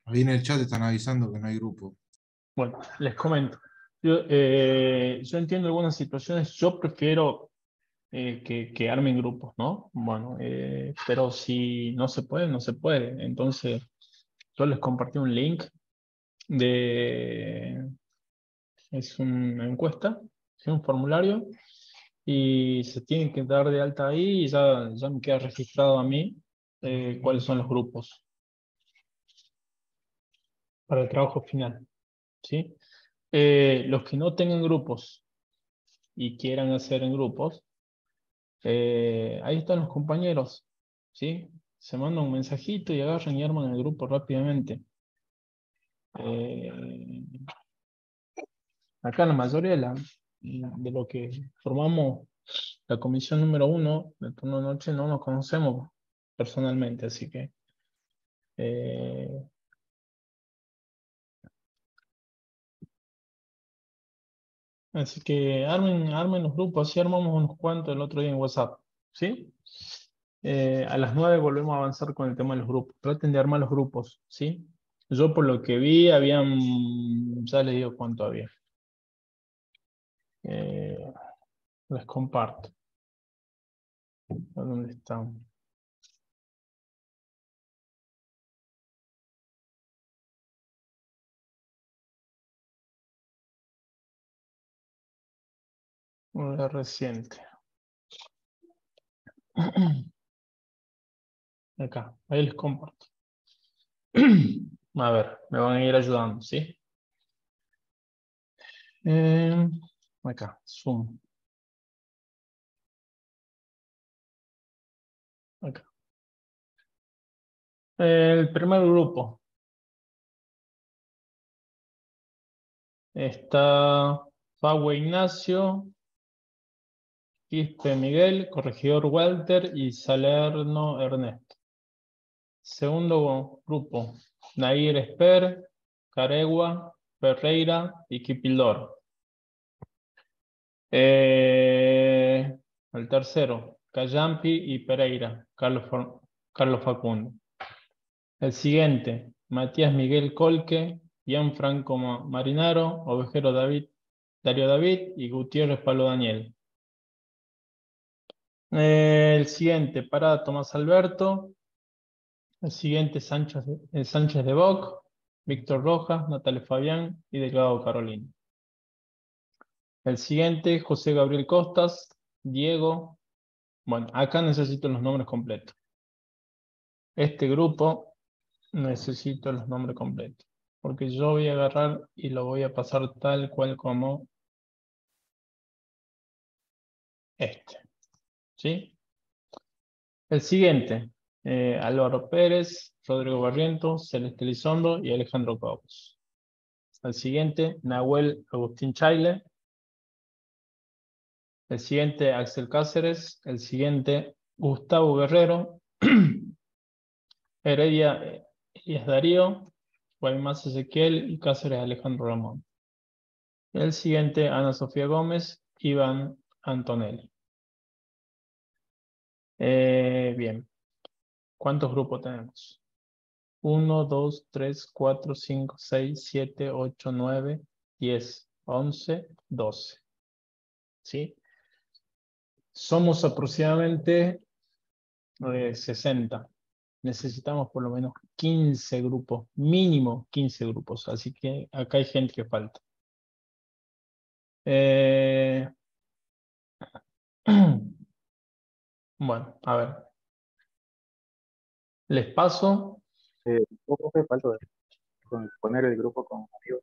Ahí en el chat están avisando que no hay grupo. Bueno, les comento. Yo entiendo algunas situaciones, yo prefiero que armen grupos, ¿no? Bueno, pero si no se puede, no se puede. Entonces, yo les compartí un link es una encuesta, ¿sí? Un formulario, y se tienen que dar de alta ahí y ya me queda registrado a mí cuáles son los grupos para el trabajo final, ¿sí? Los que no tengan grupos y quieran hacer en grupos, ahí están los compañeros, ¿sí? Se mandan un mensajito y agarran y arman el grupo rápidamente. Acá la mayoría de lo que formamos la comisión número 1 del turno de noche no nos conocemos personalmente, eh, así que armen los grupos, así armamos unos cuantos el otro día en WhatsApp, ¿sí? A las 9 volvemos a avanzar con el tema de los grupos. Traten de armar los grupos, ¿sí? Yo por lo que vi, ya les digo cuánto había. Eh, les comparto. ¿A dónde están? Una reciente. Acá, ahí les comparto. A ver, me van a ir ayudando, ¿sí? Acá, Zoom. Acá. El primer grupo está Pagüe Ignacio, Quispe Miguel, Corregidor Walter y Salerno Ernesto. Segundo grupo, Nair Esper, Caregua, Ferreira y Kipildor. El tercero, Callampi y Pereira, Carlos Facundo. El siguiente, Matías Miguel Colque, Gianfranco Marinaro, Ovejero Darío David y Gutiérrez Pablo Daniel. El siguiente, Parada Tomás Alberto. El siguiente, Sánchez de Boc, Víctor Rojas, Natalia Fabián y Delgado Carolina. El siguiente, José Gabriel Costas, Diego. Bueno, acá necesito los nombres completos. Este grupo necesito los nombres completos. Porque yo voy a agarrar y lo voy a pasar tal cual como este. ¿Sí? El siguiente, Álvaro Pérez, Rodrigo Barrientos, Celeste Elizondo y Alejandro Cobos. El siguiente, Nahuel Agustín Chaile. El siguiente, Axel Cáceres. El siguiente, Gustavo Guerrero. Heredia Elías Darío. Guaymas Ezequiel y Cáceres Alejandro Ramón. El siguiente, Ana Sofía Gómez, Iván Antonelli. Bien. ¿Cuántos grupos tenemos? 1, 2, 3, 4, 5, 6, 7, 8, 9, 10, 11, 12. ¿Sí? Somos aproximadamente 60. Necesitamos por lo menos 15 grupos, mínimo 15 grupos. Así que acá hay gente que falta. Bueno, a ver. Les paso. Poco hace falta poner el grupo con amigos.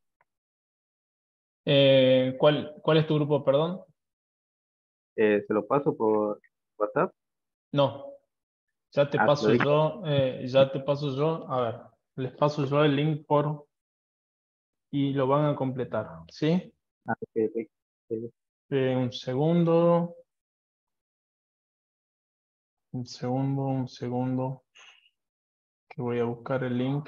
¿Cuál es tu grupo, perdón? Se lo paso por WhatsApp. No, ya te paso yo, a ver, les paso yo el link y lo van a completar, ¿sí? Okay. Un segundo, que voy a buscar el link.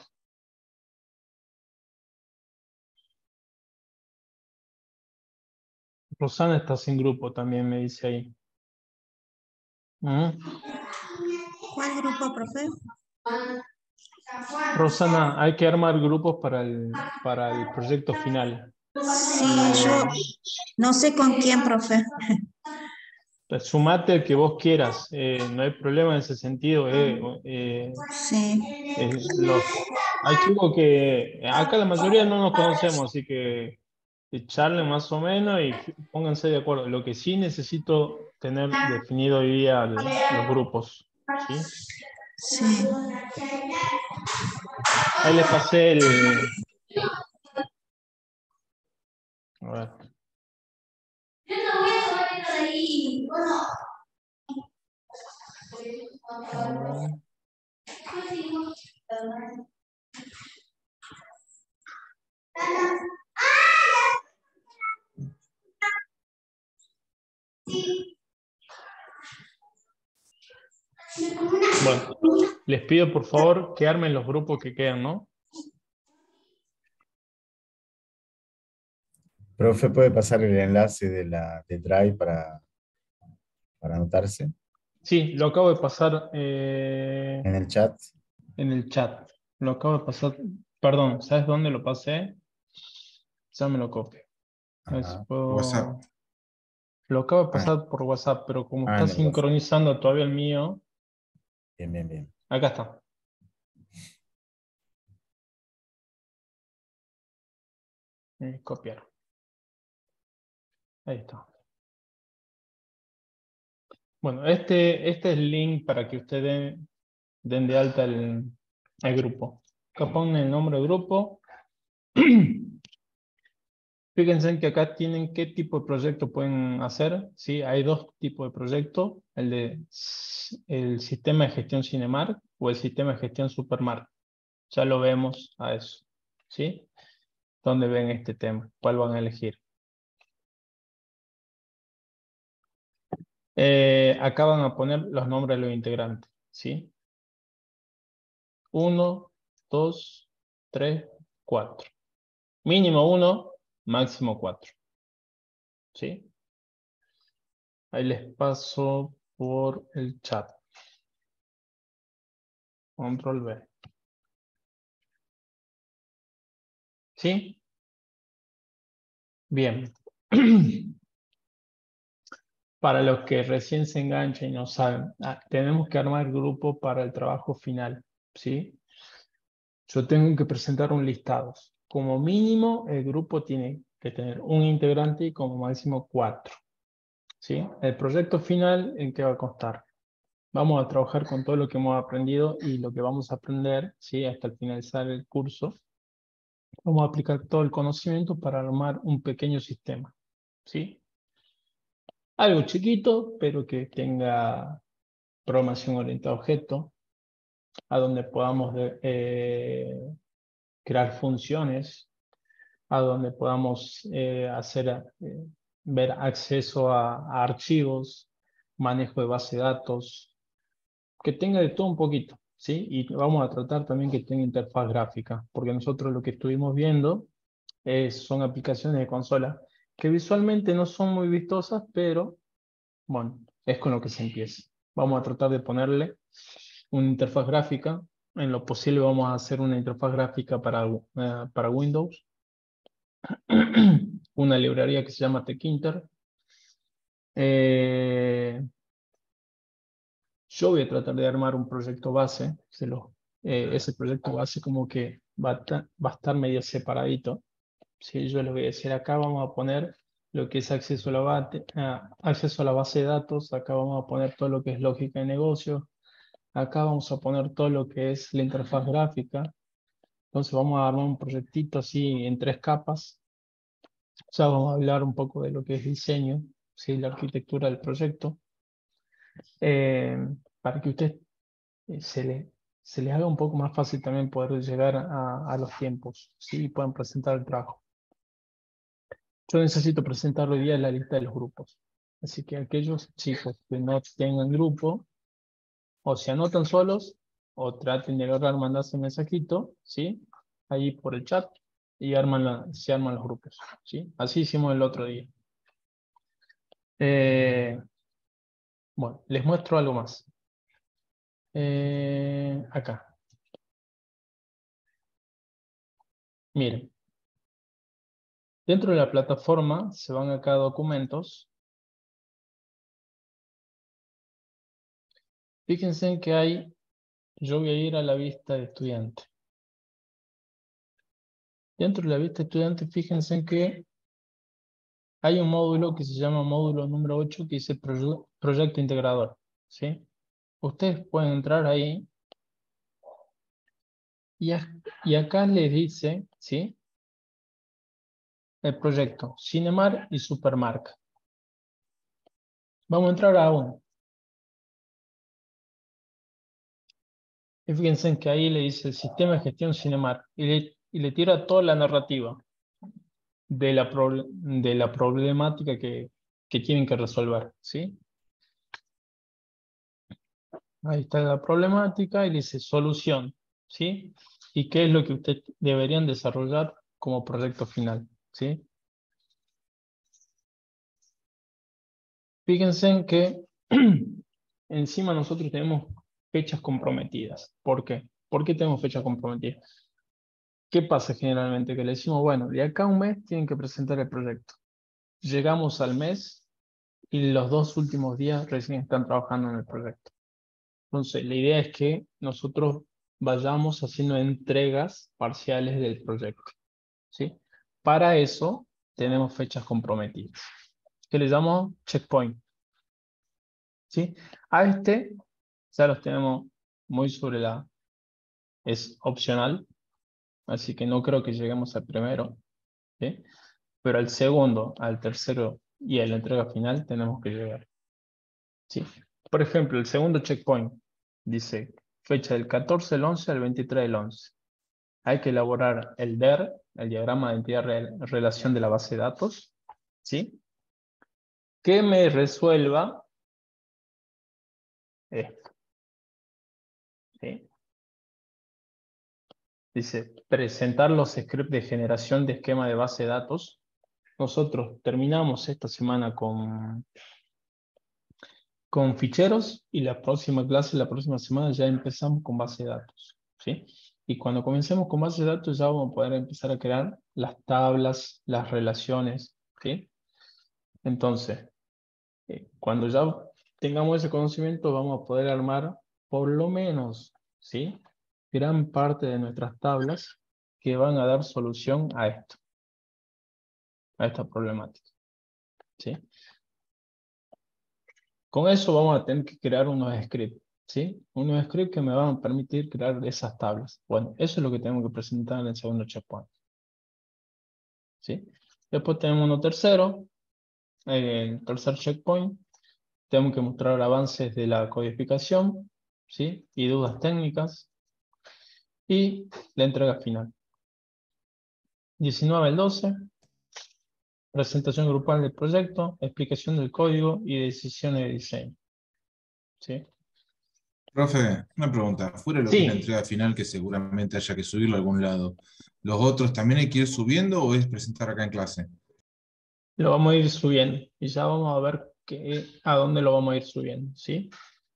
Rosana está sin grupo también, me dice ahí. ¿Cuál grupo, profe? Rosana, hay que armar grupos para el proyecto final. Sí, yo no sé con quién, profe. Sumate el que vos quieras, no hay problema en ese sentido. Sí. Hay chicos que acá la mayoría no nos conocemos, así que charlen más o menos y pónganse de acuerdo. Lo que sí necesito tener definido hoy día los grupos, ¿sí? Sí. Ahí les pasé a ver. A ver. Bueno, les pido por favor que armen los grupos que quedan, ¿no? Profe, ¿puede pasar el enlace de Drive para anotarse Sí, lo acabo de pasar en el chat? en el chat. Lo acabo de pasar. Perdón, ¿sabes dónde lo pasé? Ya me lo copio. A ver si Ajá. WhatsApp. puedo. Lo acabo de Ah, pasar por WhatsApp, pero como está en el WhatsApp. sincronizando todavía el mío, Bien, bien, bien. acá está. Copiar. Ahí está. Bueno, este es el link para que ustedes den de alta el grupo. Acá ponen el nombre del grupo. Fíjense en que acá tienen qué tipo de proyecto pueden hacer. ¿Sí? Hay dos tipos de proyectos. El sistema de gestión Cinemark o el sistema de gestión Supermark. Ya lo vemos a eso. ¿Sí? ¿Dónde ven este tema? ¿Cuál van a elegir? Acá van a poner los nombres de los integrantes. ¿Sí? 1, 2, 3, 4. Mínimo 1, máximo 4. ¿Sí? Ahí les paso por el chat. Control V. ¿Sí? Bien. Para los que recién se enganchan y no saben, tenemos que armar grupo para el trabajo final. ¿Sí? Yo tengo que presentar un listado. Como mínimo, el grupo tiene que tener un integrante y como máximo 4. ¿Sí? El proyecto final, ¿en qué va a constar? Vamos a trabajar con todo lo que hemos aprendido y lo que vamos a aprender, ¿sí? Hasta el finalizar el curso. Vamos a aplicar todo el conocimiento para armar un pequeño sistema. ¿Sí? Algo chiquito, pero que tenga programación orientada a objeto, a donde podamos crear funciones, a donde podamos ver acceso a archivos, manejo de base de datos, que tenga de todo un poquito, ¿sí? Y vamos a tratar también que tenga interfaz gráfica, porque nosotros lo que estuvimos viendo son aplicaciones de consola que visualmente no son muy vistosas, pero bueno, es con lo que se empieza. Vamos a tratar de ponerle una interfaz gráfica. En lo posible vamos a hacer una interfaz gráfica para Windows. Una librería que se llama Tkinter. Yo voy a tratar de armar un proyecto base. Ese proyecto base como que va a estar medio separadito. ¿Sí? Yo les voy a decir, acá vamos a poner lo que es acceso a la base de datos. Acá vamos a poner todo lo que es lógica de negocio. Acá vamos a poner todo lo que es la interfaz gráfica. Entonces vamos a armar un proyectito así en 3 capas. Ya vamos a hablar un poco de lo que es diseño, ¿sí? La arquitectura del proyecto, eh, para que usted se les haga un poco más fácil también poder llegar a los tiempos, ¿sí? Y puedan presentar el trabajo. Yo necesito presentar hoy día la lista de los grupos. Así que aquellos chicos que no tengan grupo, o se anotan solos, o traten de lograr mandarse un mensajito, ¿sí? Ahí por el chat, y se arman los grupos, ¿sí? Así hicimos el otro día. Bueno, les muestro algo más. Acá. Miren, dentro de la plataforma se van acá a documentos. Fíjense en que hay, yo voy a ir a la vista de estudiante. Dentro de la vista de estudiante, fíjense en que hay un módulo que se llama módulo número 8 que dice proyecto integrador, ¿sí? Ustedes pueden entrar ahí y acá les dice, ¿sí? El proyecto Cinemar y Supermarca. Vamos a entrar a uno. Y fíjense en que ahí le dice el sistema de gestión Cinemar y le tira toda la narrativa de la problemática que tienen que resolver, ¿sí? Ahí está la problemática y le dice solución, ¿sí? Y qué es lo que ustedes deberían desarrollar como proyecto final, ¿sí? Fíjense en que encima nosotros tenemos fechas comprometidas. ¿Por qué? ¿Por qué tenemos fechas comprometidas? ¿Qué pasa generalmente? Que le decimos, bueno, de acá a un mes tienen que presentar el proyecto. Llegamos al mes y los 2 últimos días recién están trabajando en el proyecto. Entonces, la idea es que nosotros vayamos haciendo entregas parciales del proyecto, ¿sí? Para eso tenemos fechas comprometidas, que le llamamos checkpoint, ¿sí? A este ya los tenemos muy sobre la... Es opcional, así que no creo que lleguemos al primero, ¿sí? Pero al segundo, al tercero y a la entrega final tenemos que llegar, ¿sí? Por ejemplo, el segundo checkpoint dice fecha del 14 del 11 al 23 del 11. Hay que elaborar el DER, el diagrama de identidad relación de la base de datos, ¿sí? Que me resuelva esto, ¿sí? Dice, presentar los scripts de generación de esquema de base de datos. Nosotros terminamos esta semana con ficheros y la próxima clase, la próxima semana ya empezamos con base de datos, ¿sí? Y cuando comencemos con base de datos ya vamos a poder empezar a crear las tablas, las relaciones, ¿sí? Entonces, cuando ya tengamos ese conocimiento vamos a poder armar por lo menos, ¿sí? Gran parte de nuestras tablas que van a dar solución a esto, a esta problemática, ¿sí? Con eso vamos a tener que crear unos scripts, ¿sí? Unos scripts que me van a permitir crear esas tablas. Bueno, eso es lo que tenemos que presentar en el segundo checkpoint, ¿sí? Después tenemos uno tercero, el tercer checkpoint. Tenemos que mostrar avances de la codificación, ¿sí? Y dudas técnicas. Y la entrega final. 19 al 12. Presentación grupal del proyecto, explicación del código y decisiones de diseño, ¿sí? Profe, una pregunta. Fuera de lo que es la Sí, entrega final, que seguramente haya que subirlo a algún lado, ¿los otros también hay que ir subiendo o es presentar acá en clase? lo vamos a ir subiendo y ya vamos a ver a dónde lo vamos a ir subiendo, ¿sí?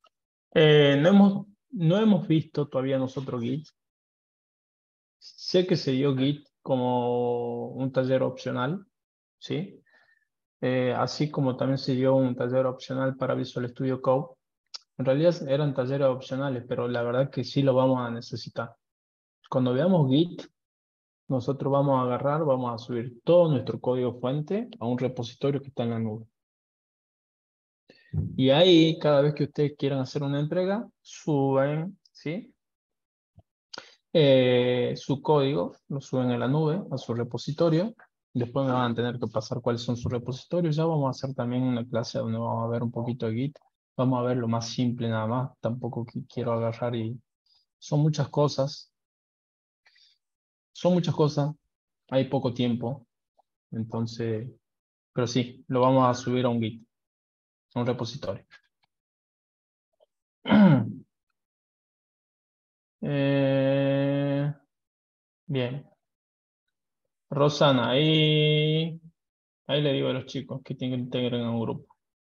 No hemos visto todavía nosotros Git. Sé que se dio Git como un taller opcional, ¿sí? Así como también se dio un taller opcional para Visual Studio Code. En realidad eran talleres opcionales, pero la verdad que sí lo vamos a necesitar. Cuando veamos Git, nosotros vamos a agarrar, vamos a subir todo nuestro código fuente a un repositorio que está en la nube. Y ahí, cada vez que ustedes quieran hacer una entrega, suben, ¿sí? Su código, lo suben a la nube, a su repositorio. Después me van a tener que pasar cuáles son sus repositorios. Ya vamos a hacer también una clase donde vamos a ver un poquito de Git. Vamos a ver lo más simple nada más. Tampoco quiero agarrar y... Son muchas cosas. Son muchas cosas. Hay poco tiempo. Entonces, pero sí, lo vamos a subir a un Git, a un repositorio. Bien. Rosana, ahí le digo a los chicos que tienen que integrar en un grupo.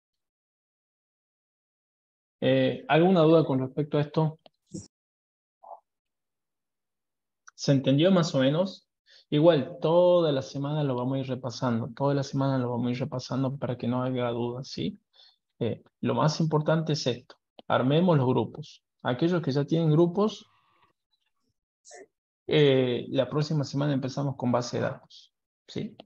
¿Alguna duda con respecto a esto? ¿Se entendió más o menos? Igual, toda la semana lo vamos a ir repasando, toda la semana lo vamos a ir repasando para que no haya dudas, ¿sí? Lo más importante es esto, armemos los grupos. Aquellos que ya tienen grupos, la próxima semana empezamos con base de datos, ¿sí?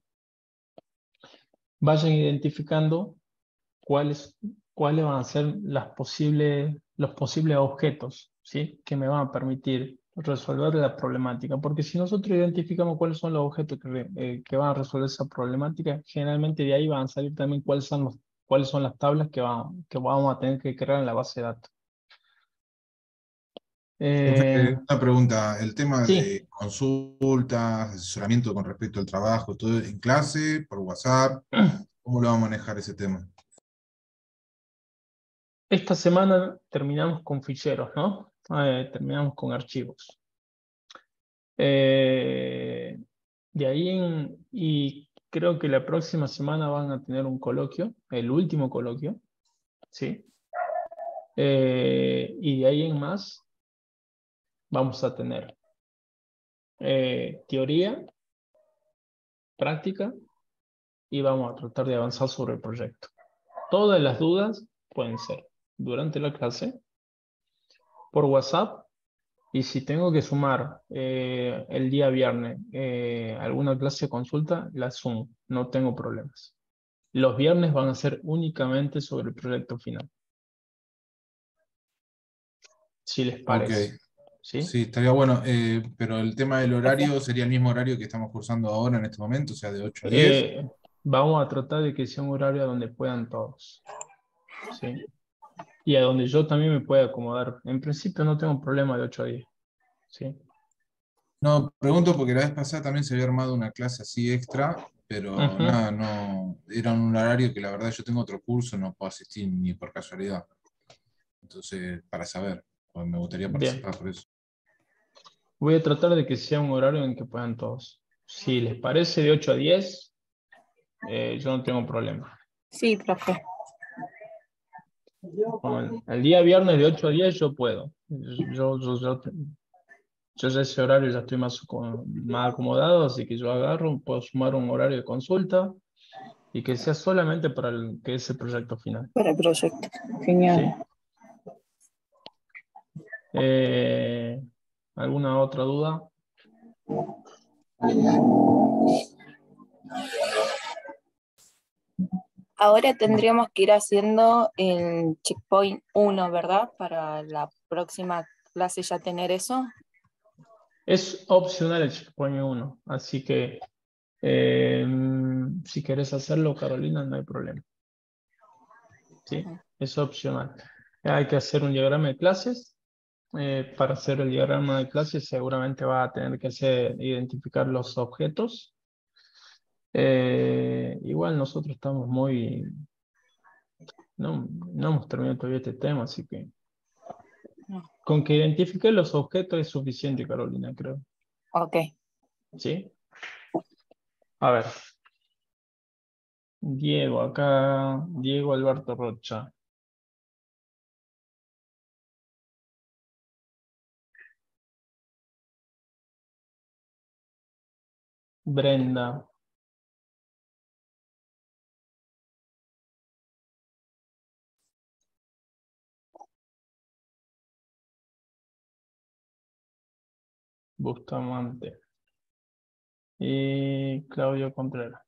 Vayan identificando cuáles van a ser los posibles objetos, ¿sí? Que me van a permitir resolver la problemática. Porque si nosotros identificamos cuáles son los objetos que van a resolver esa problemática, generalmente de ahí van a salir también cuáles son las tablas que vamos a tener que crear en la base de datos. Una pregunta, el tema Sí, de consultas, asesoramiento con respecto al trabajo, todo en clase, por WhatsApp, ¿cómo lo vamos a manejar ese tema? esta semana terminamos con ficheros, ¿no? Terminamos con archivos. De ahí y creo que la próxima semana van a tener un coloquio, el último coloquio, ¿sí? Y de ahí en más vamos a tener teoría, práctica y vamos a tratar de avanzar sobre el proyecto. Todas las dudas pueden ser durante la clase, por WhatsApp, y si tengo que sumar el día viernes alguna clase de consulta, la sumo, no tengo problemas. Los viernes van a ser únicamente sobre el proyecto final. Si les Ok, parece. ¿Sí? sí, estaría bueno, pero el tema del horario sería el mismo horario que estamos cursando ahora en este momento, o sea, de 8 a 10. Vamos a tratar de que sea un horario donde puedan todos. ¿Sí? Y a donde yo también me pueda acomodar. En principio no tengo problema de 8 a 10. ¿Sí? No, pregunto porque la vez pasada también se había armado una clase así extra, pero Ujú. nada, no, era un horario que la verdad yo tengo otro curso, no puedo asistir ni por casualidad. Entonces, para saber, pues me gustaría Bien. participar por eso. Voy a tratar de que sea un horario en que puedan todos. Si les parece de 8 a 10, yo no tengo problema. Sí, profe. Bueno, el día viernes de 8 a 10 yo puedo. Yo ya ese horario ya estoy más acomodado, así que yo agarro, puedo sumar un horario de consulta y que sea solamente para que es el proyecto final. Para el proyecto. ¿Sí? Genial. ¿Alguna otra duda? Ahora tendríamos que ir haciendo el checkpoint 1, ¿verdad? Para la próxima clase ya tener eso. Es opcional el checkpoint 1, así que si querés hacerlo, Carolina, no hay problema. ¿Sí? Es opcional. Hay que hacer un diagrama de clases. Para hacer el diagrama de clases seguramente va a tener que identificar los objetos. Igual nosotros estamos no hemos terminado todavía este tema, así que No. con que identifique los objetos es suficiente, Carolina, creo. Ok. ¿Sí? A ver. Diego, acá, Diego Alberto Rocha. Brenda. Bustamante. Y Claudio Contreras.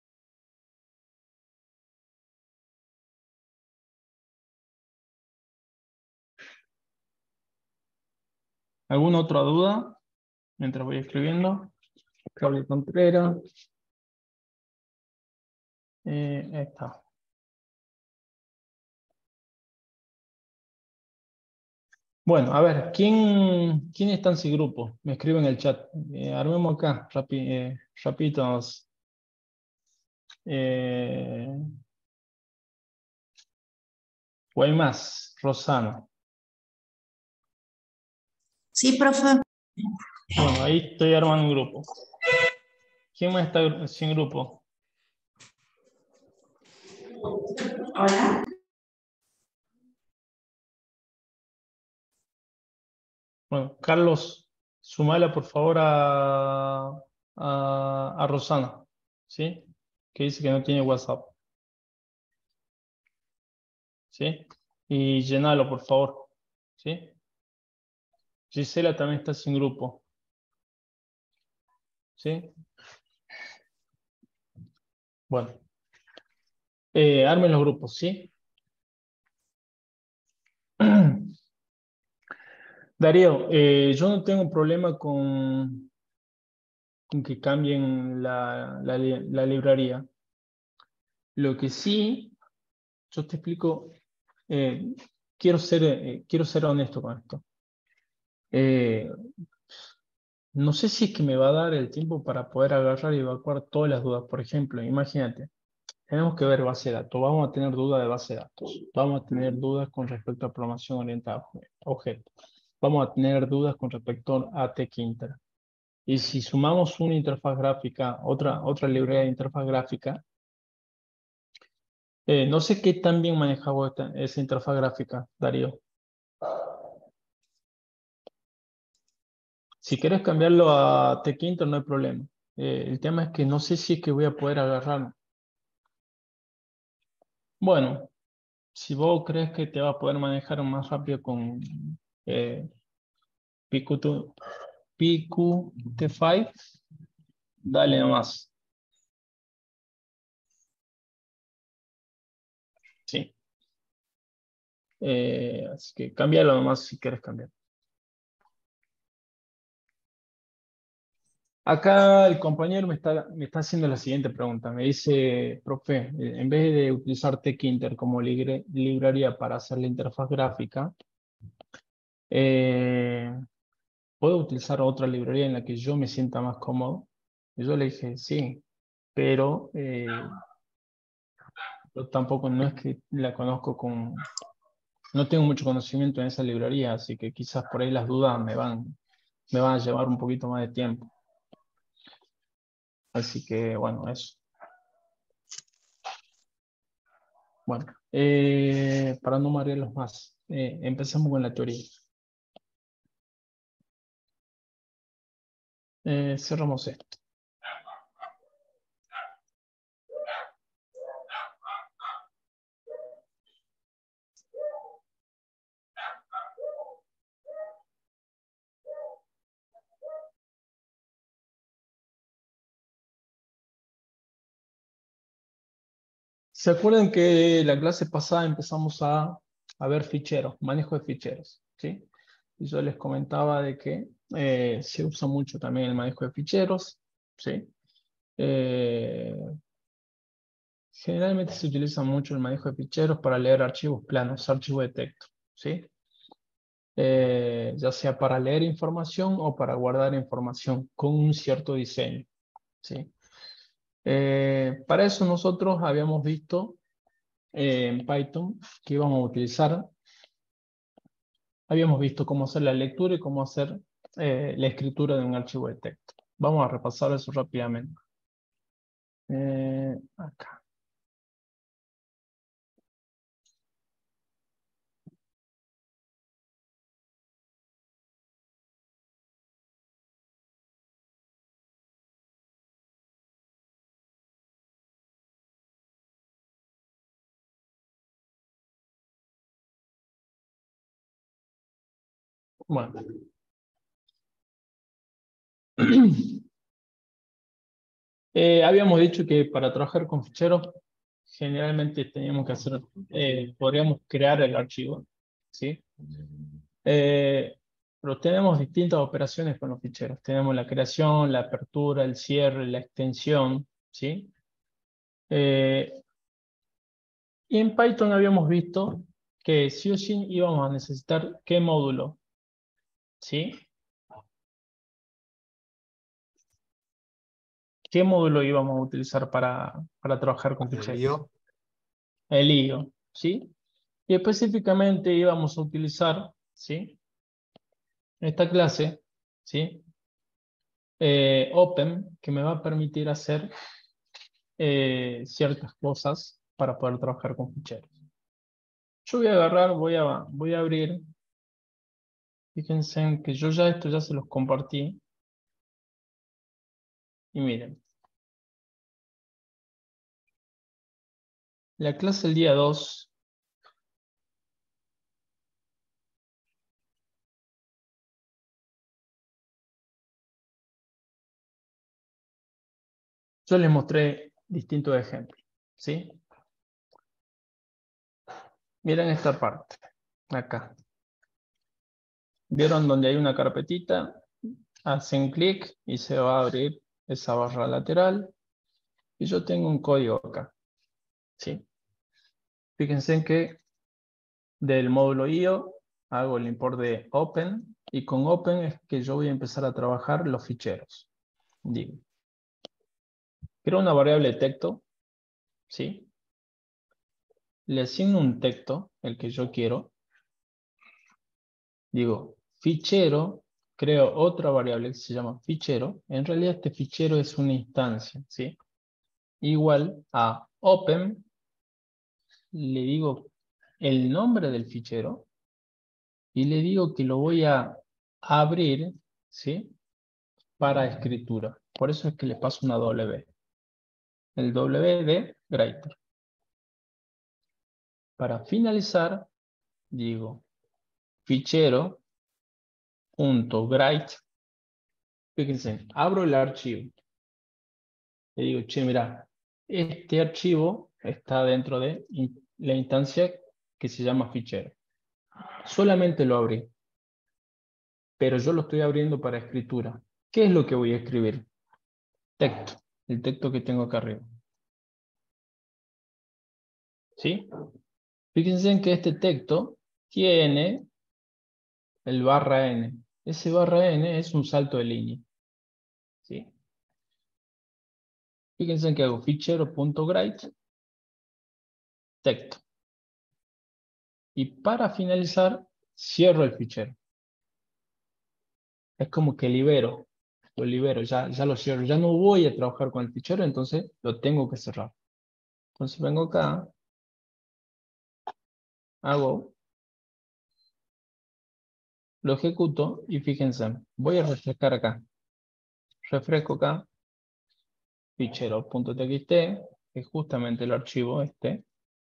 ¿Alguna otra duda? Mientras voy escribiendo. Claudio Contreras. Ahí está. Bueno, a ver, ¿quién está en ese grupo? Me escribe en el chat. Armemos acá, rapiditos. ¿O hay más? Rosana. Sí, profe. Bueno, ahí estoy armando un grupo. ¿Quién más está sin grupo? Hola. Bueno, Carlos, sumala por favor a Rosana, ¿sí? Que dice que no tiene WhatsApp. ¿Sí? Y llenalo, por favor. ¿Sí? Gisela también está sin grupo. ¿Sí? Bueno. Armen los grupos, ¿sí? Darío, yo no tengo problema con que cambien la librería. Lo que sí, yo te explico, quiero ser honesto con esto. No sé si es que me va a dar el tiempo para poder agarrar y evacuar todas las dudas. Por ejemplo, imagínate, tenemos que ver base de datos, vamos a tener dudas de base de datos, vamos a tener dudas con respecto a programación orientada a objetos, vamos a tener dudas con respecto a Tkinter. Y si sumamos una interfaz gráfica, otra librería de interfaz gráfica, no sé qué tan bien manejaba esa interfaz gráfica, Darío. Si quieres cambiarlo a Tkinter, no hay problema. El tema es que no sé si es que voy a poder agarrarlo. Bueno, si vos crees que te va a poder manejar más rápido con PQT5, dale nomás. Sí. Así que cámbialo nomás si quieres cambiar. Acá el compañero me está haciendo la siguiente pregunta. Me dice, profe, en vez de utilizar Tkinter como librería para hacer la interfaz gráfica, ¿puedo utilizar otra librería en la que yo me sienta más cómodo? Y yo le dije, sí, pero yo tampoco no es que la conozco no tengo mucho conocimiento en esa librería, así que quizás por ahí las dudas me van a llevar un poquito más de tiempo. Así que, bueno, eso. Bueno, para no marearlos más, empecemos con la teoría. Cerramos esto. ¿Se acuerdan que la clase pasada empezamos a ver ficheros, manejo de ficheros? ¿Sí? Y yo les comentaba de que se usa mucho también el manejo de ficheros. ¿Sí? Generalmente se utiliza mucho el manejo de ficheros para leer archivos planos, archivos de texto. ¿Sí? Ya sea para leer información o para guardar información con un cierto diseño. ¿Sí? Para eso nosotros habíamos visto en Python que íbamos a utilizar, habíamos visto cómo hacer la lectura y cómo hacer la escritura de un archivo de texto. Vamos a repasar eso rápidamente. Acá. Bueno. Habíamos dicho que para trabajar con ficheros, generalmente teníamos que hacer, podríamos crear el archivo, ¿sí? Pero tenemos distintas operaciones con los ficheros. Tenemos la creación, la apertura, el cierre, la extensión, ¿sí? Y en Python habíamos visto que sí o sí íbamos a necesitar qué módulo, ¿sí? ¿Qué módulo íbamos a utilizar para trabajar con ficheros? El IO, ¿sí? Y específicamente íbamos a utilizar, ¿sí? Esta clase, ¿sí? Open, que me va a permitir hacer ciertas cosas para poder trabajar con ficheros. Yo voy a agarrar, voy a abrir. Fíjense que yo esto ya se los compartí. Y miren. La clase del día 2 yo les mostré distintos ejemplos, ¿sí? Miren esta parte, acá. ¿Vieron donde hay una carpetita? Hacen clic y se va a abrir esa barra lateral. Y yo tengo un código acá, ¿sí? Fíjense en que del módulo IO hago el import de Open. Y con Open es que yo voy a empezar a trabajar los ficheros. Digo, creo una variable de texto, ¿sí? Le asigno un texto, el que yo quiero. Digo, fichero, creo otra variable que se llama fichero. En realidad este fichero es una instancia, ¿sí? Igual a open, le digo el nombre del fichero y le digo que lo voy a abrir, ¿sí? Para escritura. Por eso es que le paso una W. El W de Writer. Para finalizar, digo fichero.write. Fíjense, abro el archivo. Le digo, che, mira, este archivo está dentro de la instancia que se llama fichero. Solamente lo abrí, pero yo lo estoy abriendo para escritura. ¿Qué es lo que voy a escribir? Texto, el texto que tengo acá arriba. ¿Sí? Fíjense en que este texto tiene el /n. Ese /n es un salto de línea. ¿Sí? Fíjense en que hago fichero.write texto. Y para finalizar, cierro el fichero. Es como que lo libero, ya lo cierro. Ya no voy a trabajar con el fichero, entonces lo tengo que cerrar. Entonces vengo acá, hago, lo ejecuto y fíjense, voy a refrescar acá. Refresco acá, fichero.txt, que es justamente el archivo este.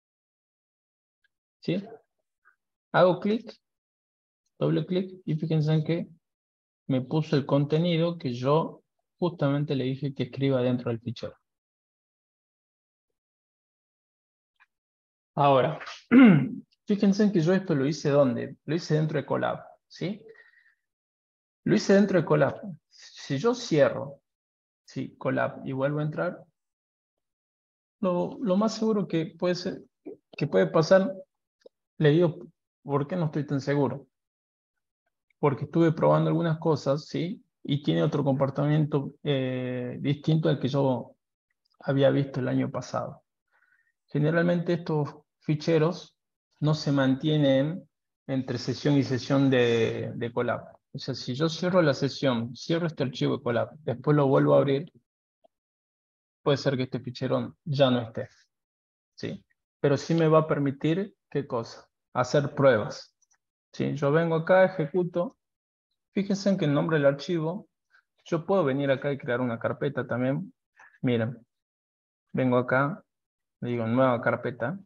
¿Sí? Hago clic, doble clic y fíjense en que me puso el contenido que yo justamente le dije que escriba dentro del fichero. Ahora, fíjense que yo esto lo hice ¿dónde? Lo hice dentro de Colab, ¿sí? Lo hice dentro de Colab. Si yo cierro, ¿sí? Colab y vuelvo a entrar, lo más seguro que puede pasar, le digo, ¿por qué no estoy tan seguro? Porque estuve probando algunas cosas, ¿sí? Y tiene otro comportamiento distinto al que yo había visto el año pasado. Generalmente estos ficheros no se mantienen entre sesión y sesión de Colab. O sea, si yo cierro la sesión, cierro este archivo de Colab, después lo vuelvo a abrir, puede ser que este fichero ya no esté, ¿sí? Pero sí me va a permitir, ¿qué cosa? Hacer pruebas, ¿sí? Yo vengo acá, ejecuto. Fíjense en que el nombre del archivo, yo puedo venir acá y crear una carpeta también. Miren, vengo acá, le digo nueva carpeta.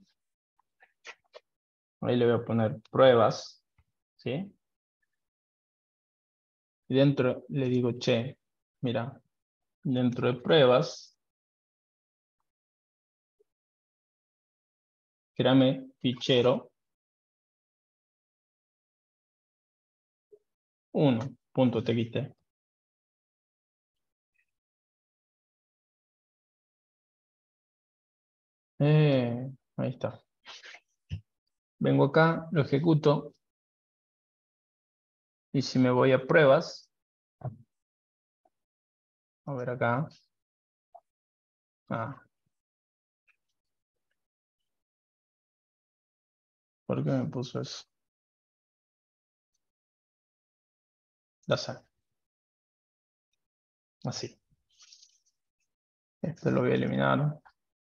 Ahí le voy a poner pruebas, ¿sí? Y dentro le digo, che, mira, dentro de pruebas, créame fichero 1.txt. Ahí está. Vengo acá, lo ejecuto. Y si me voy a pruebas, a ver acá. ¿Por qué me puso eso? La saco. Así. Esto lo voy a eliminar.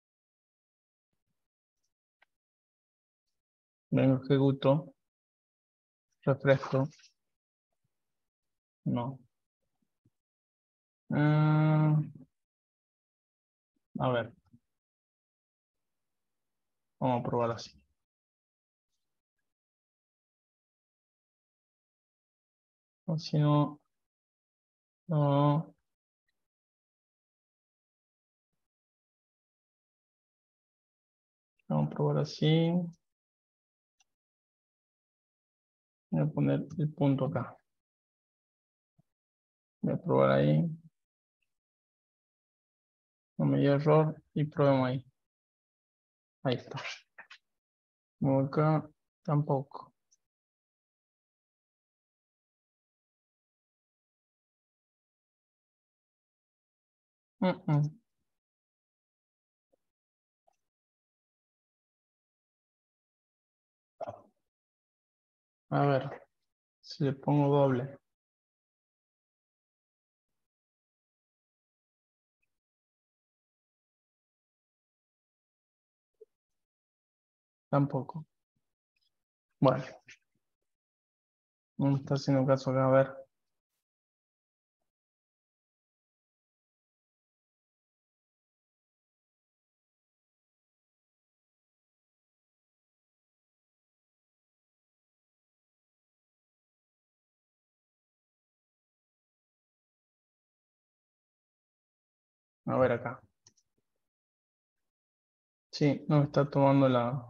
Vengo, ejecuto. Refresco. No. A ver. Vamos a probar así. O si no, no. Vamos a probar así. Voy a poner el punto acá. Voy a probar ahí. No me dio error y probemos ahí. Ahí está. Como acá tampoco. A ver, si le pongo doble. Tampoco. Bueno. No me está haciendo caso acá, a ver. A ver acá. Sí, no me está tomando la...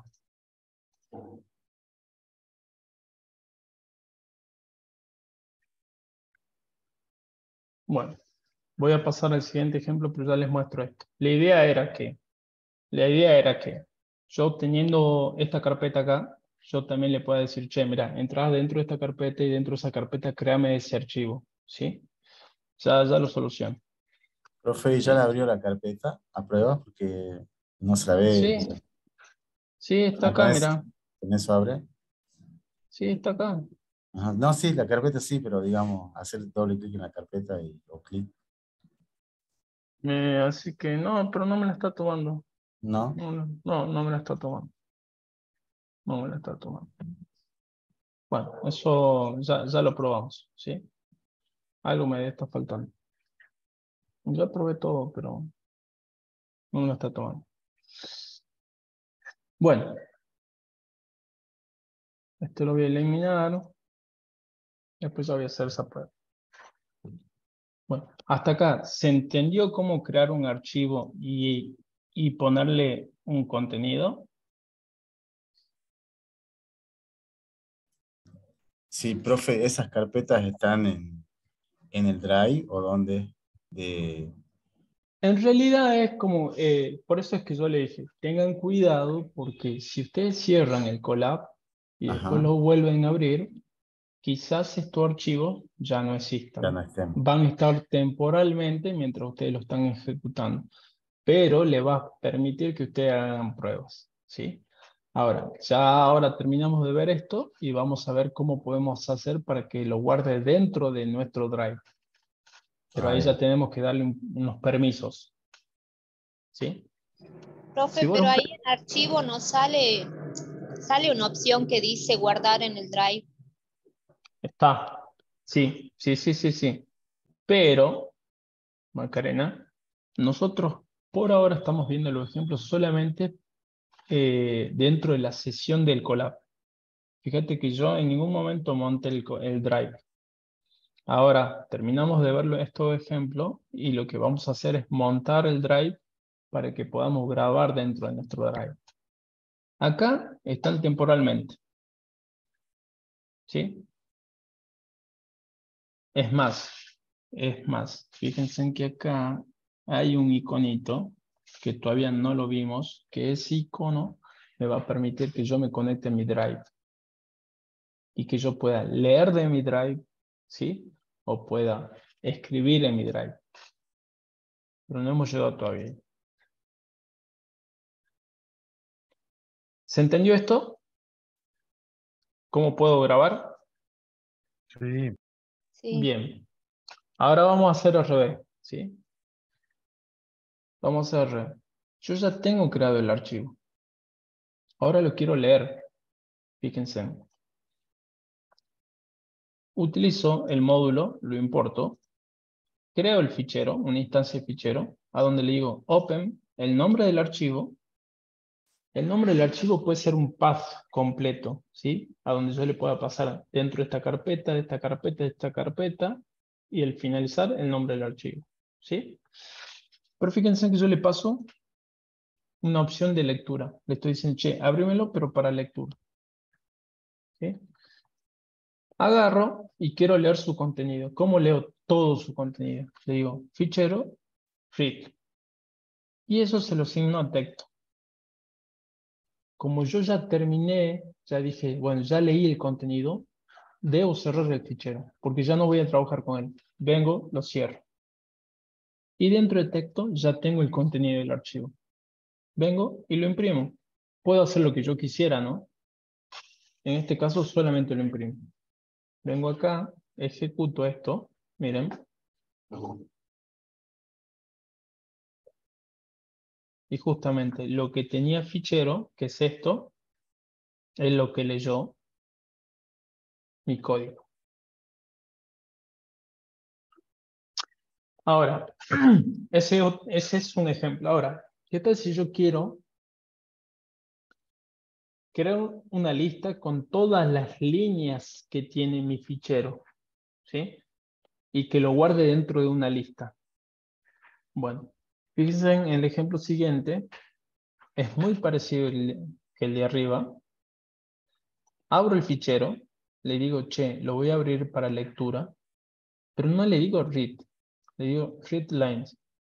Bueno, voy a pasar al siguiente ejemplo, pero ya les muestro esto. La idea era que yo teniendo esta carpeta acá, yo también le puedo decir, che, mira, entras dentro de esta carpeta y dentro de esa carpeta créame ese archivo, ¿sí? Ya lo soluciono. Profe, ¿ya le abrió la carpeta a prueba? Porque no se la ve. Sí, sí, está acá, Acá es, mira. en eso abre. Sí, está acá. Ajá. No, sí, la carpeta sí, pero digamos, hacer doble clic en la carpeta o clic. Así que no, pero no me la está tomando. ¿No? No me la está tomando. No me la está tomando. Bueno, eso ya lo probamos, ¿sí? Algo me está faltando. Ya probé todo, pero no me lo está tomando. Bueno, esto lo voy a eliminar. Después ya voy a hacer esa prueba. Bueno, hasta acá, ¿se entendió cómo crear un archivo y ponerle un contenido? Sí, profe, ¿esas carpetas están en el Drive o dónde? En realidad es como, por eso es que yo le dije, tengan cuidado porque si ustedes cierran el Colab y después Ajá, lo vuelven a abrir, quizás estos archivos ya no ya existan. no estén. Van a estar temporalmente mientras ustedes lo están ejecutando, pero le va a permitir que ustedes hagan pruebas, ¿sí? Ahora terminamos de ver esto y vamos a ver cómo podemos hacer para que lo guarde dentro de nuestro Drive. Pero A ahí ver. ya tenemos que darle unos permisos, ¿sí? Si Profe, vos pero los ahí en archivo no sale una opción que dice guardar en el Drive. Está, sí. Pero, Macarena, nosotros por ahora estamos viendo los ejemplos solamente dentro de la sesión del Colab. Fíjate que yo en ningún momento monté el Drive. Ahora terminamos de ver estos ejemplos y lo que vamos a hacer es montar el Drive para que podamos grabar dentro de nuestro Drive. Acá están temporalmente, ¿sí? Es más, fíjense en que acá hay un iconito que todavía no lo vimos, que ese icono me va a permitir que yo me conecte a mi Drive y que yo pueda leer de mi Drive, ¿sí? O pueda escribir en mi Drive. Pero no hemos llegado todavía. ¿Se entendió esto? ¿Cómo puedo grabar? Sí. Sí. Bien. Ahora vamos a hacer al revés, ¿sí? Vamos a hacer al revés. Yo ya tengo creado el archivo. Ahora lo quiero leer. Fíjense. Utilizo el módulo, lo importo, creo el fichero, una instancia de fichero, a donde le digo open el nombre del archivo. El nombre del archivo puede ser un path completo, ¿sí? A donde yo le pueda pasar dentro de esta carpeta, de esta carpeta, de esta carpeta, y al finalizar el nombre del archivo, ¿sí? Pero fíjense que yo le paso una opción de lectura. Le estoy diciendo, che, ábremelo, pero para lectura. ¿Sí? Agarro y quiero leer su contenido. ¿Cómo leo todo su contenido? Le digo, fichero, read. Y eso se lo asigno a texto. Como yo ya terminé, ya dije, bueno, ya leí el contenido, debo cerrar el fichero, porque ya no voy a trabajar con él. Vengo, lo cierro. Y dentro de texto ya tengo el contenido del archivo. Vengo y lo imprimo. Puedo hacer lo que yo quisiera, ¿no? En este caso solamente lo imprimo. Vengo acá, ejecuto esto, miren. Y justamente lo que tenía fichero, que es esto, es lo que leyó mi código. Ahora, ese es un ejemplo. Ahora, ¿qué tal si yo quiero crear una lista con todas las líneas que tiene mi fichero? ¿Sí? Y que lo guarde dentro de una lista. Bueno, fíjense en el ejemplo siguiente. Es muy parecido que el de arriba. Abro el fichero. Le digo, che, lo voy a abrir para lectura. Pero no le digo read. Le digo read lines.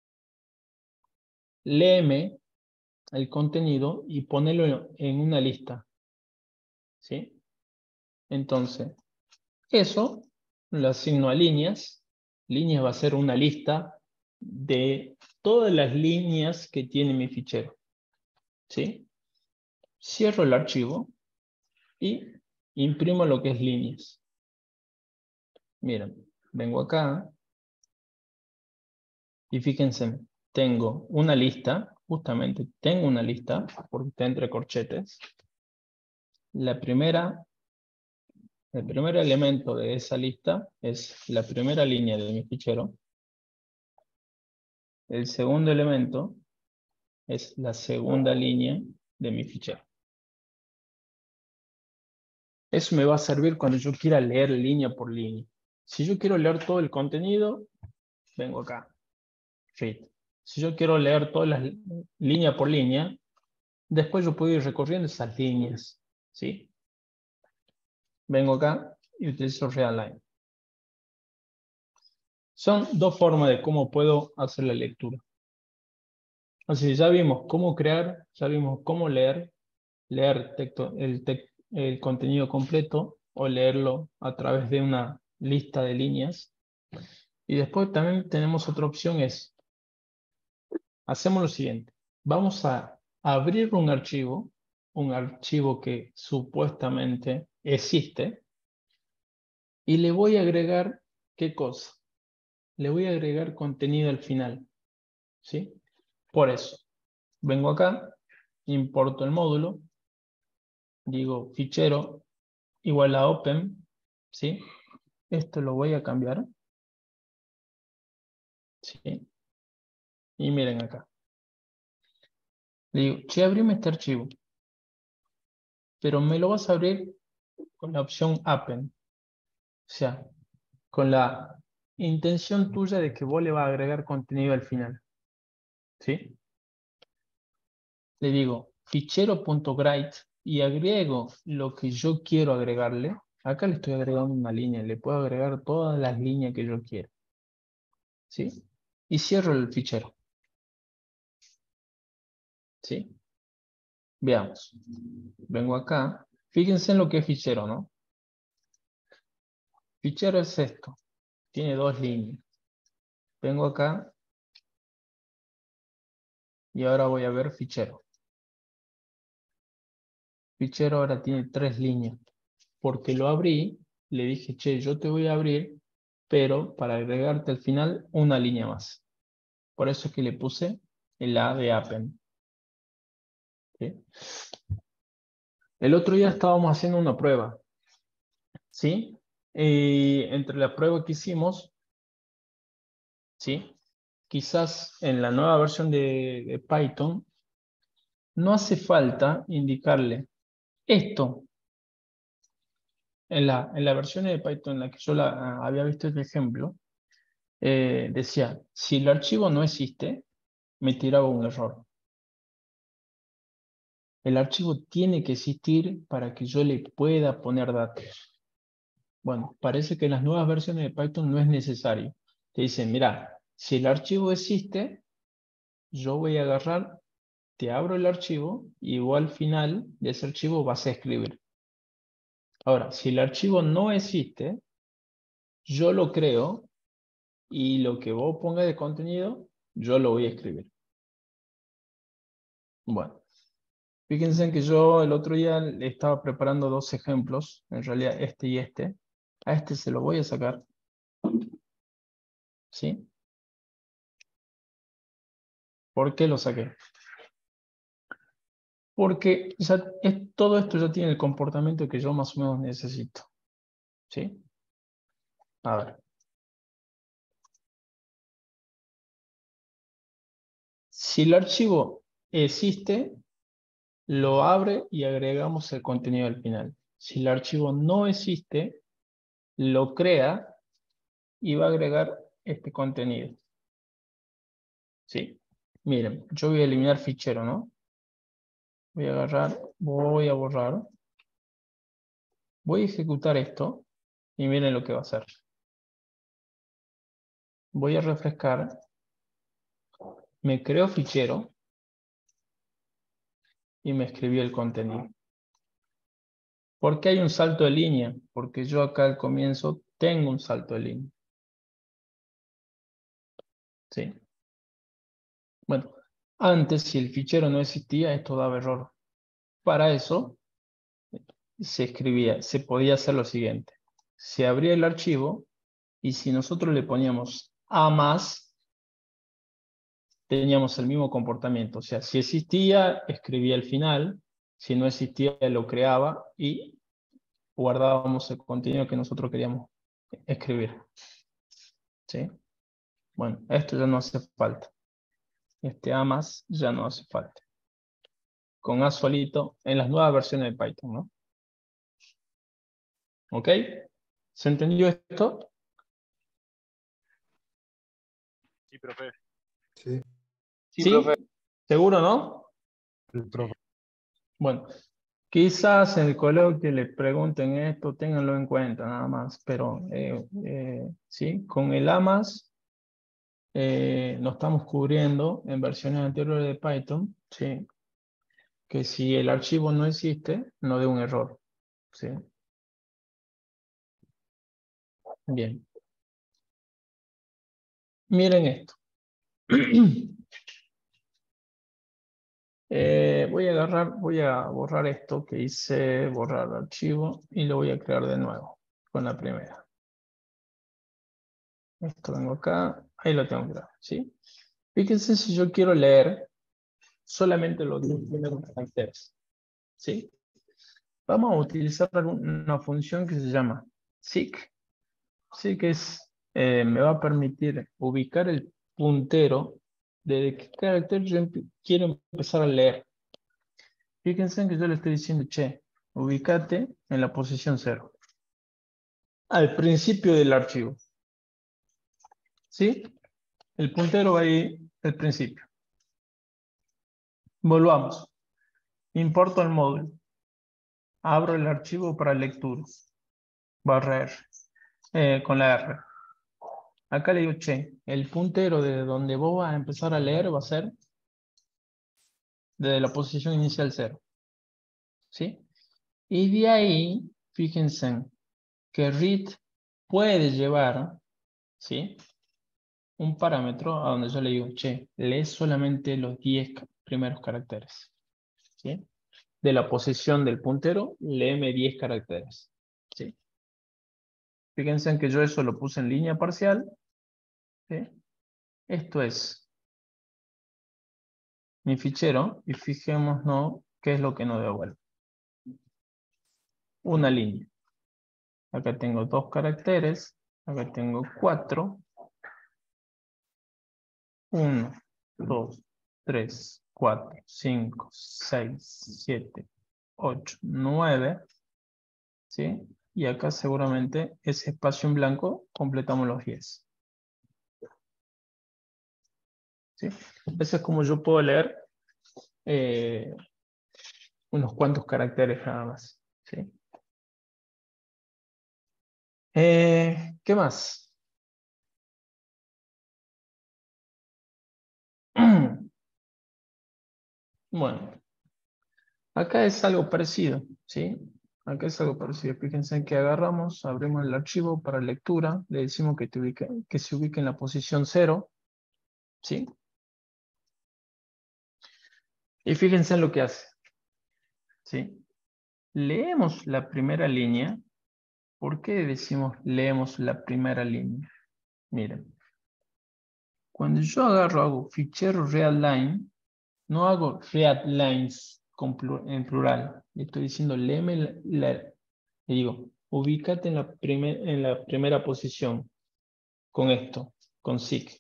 Léeme el contenido y ponelo en una lista. ¿Sí? Entonces, eso lo asigno a líneas. Líneas va a ser una lista de todas las líneas que tiene mi fichero. ¿Sí? Cierro el archivo y imprimo lo que es líneas. Miren, vengo acá y fíjense, tengo una lista, justamente tengo una lista, porque está entre corchetes. El primer elemento de esa lista es la primera línea de mi fichero. El segundo elemento es la segunda línea de mi fichero. Eso me va a servir cuando yo quiera leer línea por línea. Si yo quiero leer todo el contenido, vengo acá, read. Si yo quiero leer todas las línea por línea, después yo puedo ir recorriendo esas líneas, ¿sí? Vengo acá y utilizo readline. Son dos formas de cómo puedo hacer la lectura. Así ya vimos cómo crear, ya vimos cómo leer texto, el contenido completo o leerlo a través de una lista de líneas. Y después también tenemos otra opción, es, hacemos lo siguiente. Vamos a abrir un archivo que supuestamente existe, y le voy a agregar, ¿qué cosa? Le voy a agregar contenido al final, ¿sí? Por eso, vengo acá, importo el módulo, digo fichero igual a open, ¿sí? Esto lo voy a cambiar, ¿sí? Y miren acá. Le digo, che, abrime este archivo, pero me lo vas a abrir con la opción append. O sea, con la intención tuya de que vos le vas a agregar contenido al final. ¿Sí? Le digo fichero.write y agrego lo que yo quiero agregarle. Acá le estoy agregando una línea, le puedo agregar todas las líneas que yo quiera. ¿Sí? Y cierro el fichero. ¿Sí? Veamos. Vengo acá. Fíjense en lo que es fichero, ¿no? Fichero es esto. Tiene dos líneas. Vengo acá y ahora voy a ver fichero. Fichero ahora tiene tres líneas. Porque lo abrí, le dije, che, yo te voy a abrir, pero para agregarte al final una línea más. Por eso es que le puse el A de append. ¿Sí? El otro día estábamos haciendo una prueba. ¿Sí? Entre la prueba que hicimos, ¿sí? quizás en la nueva versión de Python no hace falta indicarle esto. En la versión de Python en la que yo había visto este ejemplo, decía, si el archivo no existe, me tiraba un error. El archivo tiene que existir para que yo le pueda poner datos. Bueno, parece que en las nuevas versiones de Python no es necesario. Te dicen, mira, si el archivo existe, yo voy a agarrar, te abro el archivo y vos al final de ese archivo vas a escribir. Ahora, si el archivo no existe, yo lo creo y lo que vos pongas de contenido, yo lo voy a escribir. Bueno, fíjense que yo el otro día le estaba preparando dos ejemplos, en realidad este y este. A este se lo voy a sacar. ¿Sí? ¿Por qué lo saqué? Porque ya todo esto ya tiene el comportamiento que yo más o menos necesito. ¿Sí? A ver. Si el archivo existe, lo abre y agregamos el contenido al final. Si el archivo no existe, lo crea y va a agregar este contenido. ¿Sí? Miren, yo voy a eliminar fichero, ¿no? Voy a agarrar, voy a borrar. Voy a ejecutar esto y miren lo que va a hacer. Voy a refrescar. Me creo fichero y me escribí el contenido. ¿Por qué hay un salto de línea? Porque yo acá al comienzo tengo un salto de línea. ¿Sí? Bueno, antes si el fichero no existía, esto daba error. Para eso se podía hacer lo siguiente. Se abría el archivo y si nosotros le poníamos A más, teníamos el mismo comportamiento. O sea, si existía, escribía el final. Si no existía, lo creaba y guardábamos el contenido que nosotros queríamos escribir. ¿Sí? Bueno, esto ya no hace falta. Este A más ya no hace falta. Con A solito en las nuevas versiones de Python, ¿no? ¿Ok? ¿Se entendió esto? Sí, profe. Sí. Sí, ¿seguro, no? Bueno, quizás en el coloquio le pregunten esto, ténganlo en cuenta nada más, pero sí, con el A más nos estamos cubriendo en versiones anteriores de Python, sí, que si el archivo no existe, no dé un error, sí. Bien. Miren esto. Voy a borrar esto que hice, borrar archivo y lo voy a crear de nuevo con la primera. Esto vengo acá, ahí lo tengo creado, ¿sí? Fíjense si yo quiero leer solamente los 10 primeros caracteres, ¿sí? Vamos a utilizar una función que se llama seek, ¿sí? Que me va a permitir ubicar el puntero de qué carácter yo quiero empezar a leer. Fíjense que yo le estoy diciendo, che, ubícate en la posición 0. Al principio del archivo. ¿Sí? El puntero va ahí al principio. Volvamos. Importo el módulo. Abro el archivo para lectura. Barra R. Con la R. Acá le digo, che, el puntero de donde vos vas a empezar a leer va a ser desde la posición inicial 0. ¿Sí? Y de ahí, fíjense que read puede llevar, ¿sí? Un parámetro a donde yo le digo, che, lee solamente los 10 primeros caracteres. ¿Sí? De la posición del puntero, léeme 10 caracteres. ¿Sí? Fíjense que yo eso lo puse en línea parcial. ¿Sí? Esto es mi fichero y fijémonos qué es lo que nos devuelve. Una línea. Acá tengo 2 caracteres. Acá tengo 4. 1, 2, 3, 4, 5, 6, 7, 8, 9. ¿Sí? Y acá seguramente ese espacio en blanco completamos los 10. ¿Sí? Eso es como yo puedo leer unos cuantos caracteres nada más. ¿Sí? ¿Qué más? Bueno, acá es algo parecido, ¿sí? Acá es algo parecido. Fíjense que agarramos, abrimos el archivo para lectura, le decimos que se ubique en la posición 0, ¿sí? Y fíjense en lo que hace, ¿sí? Leemos la primera línea. ¿Por qué decimos leemos la primera línea? Miren, cuando yo hago fichero readline, no hago readlines en plural. Le estoy diciendo léeme le digo, ubícate en la primera posición con esto, con SIG.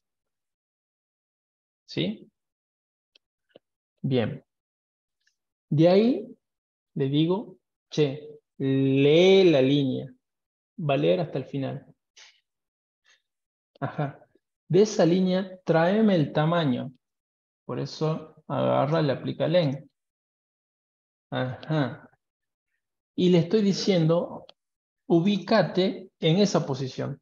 ¿Sí? Bien. De ahí le digo, che, lee la línea. Va a leer hasta el final. Ajá. De esa línea, tráeme el tamaño. Por eso agarra, le aplica len. Ajá. Y le estoy diciendo, ubícate en esa posición.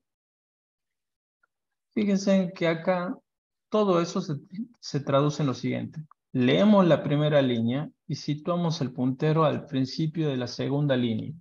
Fíjense que acá todo eso se traduce en lo siguiente. Leemos la primera línea y situamos el puntero al principio de la segunda línea.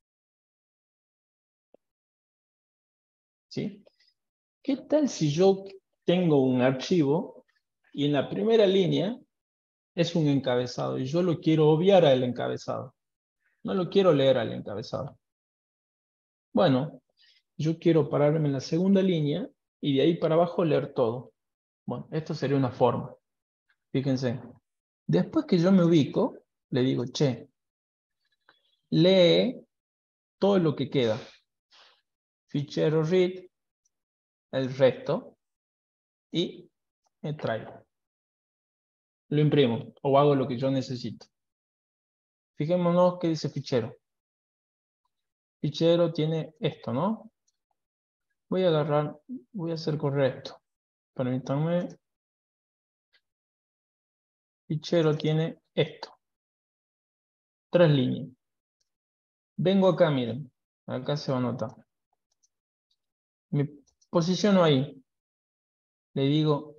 ¿Sí? ¿Qué tal si yo tengo un archivo y en la primera línea es un encabezado y yo lo quiero obviar al encabezado? No lo quiero leer al encabezado. Bueno, yo quiero pararme en la segunda línea y de ahí para abajo leer todo. Bueno, esto sería una forma. Fíjense. Después que yo me ubico, le digo, che, lee todo lo que queda. Fichero read, el resto, y me traigo. Lo imprimo o hago lo que yo necesito. Fijémonos qué dice fichero. Fichero tiene esto, ¿no? Voy a agarrar, voy a hacer correcto. Permítanme. Fichero tiene esto. 3 líneas. Vengo acá, miren. Acá se va a notar. Me posiciono ahí. Le digo,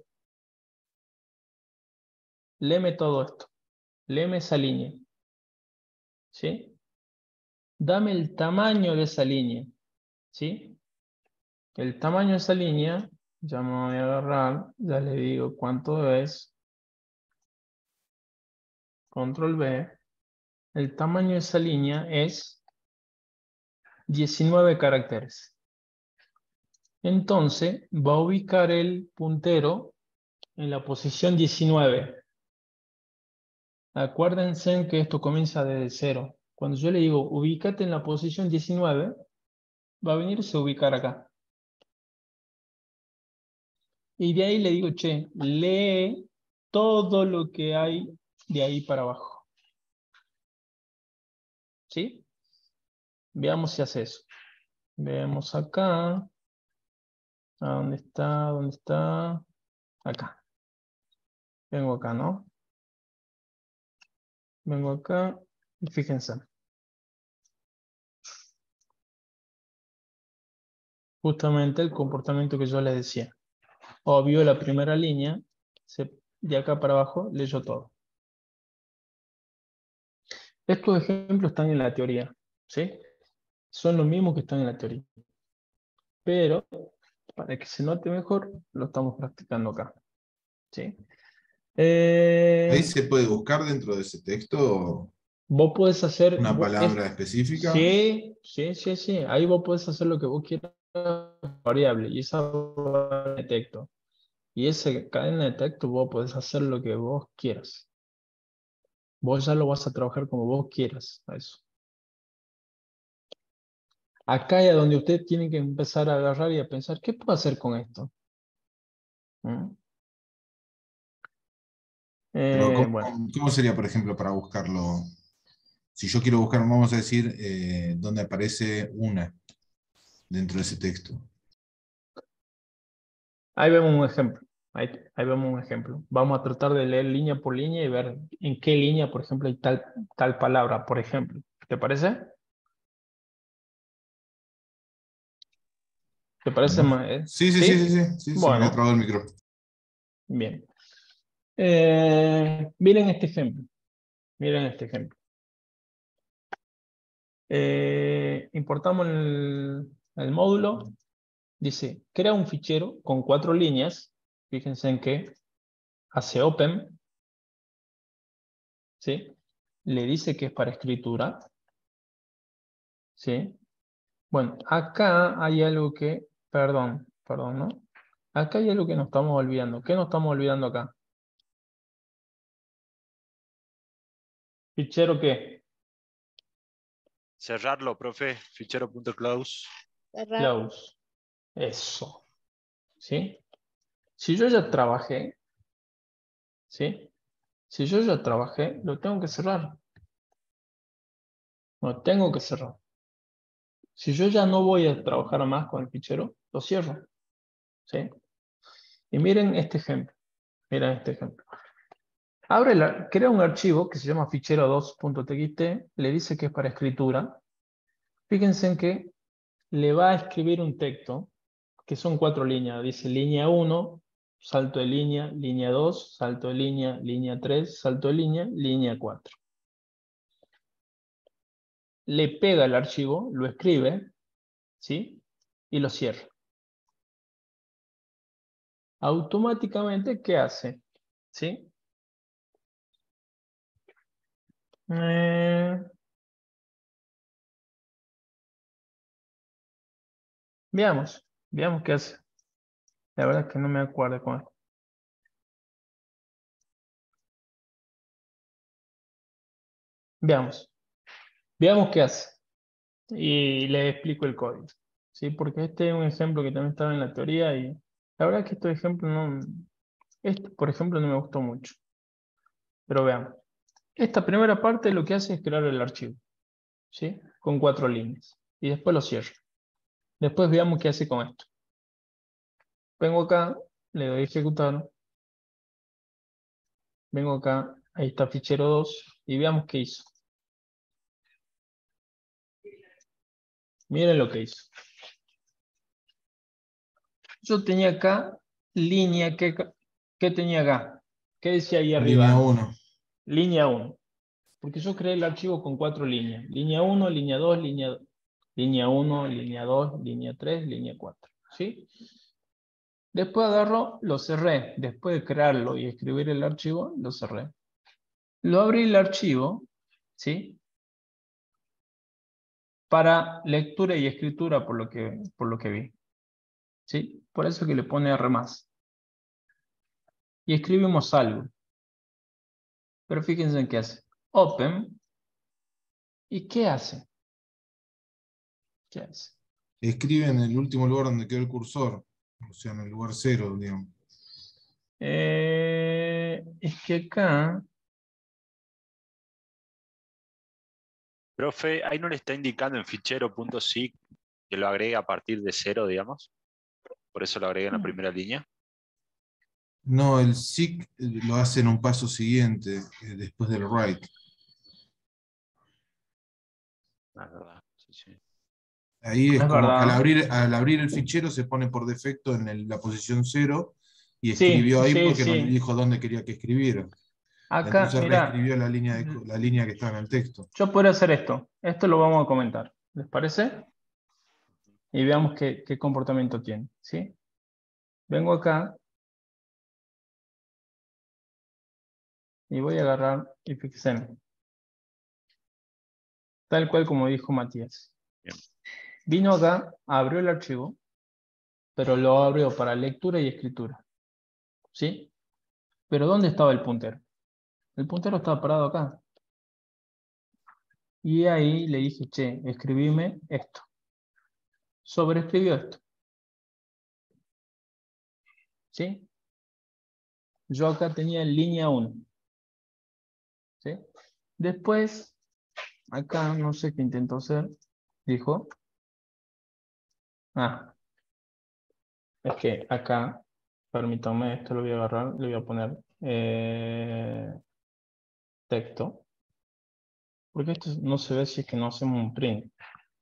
léeme todo esto. Léeme esa línea. ¿Sí? Dame el tamaño de esa línea. ¿Sí? El tamaño de esa línea, ya me voy a agarrar, ya le digo cuánto es. Control B. El tamaño de esa línea es 19 caracteres. Entonces, va a ubicar el puntero en la posición 19. Acuérdense que esto comienza desde 0. Cuando yo le digo, ubícate en la posición 19, va a venirse a ubicar acá. Y de ahí le digo, che, lee todo lo que hay de ahí para abajo. ¿Sí? Veamos si hace eso. Veamos acá. ¿A dónde está? ¿Dónde está? Acá. Vengo acá, ¿no? Vengo acá y fíjense. Justamente el comportamiento que yo les decía. Obvio, la primera línea, de acá para abajo, leyó todo. Estos ejemplos están en la teoría, ¿sí? Son los mismos que están en la teoría. Pero, para que se note mejor, lo estamos practicando acá. ¿Sí? Ahí se puede buscar dentro de ese texto Vos podés hacer... una palabra específica. Sí, sí, sí, sí. Ahí vos podés hacer lo que vos quieras, variable. Y esa variable de texto. Y esa cadena de texto vos podés hacer lo que vos quieras. Vos ya lo vas a trabajar como vos quieras a eso. Acá es donde usted tiene que empezar a agarrar y a pensar, ¿qué puedo hacer con esto? ¿Mm? Pero Bueno, ¿cómo sería, por ejemplo, para buscarlo? Si yo quiero buscar, vamos a decir, dónde aparece una dentro de ese texto. ahí vemos un ejemplo. Ahí vemos un ejemplo. Vamos a tratar de leer línea por línea y ver en qué línea, por ejemplo, hay tal palabra, por ejemplo. ¿Te parece? ¿Te parece Bueno. más? Sí, sí, sí, sí, ¿Sí? sí, sí, se me había Bueno, trabado el micrófono. bien. Miren este ejemplo. Miren este ejemplo. Importamos el módulo. Dice, crea un fichero con 4 líneas. Fíjense en que hace open. ¿Sí? Le dice que es para escritura. ¿Sí? Bueno, acá hay algo que, perdón, ¿no? Acá hay algo que nos estamos olvidando. ¿Qué nos estamos olvidando acá? ¿Fichero qué? Cerrarlo, profe. Fichero.close. Cerrar. Close. Eso. ¿Sí? Si yo ya trabajé, ¿sí? Si yo ya trabajé, lo tengo que cerrar. Lo tengo que cerrar. Si yo ya no voy a trabajar más con el fichero, lo cierro. ¿Sí? Y miren este ejemplo. Miren este ejemplo. Crea un archivo que se llama fichero2.txt, le dice que es para escritura. Fíjense en que le va a escribir un texto, que son 4 líneas. Dice línea 1, salto de línea 2, salto de línea 3, salto de línea 4. Le pega el archivo, lo escribe, ¿sí? Y lo cierra. Automáticamente, ¿qué hace? ¿Sí? Veamos qué hace. La verdad es que no me acuerdo con esto. Veamos qué hace. Y le explico el código. ¿Sí? Porque este es un ejemplo que también estaba en la teoría y la verdad es que este ejemplo no... Este, por ejemplo, no me gustó mucho. Pero veamos. Esta primera parte lo que hace es crear el archivo. ¿Sí? Con 4 líneas. Y después lo cierro. Después veamos qué hace con esto. Vengo acá, le doy a ejecutar. Vengo acá, ahí está fichero 2 y veamos qué hizo. Miren lo que hizo. Yo tenía acá línea, ¿qué tenía acá? ¿Qué decía ahí Línea arriba? 1. Línea 1. Porque yo creé el archivo con 4 líneas. Línea 1, línea 2, línea 1, línea 2, línea 3, línea 4. ¿Sí? Después agarro, lo cerré. Después de crearlo y escribir el archivo, lo cerré. Lo abrí el archivo, ¿sí? Para lectura y escritura por lo que vi. ¿Sí? Por eso que le pone R+. Y escribimos algo. Pero fíjense en qué hace. Open. ¿Y qué hace? ¿Qué hace? Escribe en el último lugar donde quedó el cursor, o sea, en el lugar 0, digamos. Es que acá... Profe, ahí no le está indicando en fichero.sig que lo agregue a partir de 0, digamos. Por eso lo agregué en la primera línea. No, el seek lo hace en un paso siguiente, después del write. Ah, es verdad. Sí, sí. Ahí es Es como que verdad. al abrir el fichero se pone por defecto en la posición 0 y Sí, escribió ahí sí, porque no le sí. dijo dónde quería que escribiera. Acá, Entonces mira, reescribió la línea que estaba en el texto. yo podría hacer esto. Esto lo vamos a comentar. ¿Les parece? Y veamos qué comportamiento tiene. ¿Sí? Vengo acá y voy a agarrar y fíjense. Tal cual como dijo Matías. Bien. Vino acá, abrió el archivo, pero lo abrió para lectura y escritura. ¿Sí? Pero ¿dónde estaba el puntero? El puntero estaba parado acá. Y ahí le dije, che, escribime esto. Sobreescribió esto. ¿Sí? Yo acá tenía línea 1. ¿sí? Después, acá no sé qué intentó hacer. Dijo. Es que acá, permítanme, esto lo voy a agarrar, le voy a poner texto. Porque esto no se ve si es que no hacemos un print.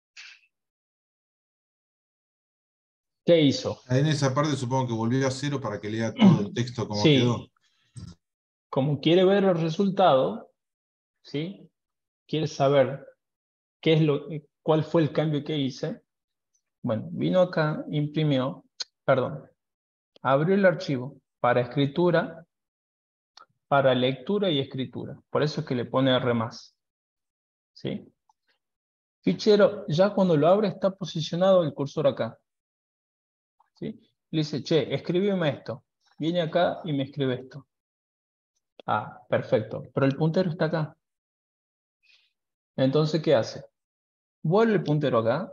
¿Qué hizo? En esa parte supongo que volvió a cero para que lea todo el texto como Sí. quedó. Como quiere ver el resultado, ¿sí? Quiere saber cuál fue el cambio que hice. Bueno, vino acá, imprimió, perdón, abrió el archivo para escritura, para lectura y escritura. Por eso es que le pone R+. ¿Sí? Fichero, ya cuando lo abre está posicionado el cursor acá. ¿Sí? Le dice, che, escríbeme esto. Viene acá y me escribe esto. Perfecto. Pero el puntero está acá. Entonces, ¿qué hace? Vuelve el puntero acá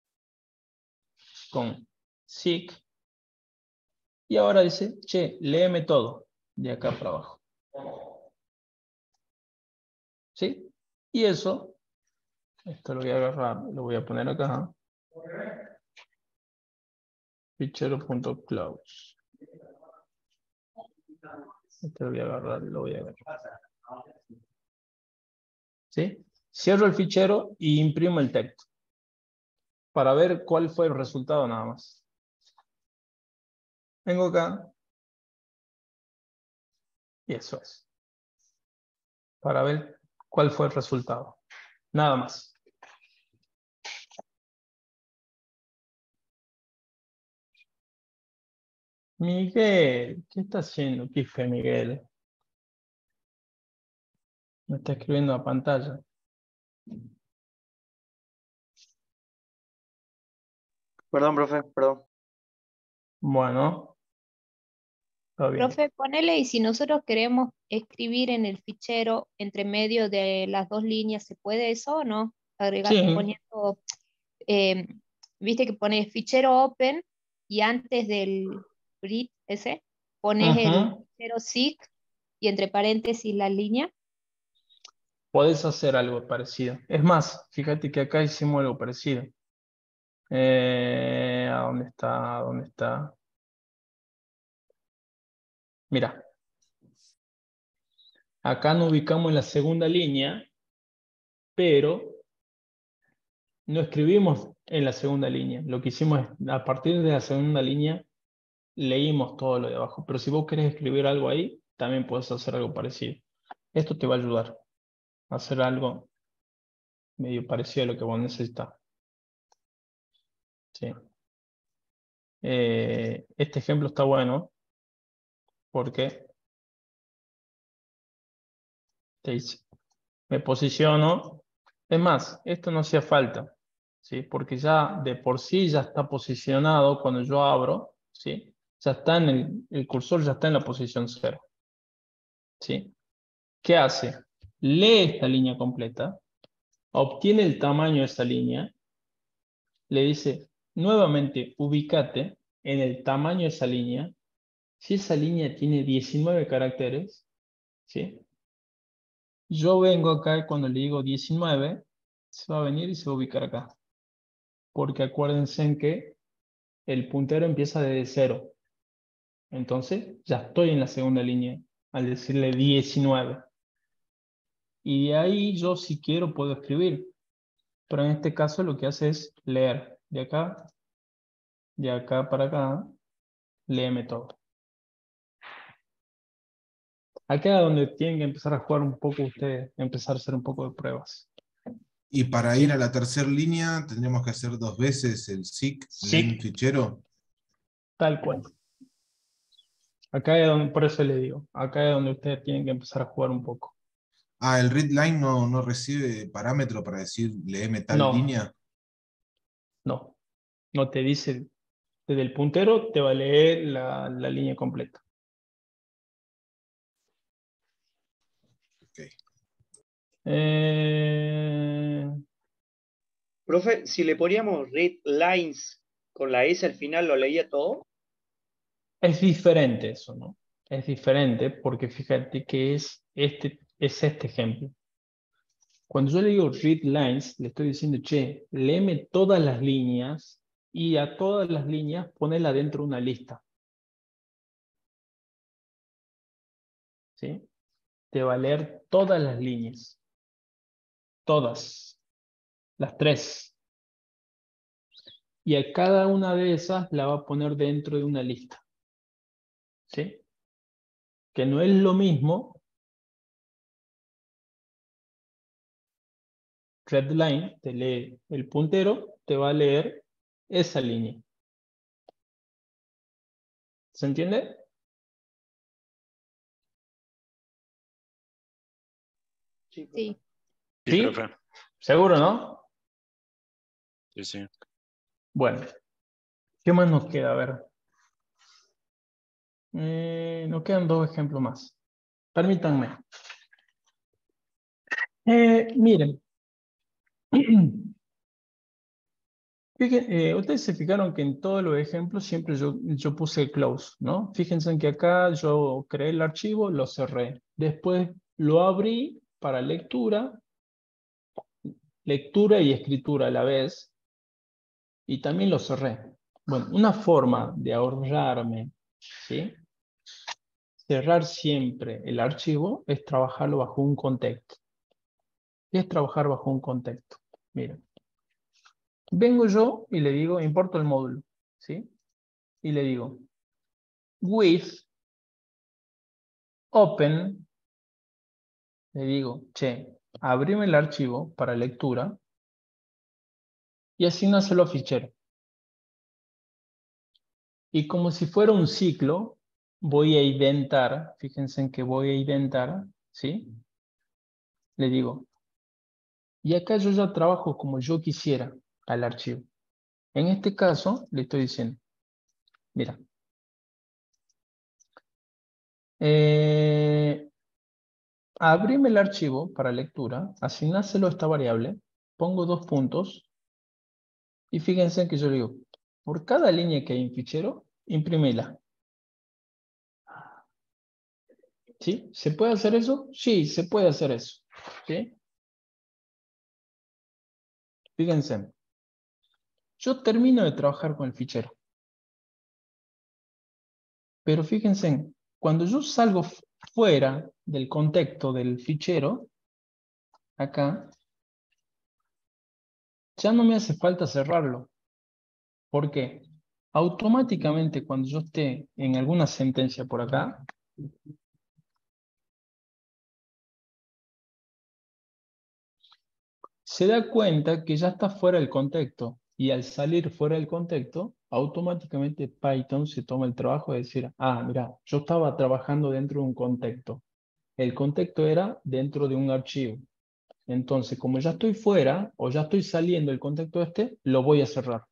con SIG y ahora dice, che, léeme todo de acá para abajo. ¿Sí? Y eso, esto lo voy a agarrar, lo voy a poner acá. Fichero.close. Esto lo voy a agarrar y lo voy a agarrar. ¿Sí? Cierro el fichero y imprimo el texto para ver cuál fue el resultado nada más. Vengo acá y eso es. Para ver cuál fue el resultado. Nada más. Miguel, ¿qué está haciendo? ¿Qué fue Miguel? Me está escribiendo a pantalla. Perdón, profe, perdón. Bueno, está bien. Profe, ponele, y si nosotros queremos escribir en el fichero entre medio de las dos líneas, ¿se puede eso o no? Agregar, Sí. poniendo, eh, viste que pones fichero open y antes del brit ese, pones el Ujú. fichero SIG y entre paréntesis la línea. Podés hacer algo parecido. Es más, fíjate que acá hicimos algo parecido. ¿A dónde está? ¿A dónde está? Mira. Acá nos ubicamos en la segunda línea, pero no escribimos en la segunda línea. Lo que hicimos es, a partir de la segunda línea, leímos todo lo de abajo. Pero si vos querés escribir algo ahí, también puedes hacer algo parecido. Esto te va a ayudar a hacer algo medio parecido a lo que vos necesitas. ¿Sí? Este ejemplo está bueno porque te dice, me posiciono. Es más, esto no hacía falta, ¿sí? Porque ya de por sí ya está posicionado cuando yo abro, ¿sí? Ya está el cursor ya está en la posición 0. ¿Sí? ¿Qué hace? Lee esta línea completa, obtiene el tamaño de esa línea, le dice, nuevamente, ubícate en el tamaño de esa línea. Si esa línea tiene 19 caracteres, ¿sí? Yo vengo acá y cuando le digo 19, se va a venir y se va a ubicar acá. Porque acuérdense en que el puntero empieza desde 0. Entonces ya estoy en la segunda línea al decirle 19. Y de ahí yo si quiero puedo escribir. Pero en este caso lo que hace es leer. De acá para acá, léeme todo. Acá es donde tienen que empezar a jugar un poco ustedes, empezar a hacer un poco de pruebas. Y para ¿Sí? ir a la tercera línea tendríamos que hacer 2 veces el SIG len fichero. Tal cual. Acá es donde, por eso le digo, acá es donde ustedes tienen que empezar a jugar un poco. El readline no recibe parámetro para decir léeme tal No, línea. no te dice, desde el puntero te va a leer la línea completa. Okay. Profe, si le poníamos read lines con la S al final, ¿lo leía todo? Es diferente eso, ¿no? Es diferente porque fíjate que es este es este ejemplo. Cuando yo le digo read lines, le estoy diciendo, che, léeme todas las líneas y a todas las líneas ponela dentro de una lista. ¿Sí? Te va a leer todas las líneas. Todas. Las 3. Y a cada una de esas la va a poner dentro de una lista. ¿Sí? Que no es lo mismo. Readline te lee el puntero, te va a leer esa línea. ¿Se entiende? Sí, profe. Sí. Sí, ¿Sí? profe. ¿Seguro, no? Sí, sí. Bueno. ¿Qué más nos queda? A ver. Nos quedan 2 ejemplos más. Permítanme. Miren. Ustedes se fijaron que en todos los ejemplos siempre yo puse close, ¿no? Fíjense en que acá yo creé el archivo, lo cerré. Después lo abrí para lectura y escritura a la vez, y también lo cerré. Bueno, una forma de ahorrarme, ¿sí? Cerrar siempre el archivo es trabajarlo bajo un contexto. ¿Qué es trabajar bajo un contexto? Miren. Vengo yo y le digo, importo el módulo, ¿sí? Y le digo, with, open, le digo, che, abrime el archivo para lectura y asignáselo a fichero. Y como si fuera un ciclo, voy a indentar, fíjense en que voy a indentar, ¿sí? Le digo, y acá yo ya trabajo como yo quisiera al archivo. En este caso, le estoy diciendo, mira, abrime el archivo para lectura, asignáselo a esta variable, pongo 2 puntos, y fíjense que yo le digo, por cada línea que hay en fichero, imprímela. ¿Sí? ¿Se puede hacer eso? Sí, se puede hacer eso. ¿Sí? Fíjense, yo termino de trabajar con el fichero. Pero fíjense, cuando yo salgo fuera del contexto del fichero, acá, ya no me hace falta cerrarlo. ¿Por qué? Automáticamente cuando yo esté en alguna sentencia por acá, se da cuenta que ya está fuera del contexto. Y al salir fuera del contexto, automáticamente Python se toma el trabajo de decir, ah, mira, yo estaba trabajando dentro de un contexto. El contexto era dentro de un archivo. Entonces, como ya estoy fuera o ya estoy saliendo del contexto este, lo voy a cerrar.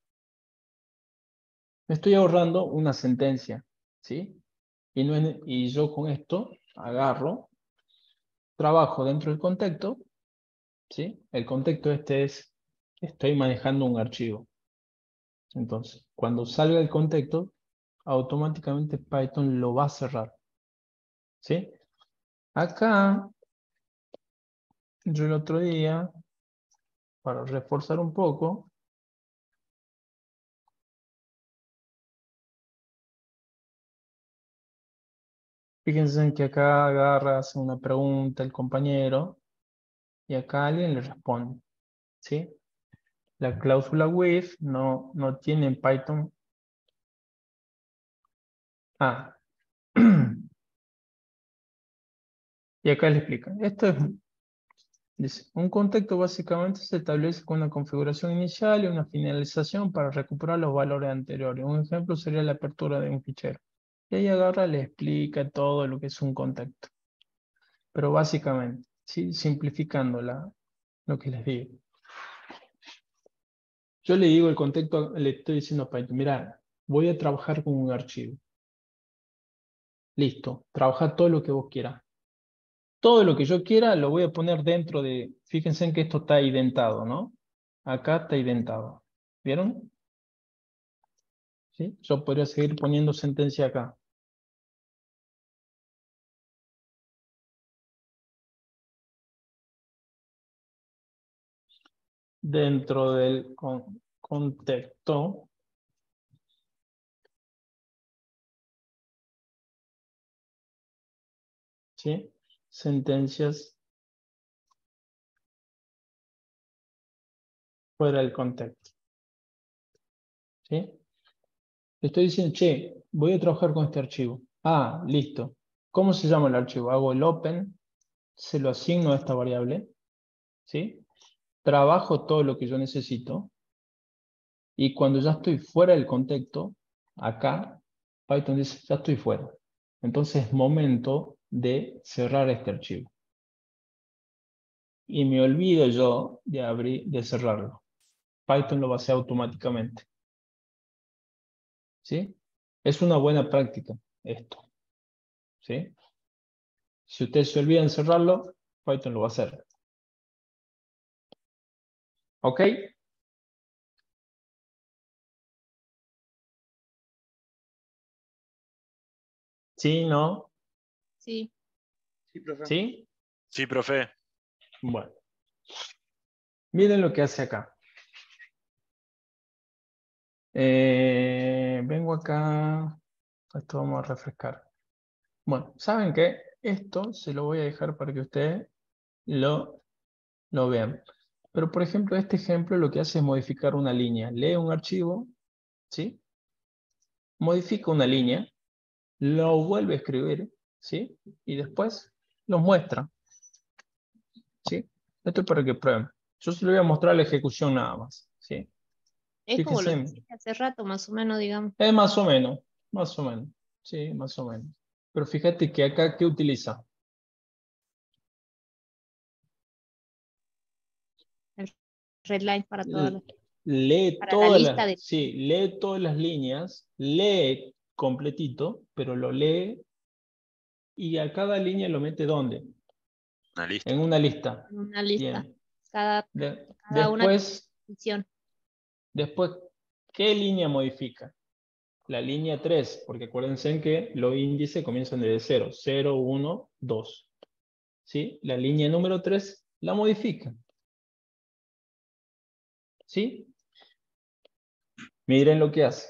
Me estoy ahorrando una sentencia, ¿sí? Y yo con esto agarro, trabajo dentro del contexto, ¿sí? El contexto este es, estoy manejando un archivo. Entonces, cuando salga del contexto, automáticamente Python lo va a cerrar, ¿sí? Acá, yo el otro día, para reforzar un poco, fíjense en que acá agarra, hace una pregunta el compañero, y acá alguien le responde, ¿sí? La cláusula with no tiene en Python. Ah. Y acá le explica. Esto es, dice, un contexto básicamente se establece con una configuración inicial y una finalización para recuperar los valores anteriores. Un ejemplo sería la apertura de un fichero. Y ahí agarra, le explica todo lo que es un contexto. Pero básicamente, ¿sí? Simplificando lo que les digo. Yo le digo el contexto, le estoy diciendo a Python, mira, voy a trabajar con un archivo. Listo, trabaja todo lo que vos quieras. Todo lo que yo quiera lo voy a poner dentro de, fíjense en que esto está identado, ¿no? Acá está identado. ¿Vieron? ¿Sí? Yo podría seguir poniendo sentencia acá. dentro del contexto ¿sí? Sentencias fuera del contexto. ¿Sí? Le estoy diciendo, che, voy a trabajar con este archivo. Ah, listo. ¿Cómo se llama el archivo? Hago el open, se lo asigno a esta variable, ¿sí? Trabajo todo lo que yo necesito, y cuando ya estoy fuera del contexto, acá, Python dice, ya estoy fuera. Entonces es momento de cerrar este archivo. Y me olvido yo de cerrarlo. Python lo va a hacer automáticamente. ¿Sí? Es una buena práctica esto. ¿Sí? Si ustedes se olvidan de cerrarlo, Python lo va a hacer. ¿Ok? ¿Sí? ¿No? Sí. Sí, profe. ¿Sí? Sí, profe. Bueno. Miren lo que hace acá. Vengo acá. Esto vamos a refrescar. Bueno, ¿saben qué? Esto se lo voy a dejar para que ustedes lo vean. Pero, por ejemplo, este ejemplo lo que hace es modificar una línea. Lee un archivo, ¿sí? Modifica una línea, lo vuelve a escribir, ¿sí? Y después los muestra, ¿sí? Esto es para que prueben. Yo se lo voy a mostrar la ejecución nada más, ¿sí? Es como lo que Fíjense, hiciste hace rato, más o menos, digamos. es más o menos, sí, más o menos. Pero fíjate que acá, ¿qué utiliza? El redline para todas las, Lee para la todas lista de. sí, lee todas las líneas, lee completito, pero lo lee y a cada línea lo mete ¿dónde? Una lista. En una lista. Una lista. Bien. Cada una Después, posición. después, ¿qué línea modifica? La línea 3, porque acuérdense que los índices comienzan desde 0, 0, 1, 2. ¿Sí? La línea número 3 la modifica. ¿Sí? Miren lo que hace.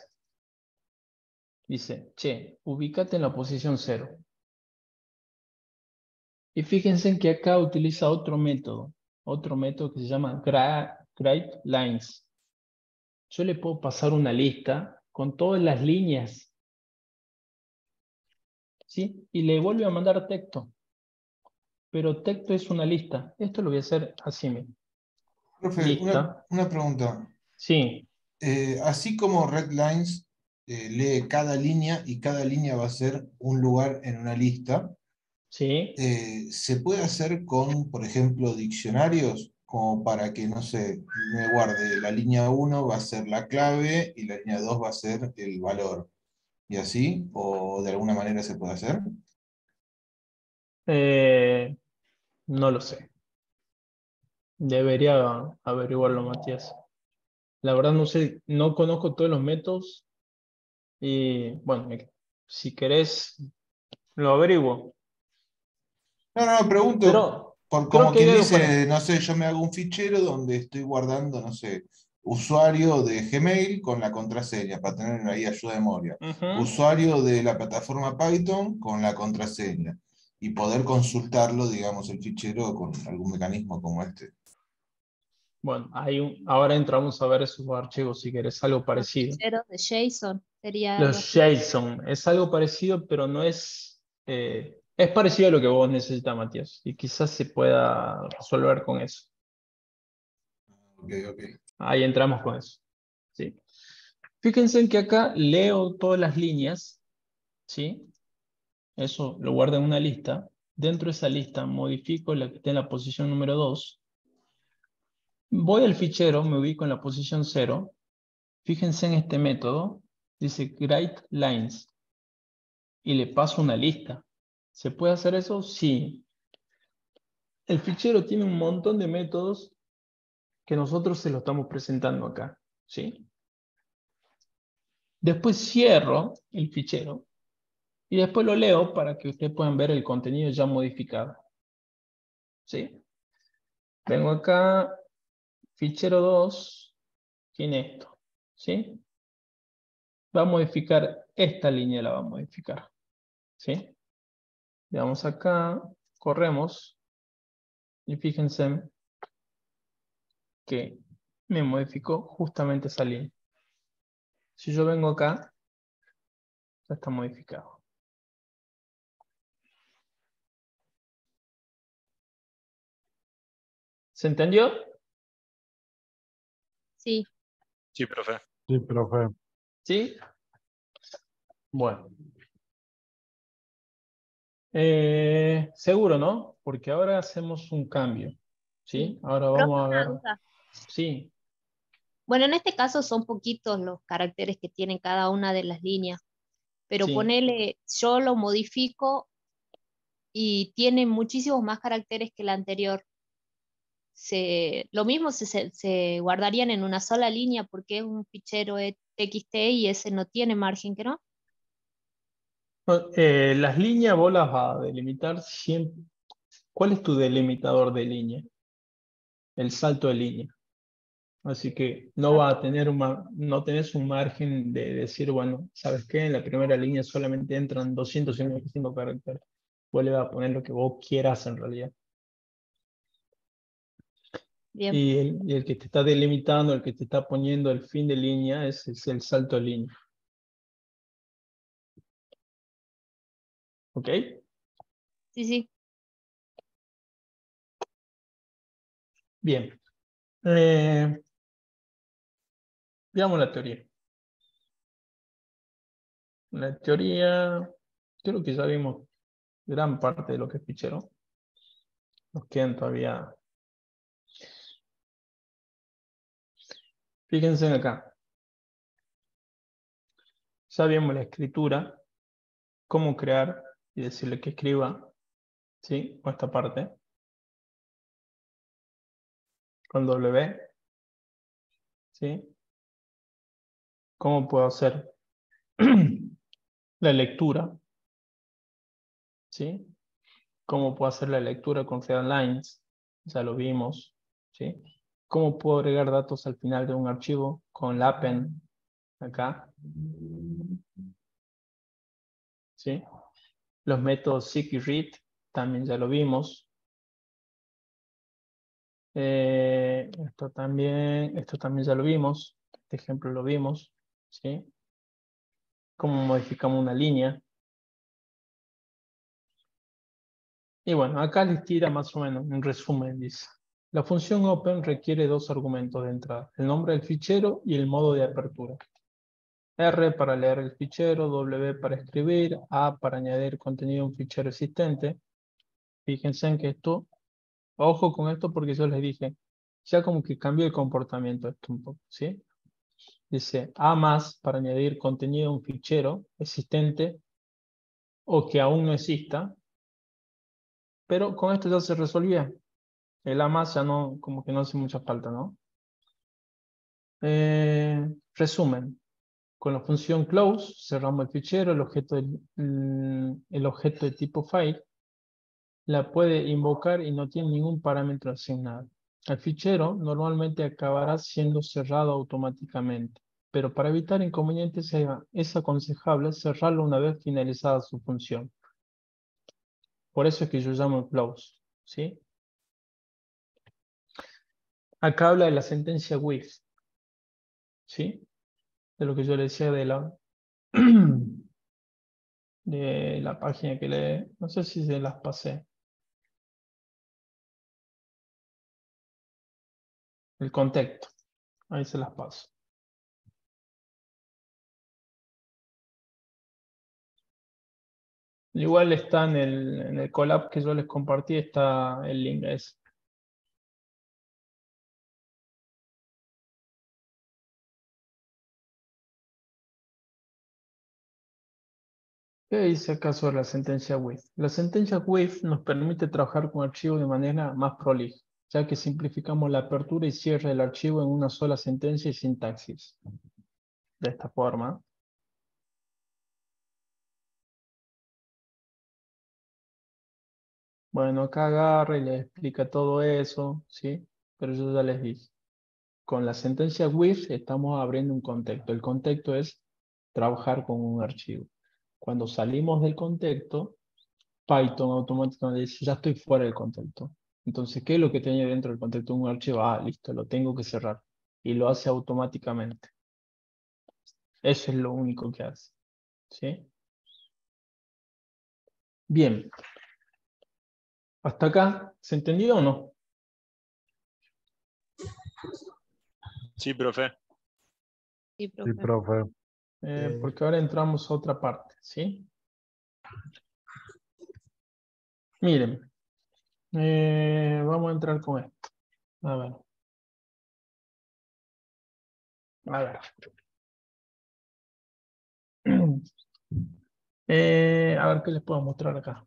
Dice, che, ubícate en la posición 0. Y fíjense que acá utiliza otro método que se llama GrayLines. Yo le puedo pasar una lista con todas las líneas, ¿sí? Y le vuelve a mandar texto. Pero texto es una lista. Esto lo voy a hacer así mismo. Profe, Lista. una pregunta. Sí, Así como Redlines lee cada línea y cada línea va a ser un lugar en una lista, sí. ¿se puede hacer con, por ejemplo, diccionarios? Como para que, no sé, me guarde la línea 1 va a ser la clave y la línea 2 va a ser el valor. ¿Y así? ¿O de alguna manera se puede hacer? No lo sé. Debería averiguarlo, Matías. La verdad no sé, no conozco todos los métodos. Y bueno, si querés, lo averiguo. No, pregunto, Pero por creo como que hay quien algo con dice, esto. no sé, yo me hago un fichero donde estoy guardando, no sé, usuario de Gmail con la contraseña, para tener ahí ayuda de memoria. Ujú. Usuario de la plataforma Python con la contraseña. Y poder consultarlo, digamos, el fichero con algún mecanismo como este. Bueno, ahora entramos a ver esos archivos si querés algo Los parecido. ficheros de JSON. Sería algo Los así. JSON es algo parecido, pero no es. Es parecido a lo que vos necesitas, Matías. Y quizás se pueda resolver con eso. Ok, ok. Ahí entramos con eso. ¿Sí? Fíjense en que acá leo todas las líneas. ¿Sí? Eso lo guardo en una lista. Dentro de esa lista modifico la que está en la posición número 2. Voy al fichero, me ubico en la posición 0. Fíjense en este método. Dice GrayLines. Y le paso una lista. ¿Se puede hacer eso? Sí. El fichero tiene un montón de métodos que nosotros se lo estamos presentando acá. ¿Sí? Después cierro el fichero y después lo leo para que ustedes puedan ver el contenido ya modificado. ¿Sí? Vengo acá, fichero 2 tiene esto, ¿sí? Va a modificar esta línea, la va a modificar, ¿sí? Le damos acá, corremos, y fíjense que me modificó justamente esa línea. Si yo vengo acá, ya está modificado. ¿Se entendió? Sí. Sí, profe. Sí, profe. ¿Sí? Bueno. Seguro, ¿no? Porque ahora hacemos un cambio. ¿Sí? Ahora Profe, vamos a una ver. duda. Sí, Bueno, en este caso son poquitos los caracteres que tienen cada una de las líneas, pero sí. ponele, yo lo modifico y tiene muchísimos más caracteres que el anterior. Lo mismo se guardarían en una sola línea porque es un fichero TXT y ese no tiene margen, ¿que no? Las líneas vos las vas a delimitar siempre. ¿Cuál es tu delimitador de línea? El salto de línea. Así que no va a tener no tenés un margen de decir, bueno, ¿sabes qué? En la primera línea solamente entran 255 caracteres. Vos le vas a poner lo que vos quieras en realidad. Bien, Y el que te está delimitando, el que te está poniendo el fin de línea es el salto de línea. ¿Ok? sí, sí. Bien. Veamos la teoría. La teoría, creo que ya vimos gran parte de lo que es fichero. Nos quedan todavía. Fíjense acá. Ya vimos la escritura, cómo crear y decirle que escriba, ¿sí? O esta parte, con W, ¿sí? ¿Cómo puedo hacer la lectura, ¿sí? ¿Cómo puedo hacer la lectura con readlines? Ya lo vimos, ¿sí? ¿Cómo puedo agregar datos al final de un archivo con la append acá? ¿Sí? Los métodos seek y read también ya lo vimos. Esto también ya lo vimos. Este ejemplo lo vimos, ¿sí? Cómo modificamos una línea. Y bueno, acá les tira más o menos un resumen, dice. La función open requiere dos argumentos de entrada, el nombre del fichero y el modo de apertura. R para leer el fichero, W para escribir, A para añadir contenido a un fichero existente. Fíjense en que esto, ojo con esto porque yo les dije, ya como que cambió el comportamiento esto un poco, ¿sí? Dice A más para añadir contenido a un fichero existente o que aún no exista, pero con esto ya se resolvía. El A más ya no, como que no hace mucha falta, ¿no? Resumen. Con la función close cerramos el fichero, el objeto de tipo file la puede invocar y no tiene ningún parámetro asignado. El fichero normalmente acabará siendo cerrado automáticamente, pero para evitar inconvenientes es aconsejable cerrarlo una vez finalizada su función. Por eso es que yo llamo close, ¿sí? Acá habla de la sentencia with, ¿sí? De lo que yo le decía de la página que no sé si se las pasé. El contexto, ahí se las paso. Igual está en el collab que yo les compartí, está el link a ese. ¿Qué dice acá sobre la sentencia with? La sentencia with nos permite trabajar con archivos de manera más prolija, ya que simplificamos la apertura y cierre del archivo en una sola sentencia y sintaxis. De esta forma. Bueno, acá agarra y les explica todo eso, ¿sí? Pero yo ya les dije. Con la sentencia with estamos abriendo un contexto. El contexto es trabajar con un archivo. Cuando salimos del contexto, Python automáticamente dice, ya estoy fuera del contexto. Entonces, ¿qué es lo que tenía dentro del contexto de un archivo? Ah, listo, lo tengo que cerrar. Y lo hace automáticamente. Eso es lo único que hace. ¿Sí? Bien. ¿Hasta acá se entendió o no? Sí, profe. Sí, Sí, profe. profe. Porque ahora entramos a otra parte. ¿Sí? Miren. Vamos a entrar con esto. A ver. A ver. A ver qué les puedo mostrar acá.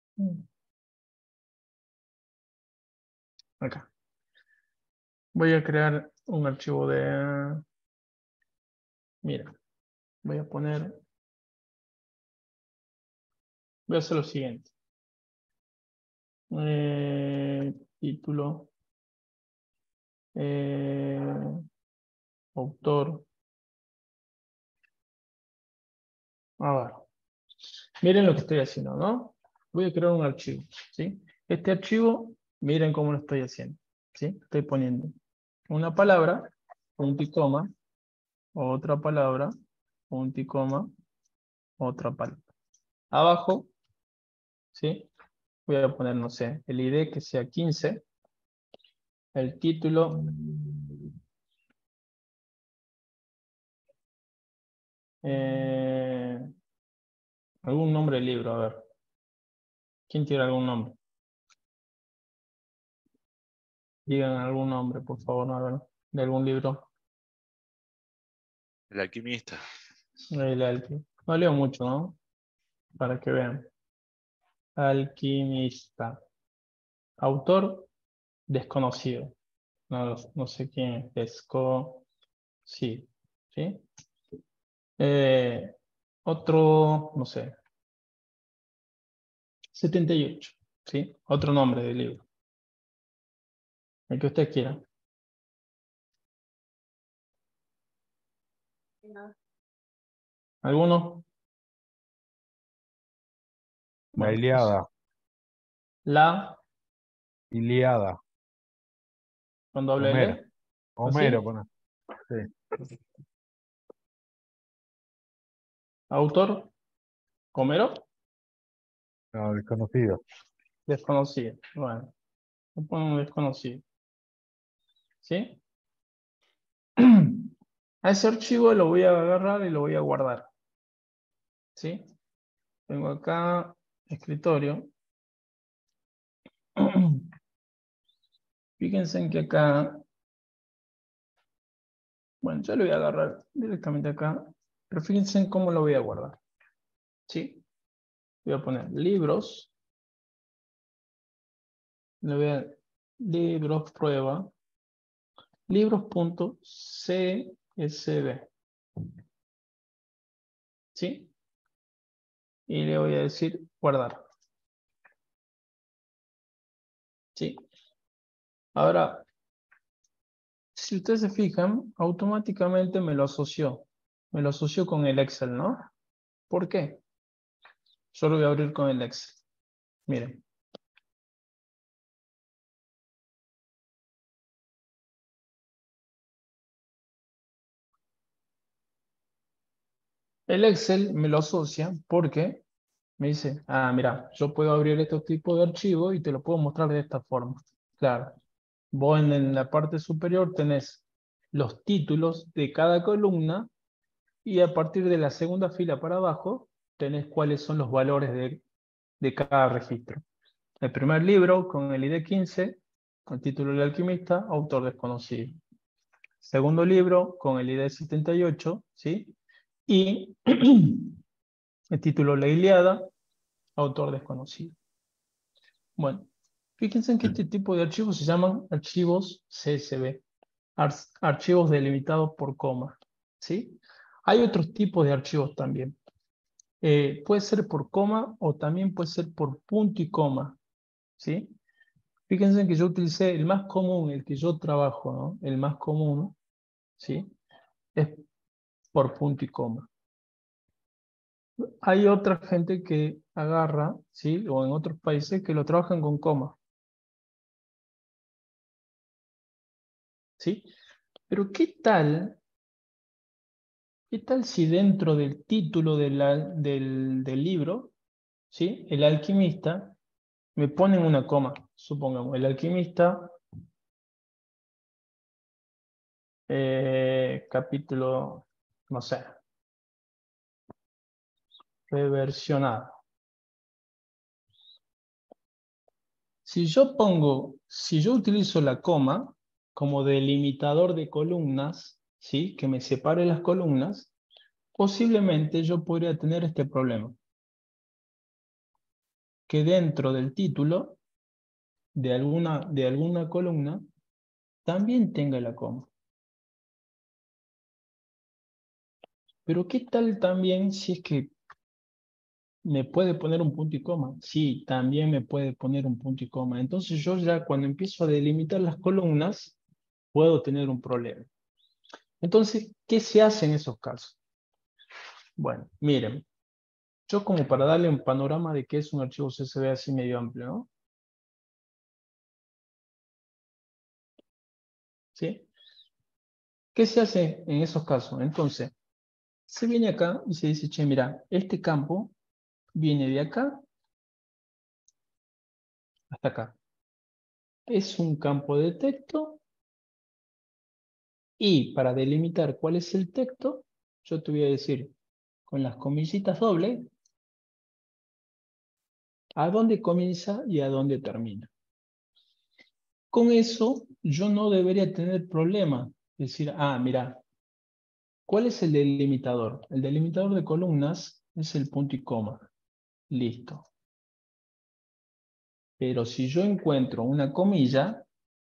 Acá. Voy a crear un archivo de... Mira. Voy a poner... Voy a hacer lo siguiente. Título. Autor. A ver. Miren lo que estoy haciendo, ¿no? Voy a crear un archivo, ¿sí? Este archivo, miren cómo lo estoy haciendo, ¿sí? Estoy poniendo una palabra, punto y coma, otra palabra, punto y coma, otra palabra. Abajo, ¿sí? Voy a poner, no sé, el ID que sea 15, el título, algún nombre de libro, a ver. ¿Quién tiene algún nombre? Digan algún nombre, por favor, a ver, de algún libro. El alquimista. No leo mucho, ¿no? Para que vean. Alquimista. Autor, desconocido. No sé quién es. Desconocido. ¿Sí? Otro, no sé. 78. ¿Sí? Otro nombre del libro. El que usted quiera. ¿Alguno? La Bueno, Ilíada. la, Ilíada. cuando habla Homero. L. Homero, ¿Así? pone. Sí. Autor, Homero. No, desconocido. Desconocido. Bueno, le pongo un desconocido. ¿Sí? A ese archivo lo voy a agarrar y lo voy a guardar. ¿Sí? Tengo acá escritorio. Fíjense en que acá, bueno, yo lo voy a agarrar directamente acá, pero fíjense en cómo lo voy a guardar. ¿Sí? Voy a poner libros. Le voy a libros prueba. Libros.csv. ¿Sí? Y le voy a decir guardar. ¿Sí? Ahora, si ustedes se fijan, automáticamente me lo asoció. Me lo asoció con el Excel, ¿no? ¿Por qué? Yo lo voy a abrir con el Excel. Miren. El Excel me lo asocia porque me dice, ah, mira, yo puedo abrir este tipo de archivo y te lo puedo mostrar de esta forma. Claro, vos en la parte superior tenés los títulos de cada columna y a partir de la segunda fila para abajo tenés cuáles son los valores de cada registro. El primer libro con el ID 15, el título del alquimista, autor desconocido. Segundo libro con el ID 78, ¿sí? Y el título La Ilíada, autor desconocido. Bueno, fíjense en que este tipo de archivos se llaman archivos CSV, archivos delimitados por coma, ¿sí? Hay otros tipos de archivos también. Puede ser por coma o también puede ser por punto y coma, ¿sí? Fíjense que yo utilicé el más común, el que yo trabajo, ¿no? El más común, ¿sí? Es por punto y coma. Hay otra gente que agarra, ¿sí? O en otros países que lo trabajan con coma. ¿Sí? Pero ¿qué tal si dentro del título del libro, ¿sí? El alquimista, me ponen una coma? Supongamos, el alquimista, capítulo, no sé, reversionado. Si yo utilizo la coma como delimitador de columnas, ¿sí? Que me separe las columnas, posiblemente yo podría tener este problema. Que dentro del título de alguna columna también tenga la coma. Pero ¿qué tal también si es que me puede poner un punto y coma? Sí, también me puede poner un punto y coma. Entonces yo ya cuando empiezo a delimitar las columnas, puedo tener un problema. Entonces, ¿qué se hace en esos casos? Bueno, miren, yo como para darle un panorama de qué es un archivo CSV así medio amplio, ¿no? ¿Sí? ¿Qué se hace en esos casos? Entonces, se viene acá y se dice, che, mira, este campo viene de acá hasta acá. Es un campo de texto y para delimitar cuál es el texto, yo te voy a decir con las comillitas dobles a dónde comienza y a dónde termina. Con eso yo no debería tener problema. Decir, mira, ¿cuál es el delimitador? El delimitador de columnas es el punto y coma. Listo. Pero si yo encuentro una comilla,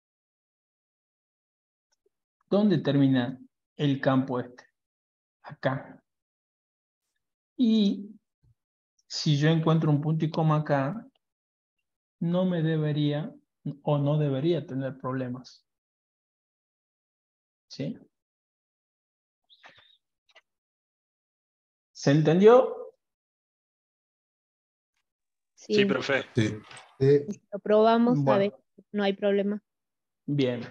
¿dónde termina el campo este? Acá. Y si yo encuentro un punto y coma acá, no me debería o no debería tener problemas. ¿Sí? ¿Se entendió? Sí, Sí, profe. Sí. lo probamos, a Bueno, ver, no hay problema. bien.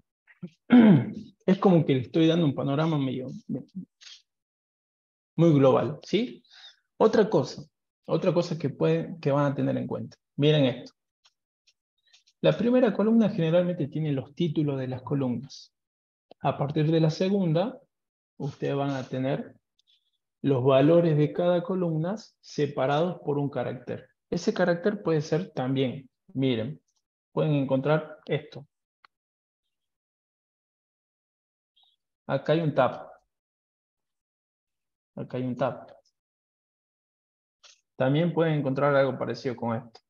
Es como que le estoy dando un panorama muy global, ¿sí? Otra cosa que van a tener en cuenta. Miren esto. La primera columna generalmente tiene los títulos de las columnas. A partir de la segunda, ustedes van a tener los valores de cada columna separados por un carácter. Ese carácter puede ser también, miren, pueden encontrar esto. Acá hay un tab. Acá hay un tab. También pueden encontrar algo parecido con esto.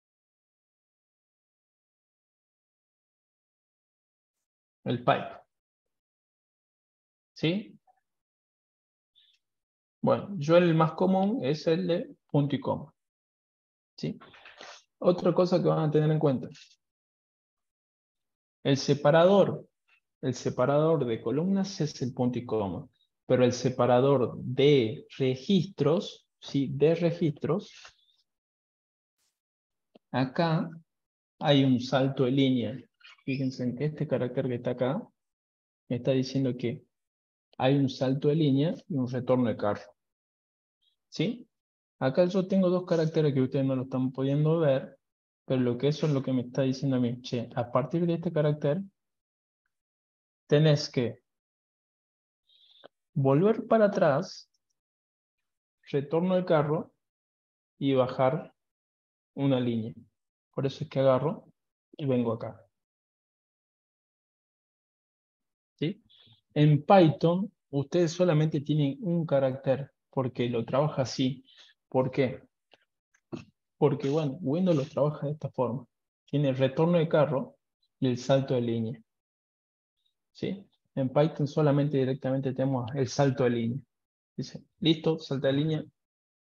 El pipe. ¿Sí? Bueno, yo el más común es el de punto y coma. ¿Sí? Otra cosa que van a tener en cuenta. El separador de columnas es el punto y coma. Pero el separador de registros, ¿sí? De registros, acá hay un salto de línea. Fíjense en que este carácter que está acá me está diciendo que hay un salto de línea y un retorno de carro. ¿Sí? Acá yo tengo dos caracteres que ustedes no lo están pudiendo ver, pero eso es lo que me está diciendo a mí. Che, a partir de este carácter, tenés que volver para atrás, retorno de carro y bajar una línea. Por eso es que agarro y vengo acá. ¿Sí? En Python, ustedes solamente tienen un carácter, porque lo trabaja así. ¿Por qué? Porque, bueno, Windows lo trabaja de esta forma. Tiene el retorno de carro y el salto de línea. ¿Sí? En Python solamente directamente tenemos el salto de línea. Dice, listo, salta de línea.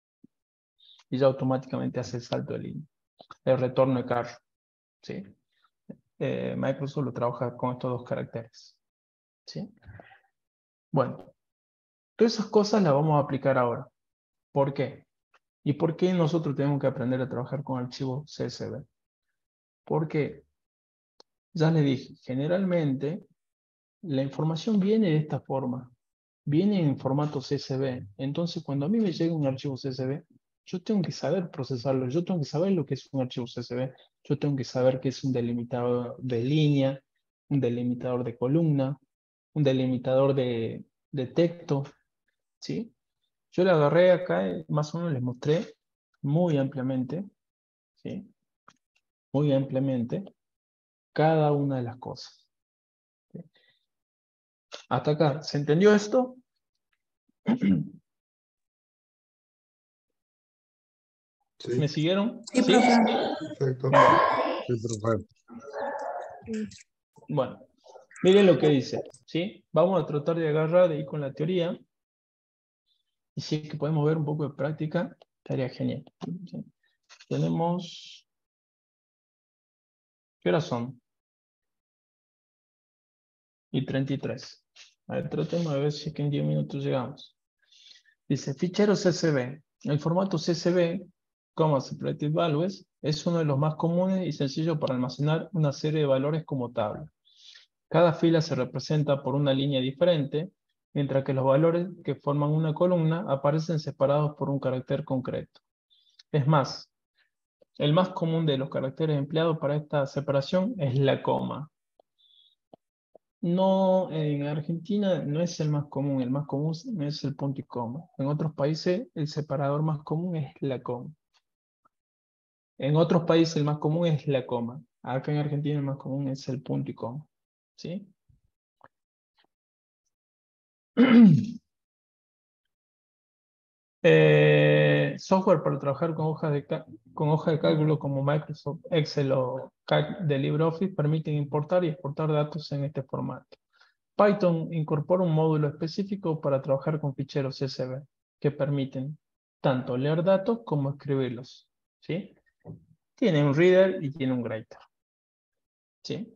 Y ya automáticamente hace el salto de línea. El retorno de carro. ¿Sí? Microsoft lo trabaja con estos dos caracteres. ¿Sí? Bueno, todas esas cosas las vamos a aplicar ahora. ¿Por qué? ¿Y por qué nosotros tenemos que aprender a trabajar con archivos CSV? Porque, ya les dije, generalmente la información viene de esta forma. Viene en formato CSV. Entonces, cuando a mí me llega un archivo CSV, yo tengo que saber procesarlo. Yo tengo que saber lo que es un archivo CSV. Yo tengo que saber qué es un delimitador de línea, un delimitador de columna, un delimitador de texto. ¿Sí? Yo le agarré acá, más o menos les mostré muy ampliamente, ¿sí? Muy ampliamente, cada una de las cosas. ¿Sí? Hasta acá, ¿se entendió esto? Sí, ¿Me siguieron? Sí, profe. perfecto. Sí, profe. Bueno, miren lo que dice, ¿sí? Vamos a tratar de agarrar de ahí con la teoría. Y si es que podemos ver un poco de práctica, estaría genial. ¿Sí? Tenemos... ¿Qué horas son? Y 33. A ver, tratemos de ver si es que en 10 minutos llegamos. Dice, fichero CSV. El formato CSV, como Separated Values, es uno de los más comunes y sencillos para almacenar una serie de valores como tabla. Cada fila se representa por una línea diferente, mientras que los valores que forman una columna aparecen separados por un carácter concreto. Es más, el más común de los caracteres empleados para esta separación es la coma. No, en Argentina no es el más común es el punto y coma. En otros países el separador más común es la coma. En otros países el más común es la coma. Acá en Argentina el más común es el punto y coma. ¿Sí? Software para trabajar con hojas de cálculo como Microsoft Excel o CAD de LibreOffice permiten importar y exportar datos en este formato. Python incorpora un módulo específico para trabajar con ficheros CSV que permiten tanto leer datos como escribirlos. ¿Sí? Tiene un reader y tiene un writer. ¿Sí?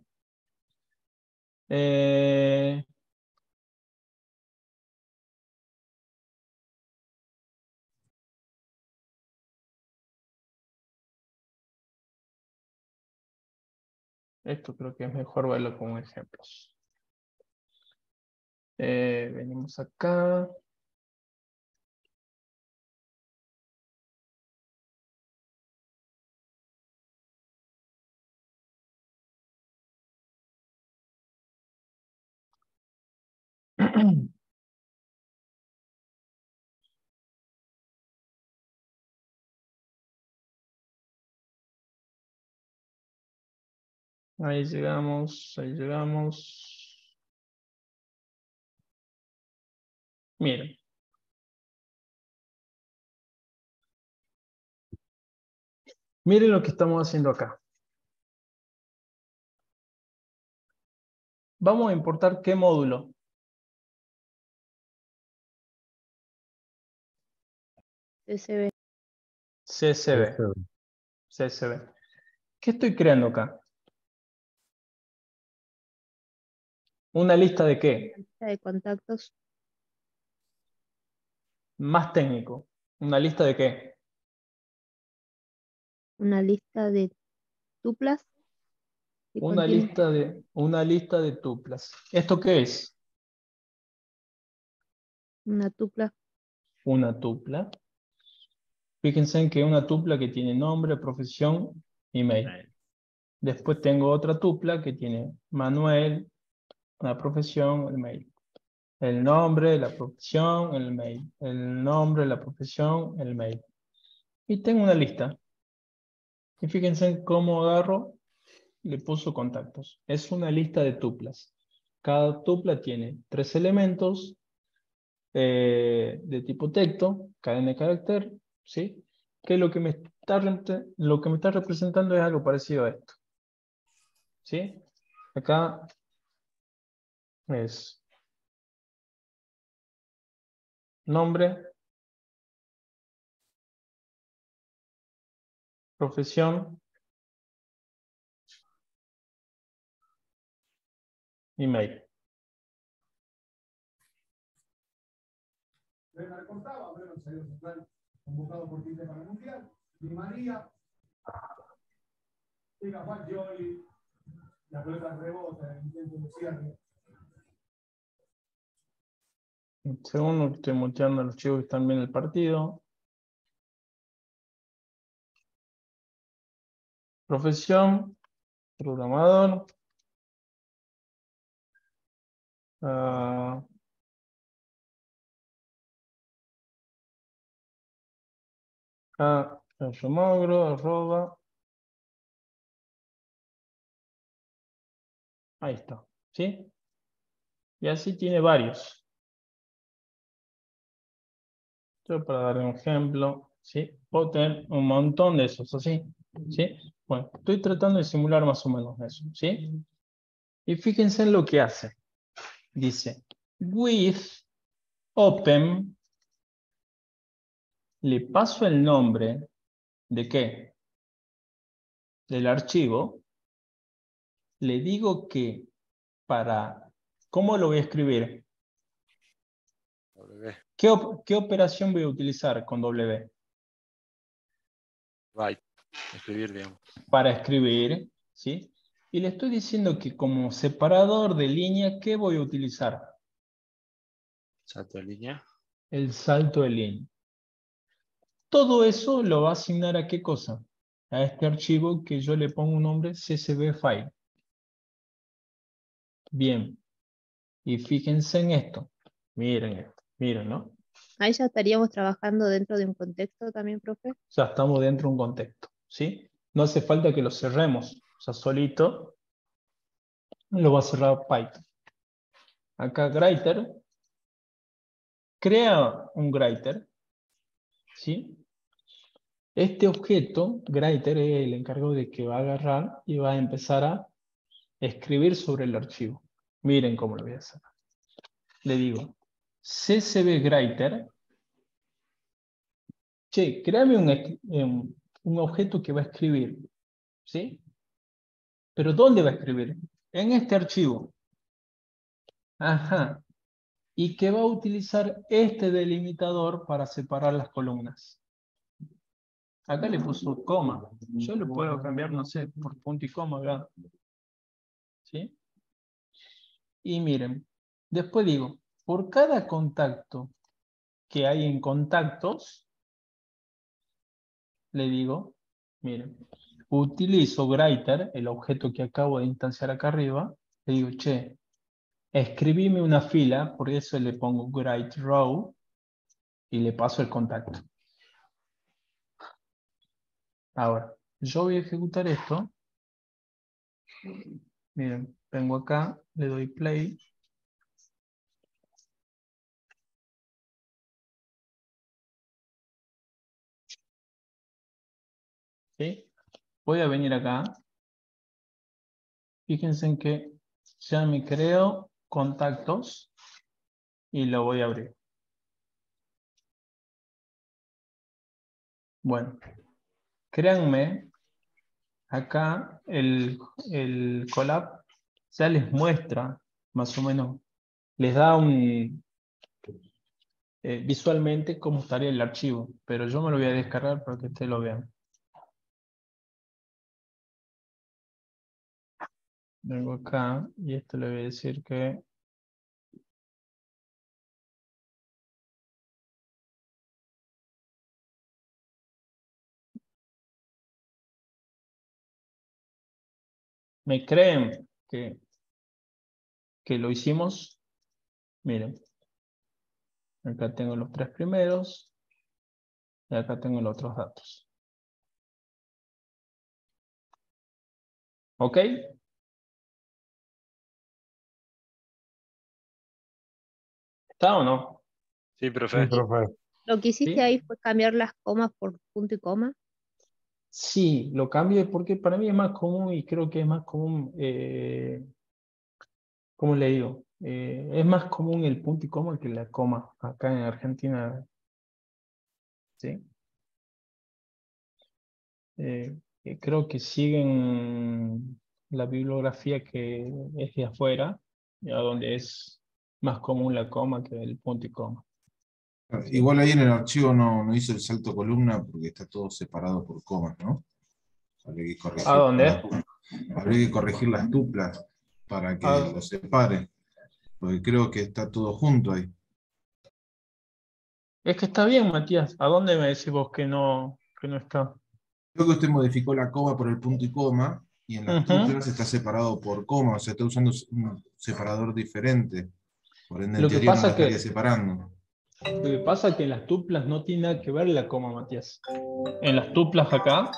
Esto creo que es mejor verlo con ejemplos. Venimos acá. Ahí llegamos, ahí llegamos. Miren. Miren lo que estamos haciendo acá. Vamos a importar ¿qué módulo? CSV. CSV. CSV. ¿Qué estoy creando acá? ¿Una lista de qué? Lista de contactos. Más técnico. ¿Una lista de qué? Una lista de tuplas que Una lista de tuplas. ¿Esto qué es? una tupla. Una tupla. Fíjense en que una tupla que tiene nombre, profesión, email. Después tengo otra tupla que tiene Manuel, la profesión, el mail. El nombre, la profesión, el mail. El nombre, la profesión, el mail. Y tengo una lista. Y fíjense en cómo agarro, le puso contactos. Es una lista de tuplas. Cada tupla tiene 3 elementos de tipo texto, cadena de carácter, ¿sí? Que lo que me está representando es algo parecido a esto. ¿Sí? Acá es nombre, profesión, email. Convocado por Chile para el Mundial. Di María. Llega Juan Gioli. La pelota rebota en el intento de cierre. Un segundo, estoy muteando a los chicos que están viendo el partido. Profesión, programador. Magro, arroba. Ahí está, ¿sí? Y así tiene varios. Yo para dar un ejemplo, ¿sí? Puedo tener un montón de esos, ¿así? ¿Sí? Bueno, estoy tratando de simular más o menos eso, ¿sí? Y fíjense en lo que hace. Dice, with open, le paso el nombre de ¿qué? Del archivo. Le digo que para, ¿cómo lo voy a escribir? W. ¿Qué operación voy a utilizar con W? Write. Escribir, digamos. Para escribir, ¿sí? Y le estoy diciendo que como separador de línea, ¿qué voy a utilizar? Salto de línea. El salto de línea. Todo eso lo va a asignar ¿a qué cosa? A este archivo que yo le pongo un nombre CSV file. Bien. Y fíjense en esto. Miren, ¿no? Ahí ya estaríamos trabajando dentro de un contexto también, profe. Ya estamos dentro de un contexto, ¿sí? No hace falta que lo cerremos. O sea, solito lo va a cerrar Python. Acá Greater. Crea un Greater, ¿sí? Este objeto, Greater, es el encargado de que va a agarrar y va a empezar a escribir sobre el archivo. Miren cómo lo voy a hacer. Le digo, CSV Greater. Che, créame un objeto que va a escribir, ¿sí? ¿Pero dónde va a escribir? En este archivo. Ajá. Y que va a utilizar este delimitador para separar las columnas. Acá le puso coma. Yo lo puedo cambiar, no sé, por punto y coma, ¿verdad? ¿Sí? Y miren, después digo, por cada contacto que hay en contactos, le digo, miren, utilizo Greater, el objeto que acabo de instanciar acá arriba, le digo, che, escribime una fila, por eso le pongo Great Row y le paso el contacto. Ahora, yo voy a ejecutar esto. Miren, vengo acá, le doy play. ¿Sí? Voy a venir acá. Fíjense en que ya me creo contactos y lo voy a abrir. Bueno, créanme, acá el Colab ya les muestra más o menos, les da un visualmente cómo estaría el archivo, pero yo me lo voy a descargar para que ustedes lo vean. Vengo acá y esto le voy a decir que me creen que lo hicimos. Miren, acá tengo los 3 primeros y acá tengo los otros datos. ¿Ok? ¿Está o no? Sí, profe. Sí, profe. Lo que hiciste ¿Sí? ahí fue cambiar las comas por punto y coma. Sí, lo cambié porque para mí es más común y creo que es más común, ¿cómo le digo? Es más común el punto y coma que la coma acá en Argentina. ¿Sí? Creo que siguen la bibliografía que es de afuera ya donde es más común la coma que el punto y coma. Igual ahí en el archivo no hizo el salto columna porque está todo separado por comas, ¿no? Habría que corregir, ¿A dónde? habría que corregir las tuplas para que Ah. lo separe, porque creo que está todo junto ahí. Es que está bien, Matías. ¿A dónde me decís vos que no está? Creo que usted modificó la coma por el punto y coma, y en las Ujú. tuplas está separado por coma, o sea, está usando un separador diferente. Por ende, en Lo que teoría no pasa la estaría que separando. Lo que pasa es que en las tuplas no tiene nada que ver la coma, Matías. En las tuplas acá,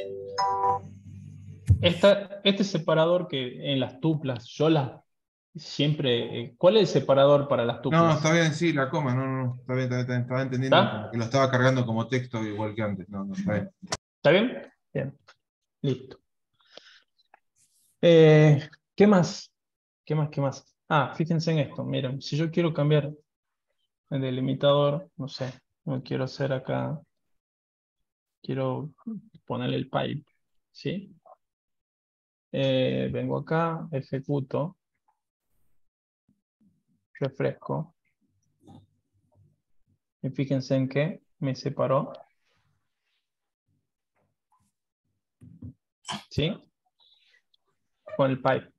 este separador que en las tuplas, yo las siempre... ¿cuál es el separador para las No, tuplas? está bien, sí, la coma, no, está bien, estaba entendiendo ¿Está? como que lo estaba cargando como texto igual que antes. No, está bien. ¿Está bien? Bien, listo. ¿Qué más? ¿Qué más? Ah, fíjense en esto. Miren, si yo quiero cambiar el delimitador, no sé, no quiero hacer acá, quiero ponerle el pipe, ¿sí? Vengo acá, ejecuto, refresco, y fíjense en que me separó, ¿sí? Con el pipe,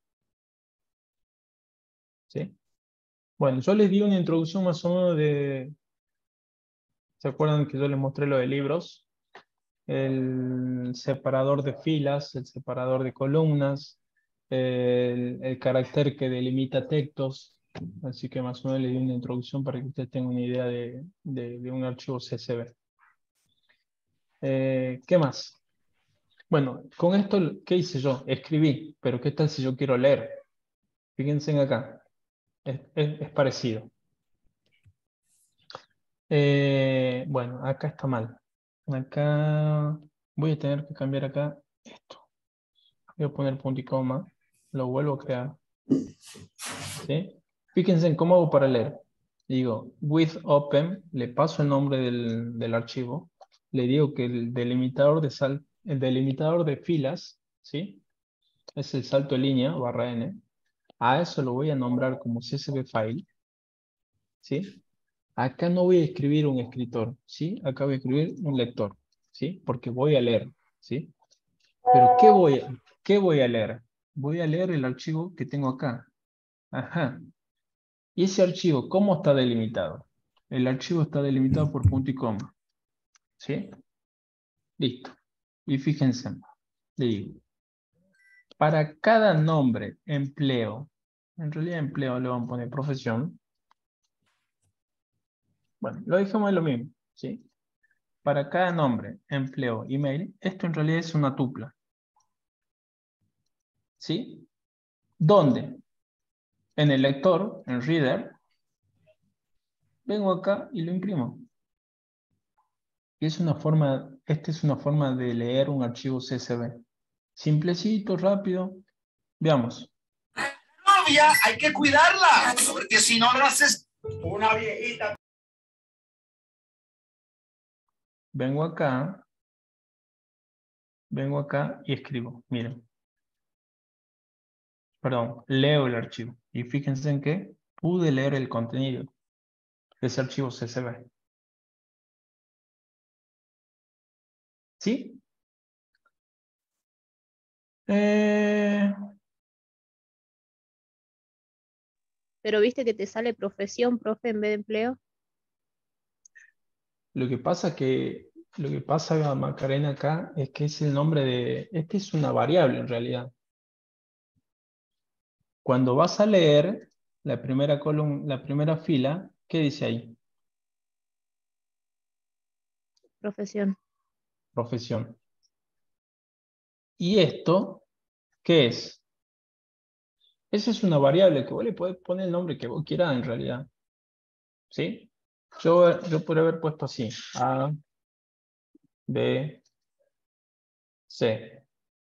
¿sí? Bueno, yo les di una introducción más o menos de, ¿se acuerdan que yo les mostré lo de libros? El separador de filas, el separador de columnas, el carácter que delimita textos, así que más o menos les di una introducción para que ustedes tengan una idea de un archivo CSV. ¿Qué más? Bueno, con esto, ¿qué hice yo? Escribí, pero ¿qué tal si yo quiero leer? Fíjense en acá, es parecido. Bueno, acá está mal. Acá voy a tener que cambiar acá esto. Voy a poner punto y coma, lo vuelvo a crear. ¿Sí? Fíjense en cómo hago para leer. Digo, with open, le paso el nombre del archivo, le digo que el delimitador de filas, ¿sí? Es el salto de línea, barra N. A eso lo voy a nombrar como CSV file, ¿sí? Acá no voy a escribir un escritor, ¿sí? Acá voy a escribir un lector, ¿sí? Porque voy a leer, ¿sí? Pero ¿qué voy a leer? Voy a leer el archivo que tengo acá. Ajá. ¿Y ese archivo cómo está delimitado? El archivo está delimitado por punto y coma, ¿sí? Listo. Y fíjense, le digo, para cada nombre, empleo, en realidad empleo le vamos a poner profesión. Bueno, lo dejamos en lo mismo, ¿sí? Para cada nombre, empleo, email, esto en realidad es una tupla. ¿Sí? ¿Dónde? En el lector, en Reader, vengo acá y lo imprimo. Y esta es una forma de leer un archivo CSV. Simplecito, rápido. Veamos. Novia, hay que cuidarla, porque si no lo haces una viejita. Vengo acá y escribo. Miren. Perdón, leo el archivo. Y fíjense en que pude leer el contenido de ese archivo CSV. ¿Sí? Pero viste que te sale profesión, profe, en vez de empleo. Lo que pasa, Macarena, acá es que es el nombre de... Este es una variable en realidad. Cuando vas a leer la primera columna, la primera fila, ¿qué dice ahí? Profesión. Profesión. ¿Y esto qué es? Esa es una variable que vos le podés poner el nombre que vos quieras en realidad. ¿Sí? Yo podría haber puesto así. A, B, C.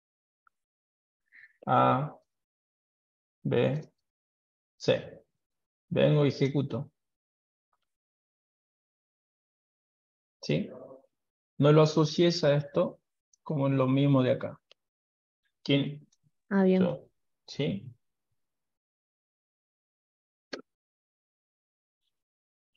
A, B, C. Vengo y ejecuto. ¿Sí? No lo asocies a esto como lo mismo de acá. ¿Quién? Ah, bien. Yo. ¿Sí?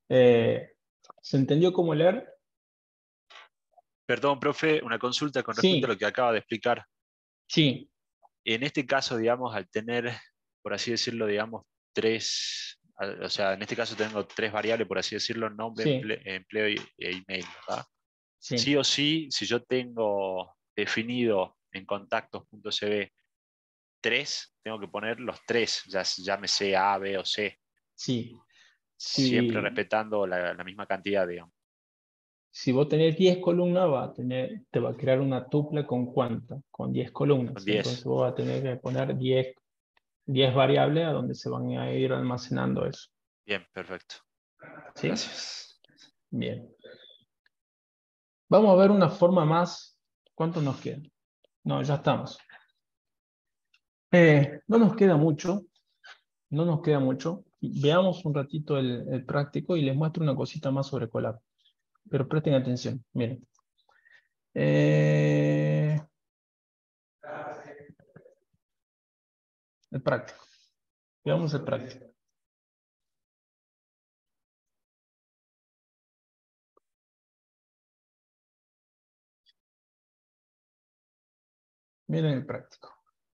¿Se entendió cómo leer? Perdón, profe, una consulta con respecto a Sí, lo que acaba de explicar. sí, En este caso, digamos, al tener, por así decirlo, digamos, o sea, en este caso tengo 3 variables, por así decirlo, nombre, sí, empleo e email, ¿verdad? sí. Sí o sí, si yo tengo definido en contactos.cb 3, tengo que poner los 3, ya llámese A, B o C, Sí. siempre Si, respetando la misma cantidad, digamos. si vos tenés 10 columnas, te va a crear una tupla con cuánto, con 10 Con columnas. 10. Entonces vos vas a tener que poner 10 variables a donde se van a ir almacenando eso. Bien, perfecto. ¿Sí? Gracias. Bien. Vamos a ver una forma más. ¿Cuánto nos queda? No, ya estamos. No nos queda mucho. No nos queda mucho. Veamos un ratito el práctico y les muestro una cosita más sobre Colab. Pero presten atención. Miren. El práctico. Veamos el práctico. Miren el práctico.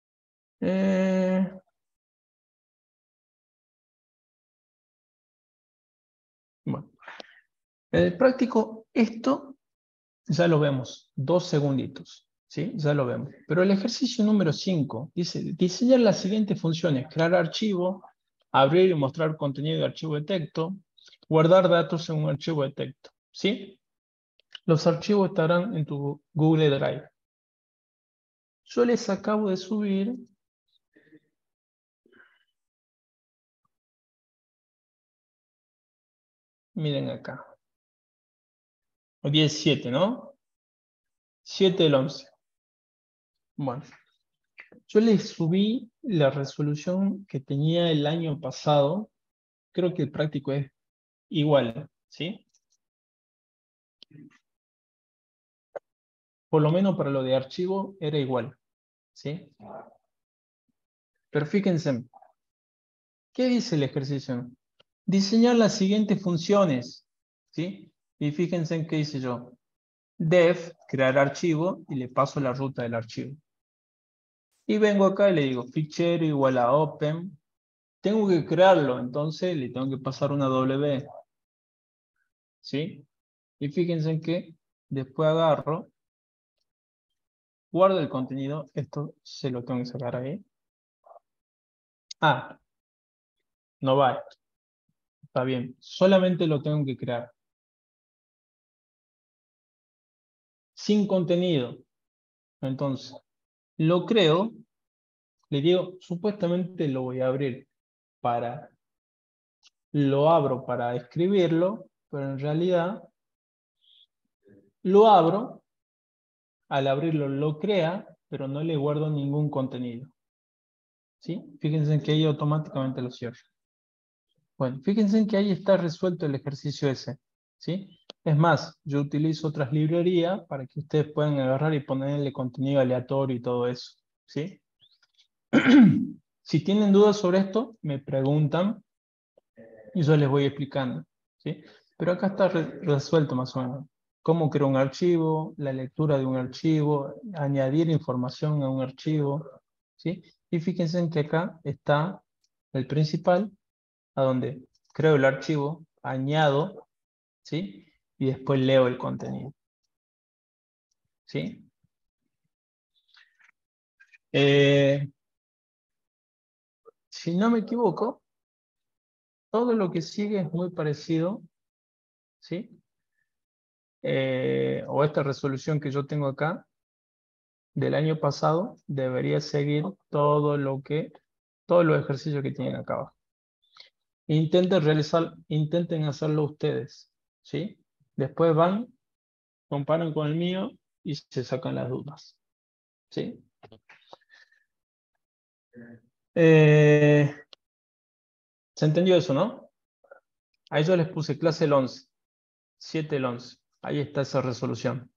Bueno, el práctico, esto ya lo vemos. 2 segunditos. ¿Sí? Ya lo vemos. Pero el ejercicio número 5 dice, diseñar las siguientes funciones. Crear archivo, abrir y mostrar contenido de archivo de texto, guardar datos en un archivo de texto. ¿Sí? Los archivos estarán en tu Google Drive. Yo les acabo de subir. Miren acá. Hoy día es 7, ¿no? 7 del 11. Bueno. Yo les subí la resolución que tenía el año pasado. Creo que el práctico es igual, ¿sí? Por lo menos para lo de archivo era igual, ¿sí? Pero fíjense, ¿qué dice el ejercicio? Diseñar las siguientes funciones, ¿sí? Y fíjense en qué hice yo. Def, crear archivo, y le paso la ruta del archivo. Y vengo acá y le digo, fichero igual a open. Tengo que crearlo, entonces le tengo que pasar una W, ¿sí? Y fíjense en que después agarro, guardo el contenido, esto se lo tengo que sacar ahí. Ah, no va esto. Está bien, solamente lo tengo que crear. Sin contenido. Entonces, lo creo, le digo, supuestamente lo voy a abrir para, lo abro para escribirlo, pero en realidad lo abro, al abrirlo lo crea, pero no le guardo ningún contenido. ¿Sí? Fíjense en que ahí automáticamente lo cierro. Bueno, fíjense en que ahí está resuelto el ejercicio ese. ¿Sí? Es más, yo utilizo otras librerías para que ustedes puedan agarrar y ponerle contenido aleatorio y todo eso. ¿Sí? Si tienen dudas sobre esto, me preguntan y yo les voy explicando. ¿Sí? Pero acá está resuelto más o menos. Cómo crear un archivo, la lectura de un archivo, añadir información a un archivo. ¿Sí? Y fíjense en que acá está el principal, a donde creo el archivo, añado, ¿sí? Y después leo el contenido. ¿Sí? Si no me equivoco, todo lo que sigue es muy parecido, ¿sí? O esta resolución que yo tengo acá, del año pasado, debería seguir todos los ejercicios que tienen acá abajo. Intenten hacerlo ustedes, ¿sí? Después van, comparan con el mío y se sacan las dudas, ¿sí? ¿Se entendió eso, no? Ahí yo les puse clase el 11, 7 el 11. Ahí está esa resolución.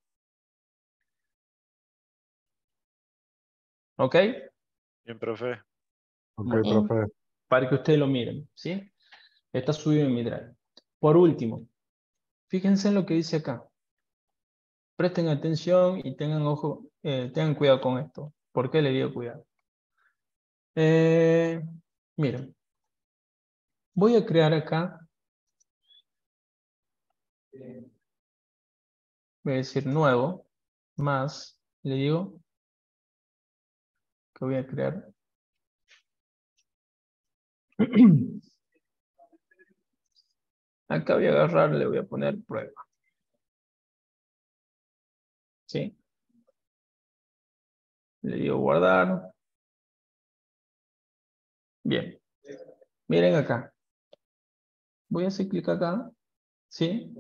¿Ok? Bien, profe. Ok, Bueno, profe. para que ustedes lo miren, ¿sí? Está subido en mi drive. Por último, fíjense en lo que dice acá. Presten atención y tengan ojo, tengan cuidado con esto. ¿Por qué le digo cuidado? Miren, voy a crear acá, voy a decir nuevo, más, le digo que voy a crear. Acá voy a agarrar, le voy a poner prueba. ¿Sí? Le digo guardar. Bien. Miren acá. Voy a hacer clic acá. ¿Sí?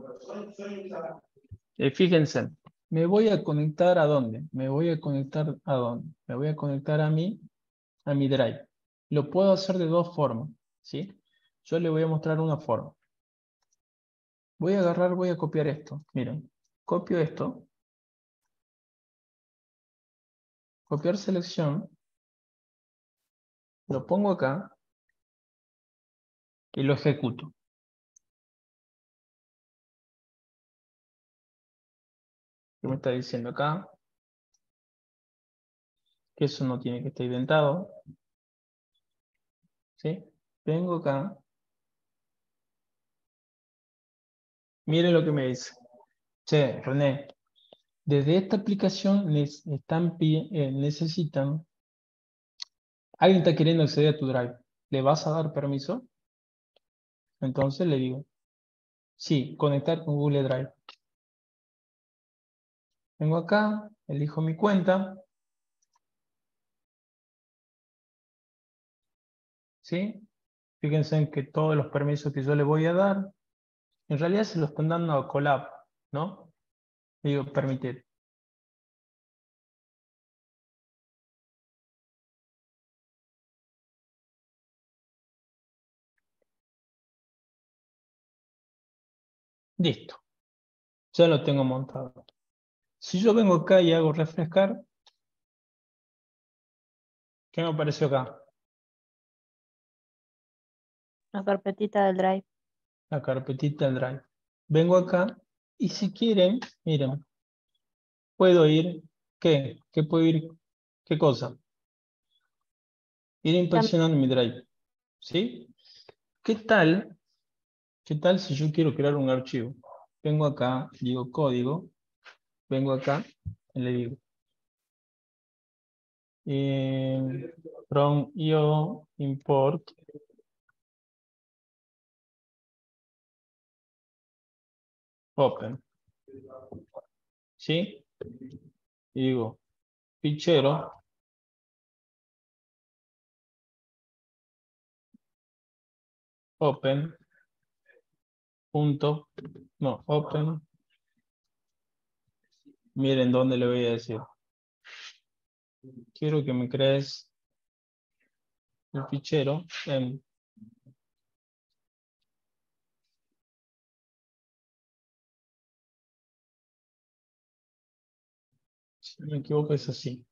Fíjense. Me voy a conectar ¿a dónde? Me voy a conectar ¿a dónde? Me voy a conectar a mi Drive. Lo puedo hacer de dos formas. ¿Sí? Yo le voy a mostrar una forma. Voy a agarrar, voy a copiar esto. Miren. Copio esto. Copiar selección. Lo pongo acá. Y lo ejecuto. ¿Qué me está diciendo acá? Que eso no tiene que estar inventado. ¿Sí? Vengo acá. Miren lo que me dice. Che, René, desde esta aplicación necesitan... Alguien está queriendo acceder a tu Drive. ¿Le vas a dar permiso? Entonces le digo, sí, conectar con Google Drive. Vengo acá, elijo mi cuenta. ¿Sí? Fíjense en que todos los permisos que yo le voy a dar, en realidad se los están dando a Colab, ¿no? Digo, permitir. Listo. Ya lo tengo montado. Si yo vengo acá y hago refrescar, ¿qué me apareció acá? La carpetita del Drive. La carpetita del Drive. Vengo acá y si quieren, miren, puedo ir, ¿qué? ¿Qué puedo ir? ¿Qué cosa? Ir inspeccionando mi Drive. ¿Sí? ¿Qué tal? ¿Qué tal si yo quiero crear un archivo? Vengo acá, digo código, vengo acá y le digo from io import open. ¿Sí? Y digo fichero open punto, no, open. Miren dónde le voy a decir. Quiero que me crees el fichero en si no me equivoco es así.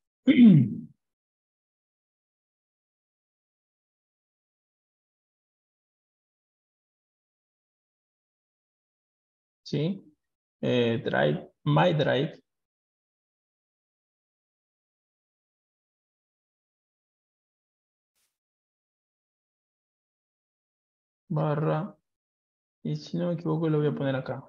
¿Sí? Drive, my drive. Barra. Y si no me equivoco lo voy a poner acá.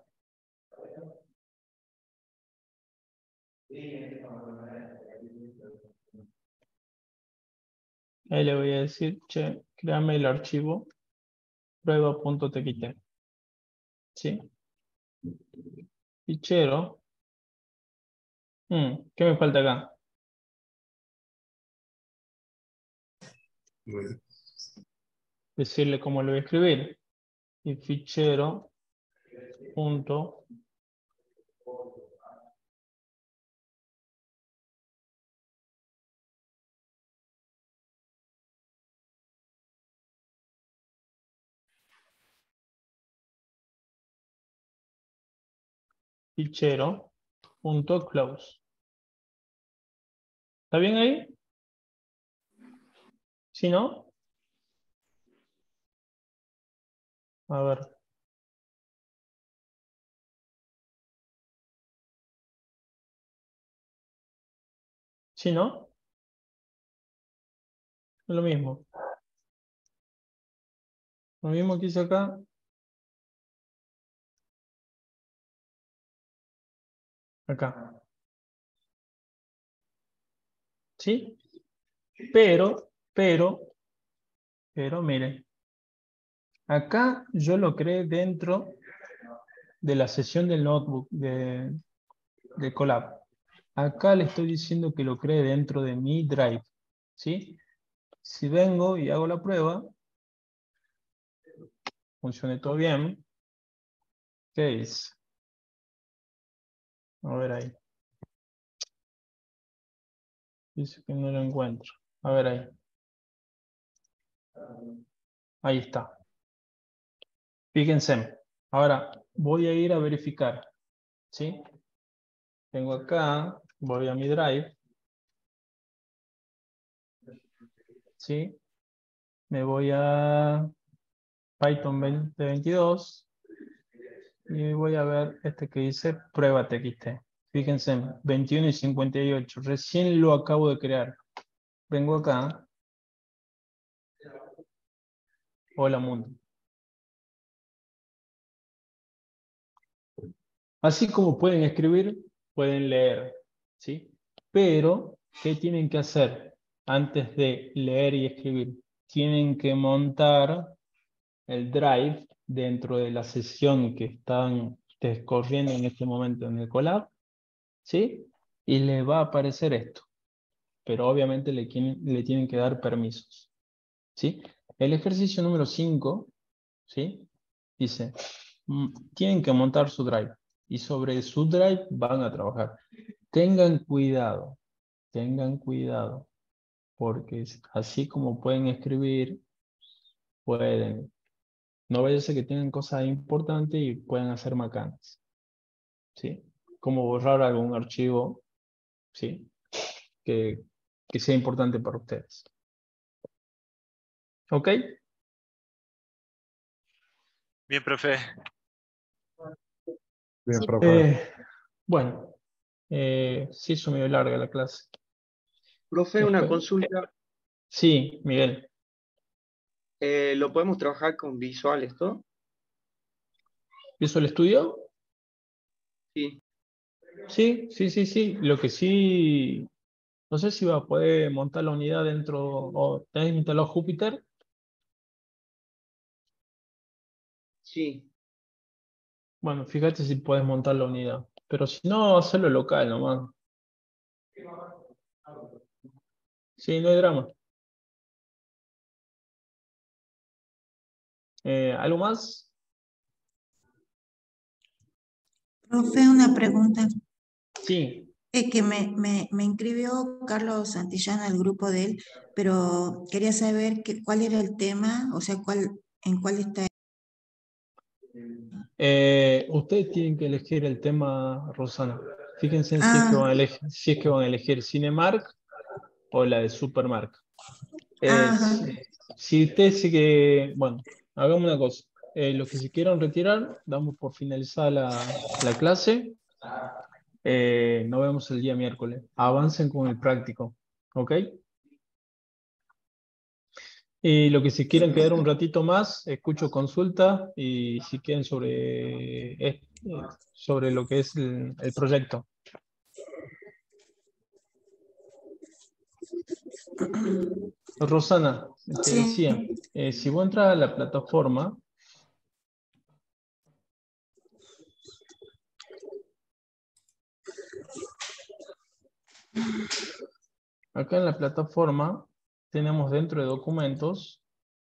Ahí le voy a decir, che, créame el archivo prueba.txt. ¿Sí? Fichero. ¿Qué me falta acá? Decirle cómo lo voy a escribir. Y fichero punto fichero punto close. ¿Está bien ahí? Si no, a ver. ¿Sí, no? Es lo mismo. Lo mismo que hice acá. Acá. ¿Sí? Pero, miren. Acá yo lo creé dentro de la sesión del notebook de Colab. Acá le estoy diciendo que lo cree dentro de mi Drive. ¿Sí? Si vengo y hago la prueba, funcione todo bien. ¿Qué es? A ver ahí. Dice que no lo encuentro. A ver ahí. Ahí está. Fíjense. Ahora voy a ir a verificar. ¿Sí? Tengo acá, voy a mi Drive. ¿Sí? Me voy a Python 2022 y voy a ver este que dice prueba TXT. Fíjense, 21 y 58. Recién lo acabo de crear. Vengo acá. Hola mundo. Así como pueden escribir, pueden leer, ¿sí? Pero, ¿qué tienen que hacer antes de leer y escribir? Tienen que montar el Drive dentro de la sesión que están corriendo en este momento en el Colab, ¿sí? Y le va a aparecer esto. Pero obviamente le tienen que dar permisos, ¿sí? El ejercicio número 5, ¿sí? Dice, tienen que montar su Drive. Y sobre su Drive van a trabajar. Tengan cuidado, porque así como pueden escribir, pueden. No vaya a ser que tengan cosas importantes y puedan hacer macanas, ¿sí? Como borrar algún archivo, ¿sí? Que sea importante para ustedes. ¿Ok? Bien, profe. Bien, profe. Bueno, se hizo medio larga la clase. Profe, una consulta. Sí, Miguel. ¿Lo podemos trabajar con Visual esto? ¿Visual Studio? Sí. Sí. Lo que sí, no sé si va a poder montar la unidad dentro, o tenés instalado Júpiter. Sí. Bueno, fíjate si puedes montar la unidad. Pero si no, hacerlo local nomás. Sí, no hay drama. ¿Algo más? Profe, una pregunta. Sí. Es que me inscribió Carlos Santillán al grupo de él, pero quería saber cuál era el tema, o sea, en cuál está. Ustedes tienen que elegir el tema, Rosana. Fíjense si es que van a elegir Cinemark o la de Supermark. Si ustedes sigue, bueno, hagamos una cosa. Los que se quieran retirar, damos por finalizada la clase. Nos vemos el día miércoles. Avancen con el práctico, ¿ok? Y lo que si quieren quedar un ratito más, escucho consulta y si quieren sobre lo que es el proyecto. Rosana, te decía, si vos entras a la plataforma, acá en la plataforma tenemos dentro de documentos,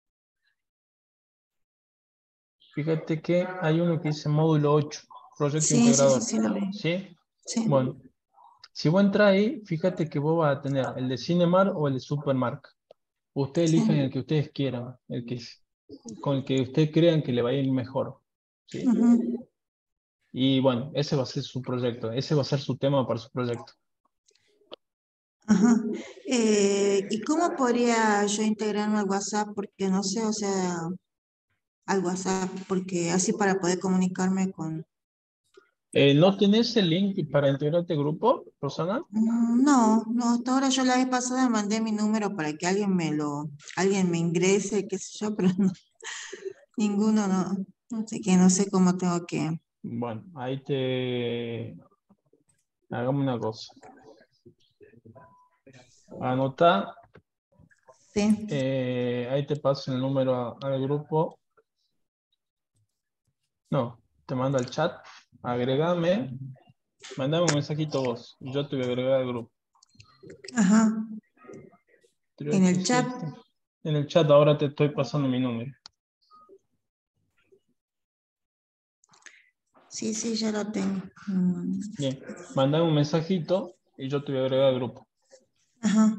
fíjate que hay uno que dice módulo 8, proyecto integrador. Sí, lo vi. ¿Sí? Sí. Bueno, si vos entras ahí, fíjate que vos vas a tener el de Cinemark o el de Supermark. Ustedes eligen el que ustedes quieran, con el que ustedes crean que le va a ir mejor. ¿Sí? Y bueno, ese va a ser su proyecto, ese va a ser su tema para su proyecto. Ajá. ¿Y cómo podría yo integrarme al WhatsApp? Porque no sé, o sea, al WhatsApp, porque así para poder comunicarme con ¿No tienes el link para integrarte al grupo, Rosana? No, hasta ahora yo la vez pasada mandé mi número para que alguien me ingrese, qué sé yo, pero no, ninguno, no sé qué, no sé cómo tengo que. Bueno, hagamos una cosa. Anota. Sí. Ahí te paso el número al grupo. No, te mando al chat. Agrégame. Mandame un mensajito vos. Yo te voy a agregar al grupo. Ajá. En el chat. En el chat ahora te estoy pasando mi número. Sí, ya lo tengo. Bien, mandame un mensajito y yo te voy a agregar al grupo. Ajá.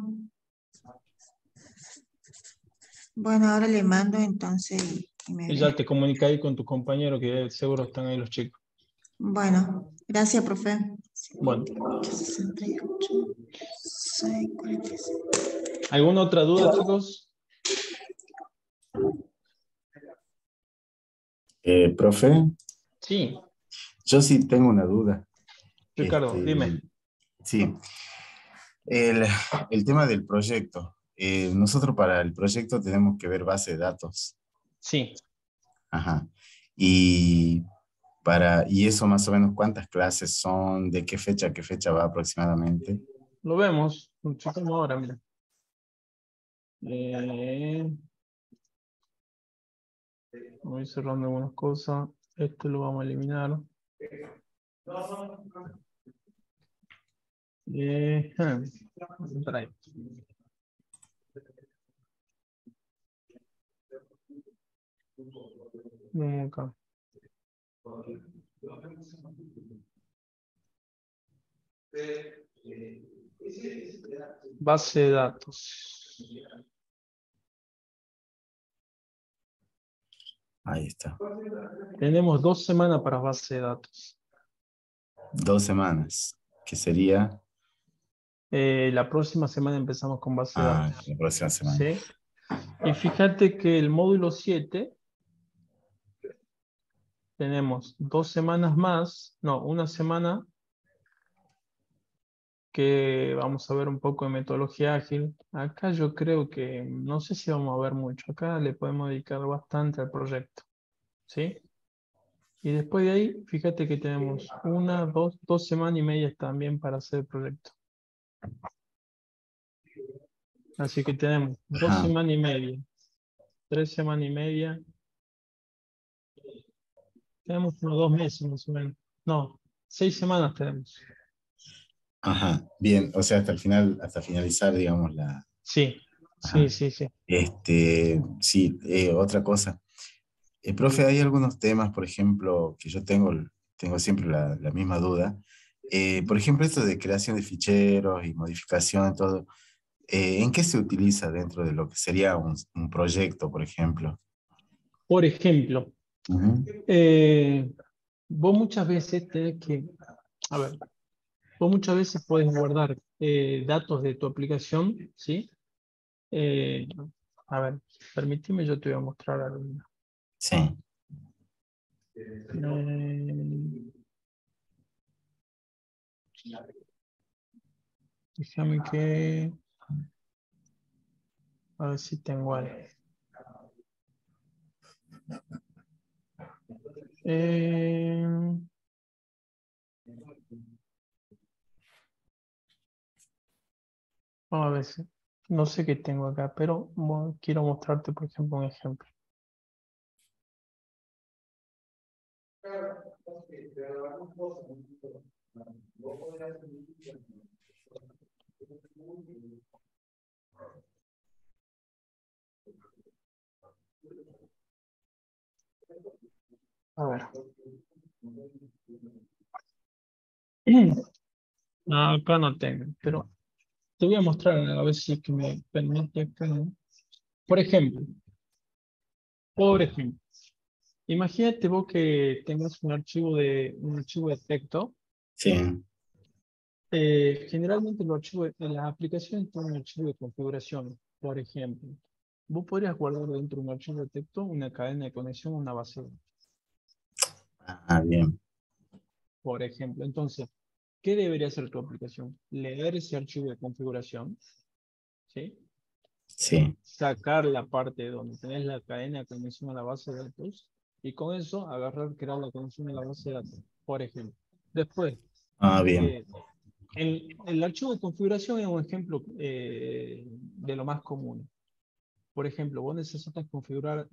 Bueno, ahora le mando entonces Y ya te comunica ahí con tu compañero que seguro están ahí los chicos. Bueno, gracias, profe. Bueno. 68, 6, 46. ¿Alguna otra duda, chicos? Profe. Sí. Yo sí tengo una duda. Ricardo, dime. Sí. El tema del proyecto. Nosotros para el proyecto tenemos que ver base de datos. Sí. Ajá. Y eso más o menos cuántas clases son, de qué fecha a qué fecha va aproximadamente. Lo vemos. Chicos, ahora, mira. Voy cerrando algunas cosas. Esto lo vamos a eliminar. Drive. Acá. Base de datos. Ahí está. Tenemos 2 semanas para base de datos. 2 semanas, que sería... La próxima semana empezamos con base de datos. La próxima semana. ¿Sí? Y fíjate que el módulo 7 tenemos 2 semanas más, no, 1 semana que vamos a ver un poco de metodología ágil. Acá yo creo que no sé si vamos a ver mucho. Acá le podemos dedicar bastante al proyecto. ¿Sí? Y después de ahí, fíjate que tenemos 2 semanas y media también para hacer el proyecto. Así que tenemos 2 semanas y media, 3 semanas y media. Tenemos unos 2 meses más o menos. No, 6 semanas tenemos. Ajá, bien, o sea, hasta el final, hasta finalizar, digamos, la... Sí, Ajá. sí. Sí, otra cosa. Profe, hay algunos temas, por ejemplo, que yo tengo siempre la misma duda. Por ejemplo, esto de creación de ficheros y modificación, todo. ¿En qué se utiliza dentro de lo que sería un proyecto, por ejemplo? Por ejemplo, vos muchas veces tenés que, a ver, vos muchas veces puedes guardar datos de tu aplicación, ¿sí? A ver, permíteme, yo te voy a mostrar algo. Sí. Déjame que... A ver si tengo algo. Vamos a ver si... No sé qué tengo acá, pero bueno, quiero mostrarte, por ejemplo, un ejemplo. A ver. No, acá no tengo, pero te voy a mostrar a ver si es que me permite acá. Por ejemplo, imagínate vos que tengas un archivo de texto. Sí. Generalmente los archivos de las aplicaciones tienen un archivo de configuración. Por ejemplo, vos podrías guardar dentro de un archivo de texto una cadena de conexión, una base de datos. Ah, bien. por ejemplo. Entonces, ¿qué debería hacer tu aplicación? Leer ese archivo de configuración, ¿sí? Sí. Sacar la parte donde tenés la cadena de conexión a la base de datos y con eso agarrar, crear la conexión a la base de datos, por ejemplo. Después, Bien. el archivo de configuración es un ejemplo de lo más común. Por ejemplo, vos necesitas configurar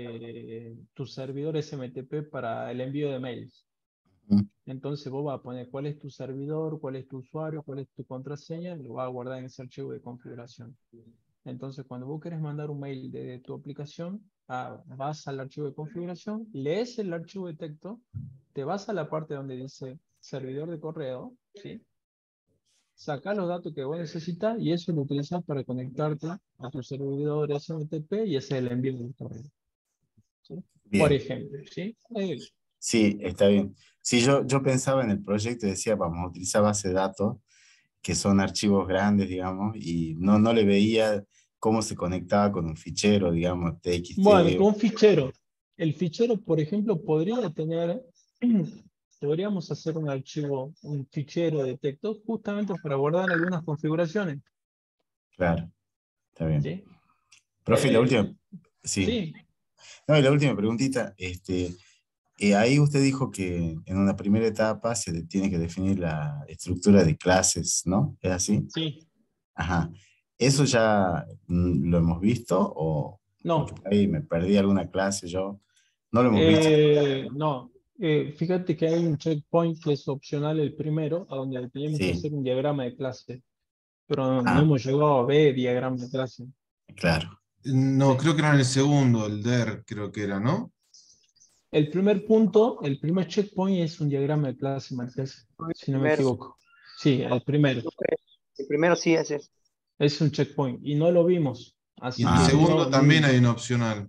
tu servidor SMTP para el envío de mails. Entonces vos vas a poner cuál es tu servidor, cuál es tu usuario, cuál es tu contraseña, y lo vas a guardar en ese archivo de configuración. Entonces cuando vos querés mandar un mail de tu aplicación, vas al archivo de configuración, lees el archivo de texto, te vas a la parte donde dice servidor de correo, ¿sí? Sacás los datos que vos necesitas y eso lo utilizas para conectarte a tu servidor SMTP y ese es el envío del correo. ¿Sí? Por ejemplo, ¿sí? Sí, está bien. Sí, yo pensaba en el proyecto y decía, vamos a utilizar base de datos, que son archivos grandes, digamos, y no le veía cómo se conectaba con un fichero, digamos, TXT. Bueno, con un fichero. El fichero, por ejemplo, podría tener, podríamos hacer un archivo, un fichero de texto justamente para guardar algunas configuraciones. Claro, está bien. ¿Sí? Profe, la última, sí. Sí. No, y la última preguntita, ahí usted dijo que en una primera etapa se tiene que definir la estructura de clases, ¿no? ¿Es así? Sí. Ajá. ¿Eso ya lo hemos visto o no? Porque ahí me perdí alguna clase yo? No lo hemos visto. No. Fíjate que hay un checkpoint que es opcional el primero, a donde tenemos que hacer un diagrama de clase, pero no hemos llegado a ver diagrama de clase. Claro. No, creo que era en el segundo, el DER, creo que era, ¿no? El primer punto, el primer checkpoint es un diagrama de clase, Matías, si no me equivoco. Sí, el primero. El primero sí es ese. Es un checkpoint y no lo vimos. Así Y en el que segundo también hay un opcional.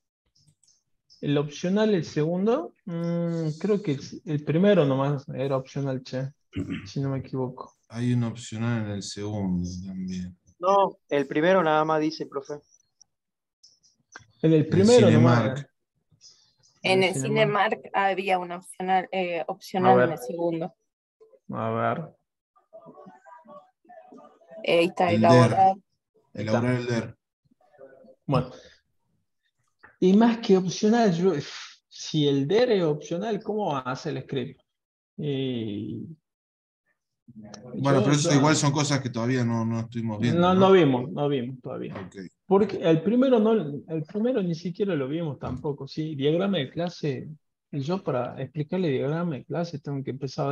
El opcional, el segundo, creo que el primero nomás era opcional, si no me equivoco. Hay un opcional en el segundo también. No, el primero nada más dice, profe. En el primero nomás. En el Cinemark había una opcional en el segundo. A ver. Ahí está, El elaborar. Elaborar el DER. Bueno. Y más que opcional, si el DER es opcional, ¿cómo va a hacer el script? Bueno, pero eso igual son cosas que todavía no estuvimos viendo. No vimos todavía. Okay. Porque el primero ni siquiera lo vimos tampoco, ¿sí? Diagrama de clase, yo para explicarle diagrama de clase tengo que empezar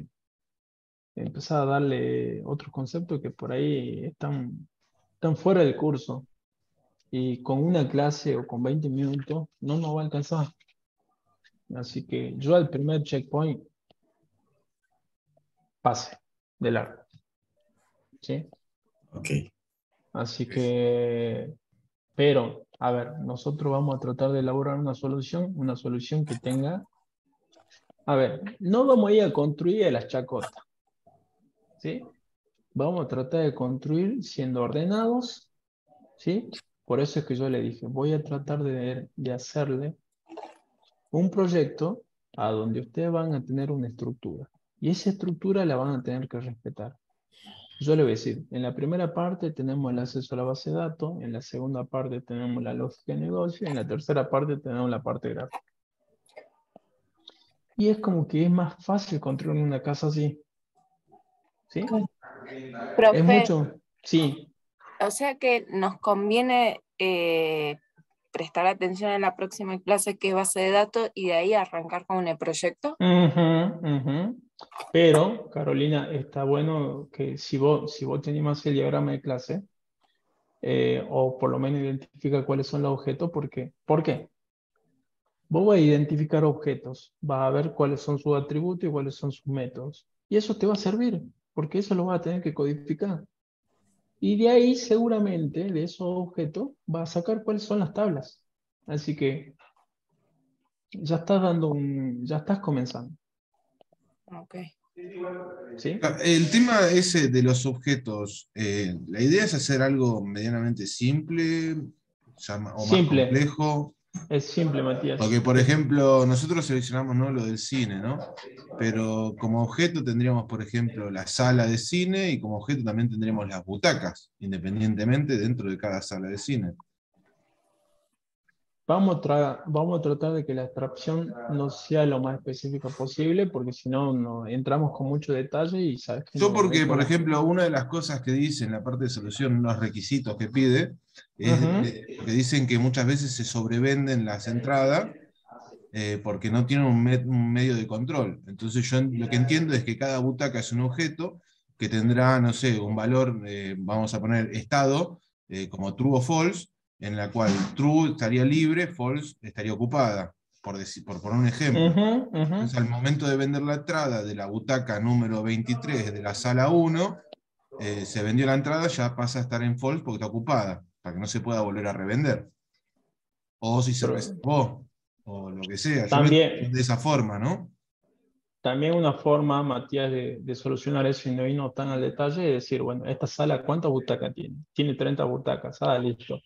a darle otros conceptos que por ahí están fuera del curso. Y con una clase o con 20 minutos no nos va a alcanzar. Así que yo al primer checkpoint pase de largo. ¿Sí? Ok. Así que, pero, a ver, nosotros vamos a tratar de elaborar una solución que tenga, a ver, no vamos a ir a construir las chacotas, ¿sí? Vamos a tratar de construir siendo ordenados, ¿sí? Por eso es que yo le dije, voy a tratar de hacerle un proyecto a donde ustedes van a tener una estructura. Y esa estructura la van a tener que respetar. Yo le voy a decir, en la primera parte tenemos el acceso a la base de datos, en la segunda parte tenemos la lógica de negocio, y en la tercera parte tenemos la parte gráfica. Y es como que es más fácil construir una casa así. ¿Sí? Profe, es mucho. Sí. O sea que nos conviene prestar atención en la próxima clase que es base de datos y de ahí arrancar con el proyecto. Pero, Carolina, está bueno que si vos tenés más el diagrama de clase, o por lo menos identifica cuáles son los objetos, ¿por qué? Vos vas a identificar objetos, vas a ver cuáles son sus atributos y cuáles son sus métodos. Y eso te va a servir, porque eso lo vas a tener que codificar. Y de ahí seguramente, de esos objetos, vas a sacar cuáles son las tablas. Así que ya estás comenzando. Ok. ¿Sí? El tema ese de los objetos, la idea es hacer algo medianamente simple o más complejo. Es simple, Matías. Porque, por ejemplo, nosotros seleccionamos, ¿no?, lo del cine, ¿no? Pero como objeto tendríamos, por ejemplo, la sala de cine y como objeto también tendríamos las butacas, independientemente dentro de cada sala de cine. Vamos a tratar de que la abstracción no sea lo más específica posible, porque si no, entramos con mucho detalle y sabes que Yo no porque, por podemos. ejemplo, una de las cosas que dice en la parte de solución, los requisitos que pide, es que dicen que muchas veces se sobrevenden las entradas porque no tienen un medio de control. Entonces yo lo que entiendo es que cada butaca es un objeto que tendrá, no sé, un valor, vamos a poner estado, como true o false, en la cual true estaría libre, false estaría ocupada, por poner un ejemplo. Entonces, al momento de vender la entrada de la butaca número 23 de la sala 1, se vendió la entrada, ya pasa a estar en false porque está ocupada, para que no se pueda volver a revender. O si se reservó, o lo que sea. Yo lo entiendo de esa forma, ¿no? También una forma, Matías, de solucionar eso y no irnos tan al detalle es decir, bueno, esta sala, ¿cuántas butacas tiene? Tiene 30 butacas, listo.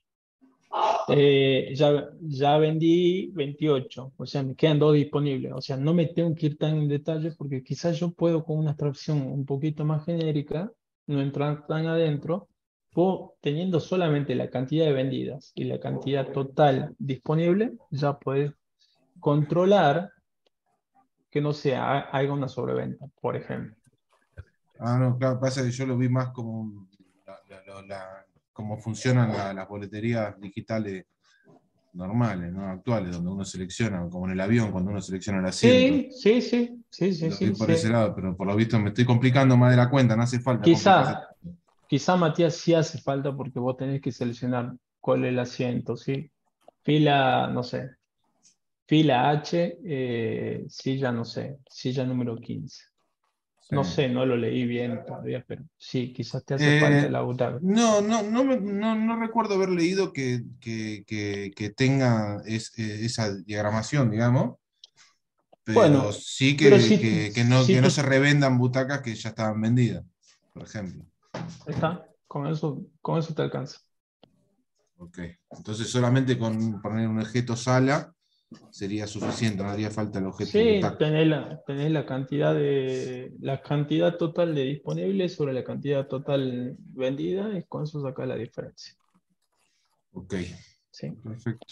Ya vendí 28, o sea, me quedan 2 disponibles. O sea, no me tengo que ir tan en detalle porque quizás yo puedo con una abstracción un poquito más genérica, no entrar tan adentro, teniendo solamente la cantidad de vendidas y la cantidad total disponible, ya puedes controlar que no sea haya una sobreventa, por ejemplo. No, claro, pasa que yo lo vi más como cómo funcionan las boleterías digitales normales, ¿no?, actuales, donde uno selecciona, como en el avión, cuando uno selecciona el asiento. Sí. Lo vi por ese lado, pero por lo visto me estoy complicando más de la cuenta, no hace falta complicarse. Quizá, Matías, sí hace falta porque vos tenés que seleccionar cuál es el asiento, ¿sí? Fila, no sé, fila H, silla, no sé, silla número 15. No sé, no lo leí bien todavía, pero sí, quizás te hace falta la butaca. No recuerdo haber leído que tenga esa diagramación, digamos, pero Bueno, sí pero que no se revendan butacas que ya estaban vendidas, por ejemplo. Está, con eso te alcanza. Ok, entonces solamente con poner un objeto sala sería suficiente, no haría falta el objeto Sí, butaca. tenés la cantidad total de disponibles sobre la cantidad total vendida y con eso sacás la diferencia. Ok, sí. Perfecto.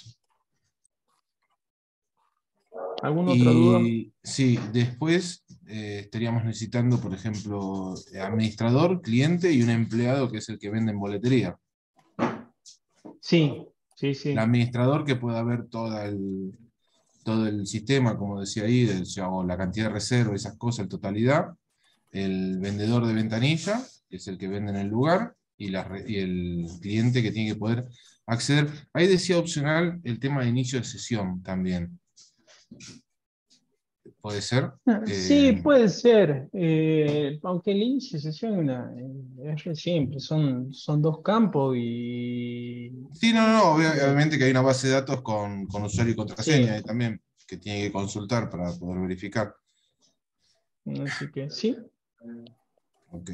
¿Alguna otra duda? Sí, después estaríamos necesitando, por ejemplo, administrador, cliente y un empleado que es el que vende en boletería. Sí. El administrador que pueda ver todo el sistema, como decía ahí, o la cantidad de reservas, esas cosas en totalidad. El vendedor de ventanilla, que es el que vende en el lugar, y el cliente que tiene que poder acceder. Ahí decía opcional el tema de inicio de sesión también. ¿Puede ser? Sí, puede ser. Aunque el inicio de sesión es re simple, son 2 campos y... Sí, no, obviamente que hay una base de datos con usuario y contraseña Sí. ahí también, que tiene que consultar para poder verificar. Así que sí. Ok.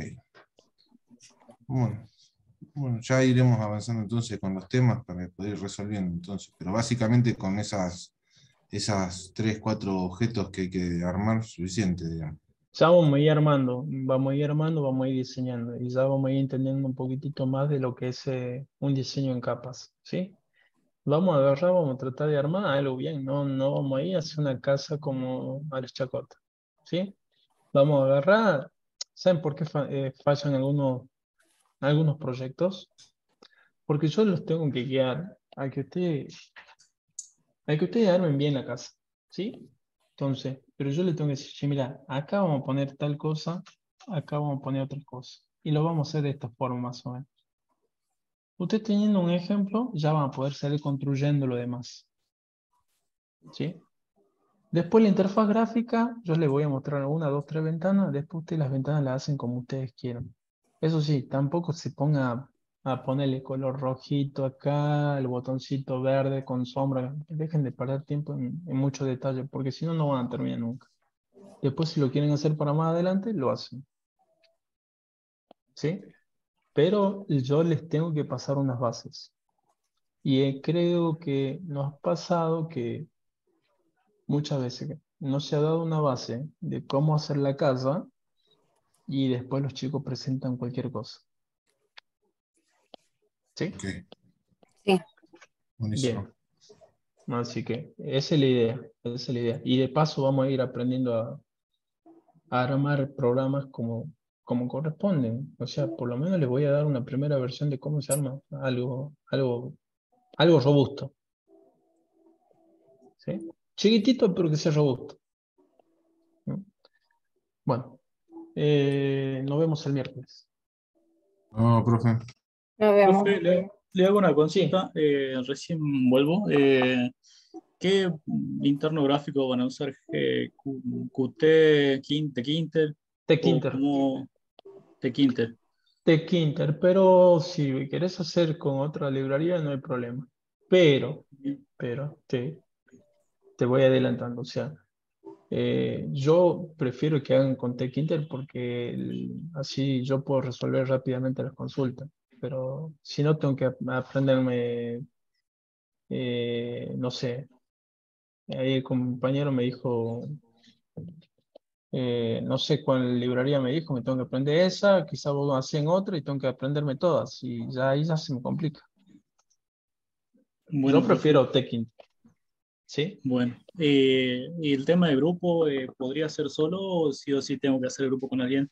Bueno, ya iremos avanzando entonces con los temas para poder ir resolviendo entonces. Pero básicamente con esas 3, 4 objetos que hay que armar, suficiente, digamos. Ya vamos a ir armando, vamos a ir diseñando y ya vamos a ir entendiendo un poquitito más de lo que es un diseño en capas, ¿sí? Vamos a agarrar, vamos a tratar de armar algo bien, no vamos a ir a hacer una casa como a los Chacota, ¿sí? Vamos a agarrar, ¿saben por qué fallan algunos proyectos? Porque yo los tengo que guiar a que ustedes armen bien la casa, ¿sí? Entonces, pero yo le tengo que decir, che, mira, acá vamos a poner tal cosa, acá vamos a poner otra cosa. Y lo vamos a hacer de esta forma más o menos. Usted teniendo un ejemplo, ya van a poder salir construyendo lo demás. ¿Sí? Después la interfaz gráfica, yo les voy a mostrar 1, 2, 3 ventanas, después ustedes las ventanas las hacen como ustedes quieran. Eso sí, tampoco se ponga a ponerle color rojito acá, el botoncito verde con sombra. Dejen de perder tiempo en mucho detalle, porque si no, no van a terminar nunca. Después, si lo quieren hacer para más adelante, lo hacen. ¿Sí? Pero yo les tengo que pasar unas bases. Y creo que nos ha pasado que muchas veces no se ha dado una base de cómo hacer la casa y después los chicos presentan cualquier cosa. ¿Sí? Ok, Sí. buenísimo. Bien. Así que esa es la idea, esa es la idea. Y de paso vamos a ir aprendiendo a armar programas como corresponden. O sea, por lo menos les voy a dar una primera versión de cómo se arma algo robusto. ¿Sí? Chiquitito, pero que sea robusto. ¿No? Bueno, nos vemos el miércoles. No, profe. Nos vemos. Profe, le hago una Sí. consulta, recién vuelvo. ¿Qué interno gráfico van a usar? ¿Qt, Quinter o TechInter. como Quinter? TechInter, pero si querés hacer con otra librería no hay problema. Pero te voy adelantando. O sea, yo prefiero que hagan con TechInter porque así yo puedo resolver rápidamente las consultas. Pero si no, tengo que aprenderme, no sé. Ahí el compañero me dijo, no sé cuál librería me dijo, me tengo que aprender esa, quizá vos hacen otra y tengo que aprenderme todas. Y ya ahí ya se me complica. Bueno, Yo profe, prefiero TechInter. ¿Sí? bueno. ¿Y el tema de grupo podría ser solo o sí tengo que hacer grupo con alguien?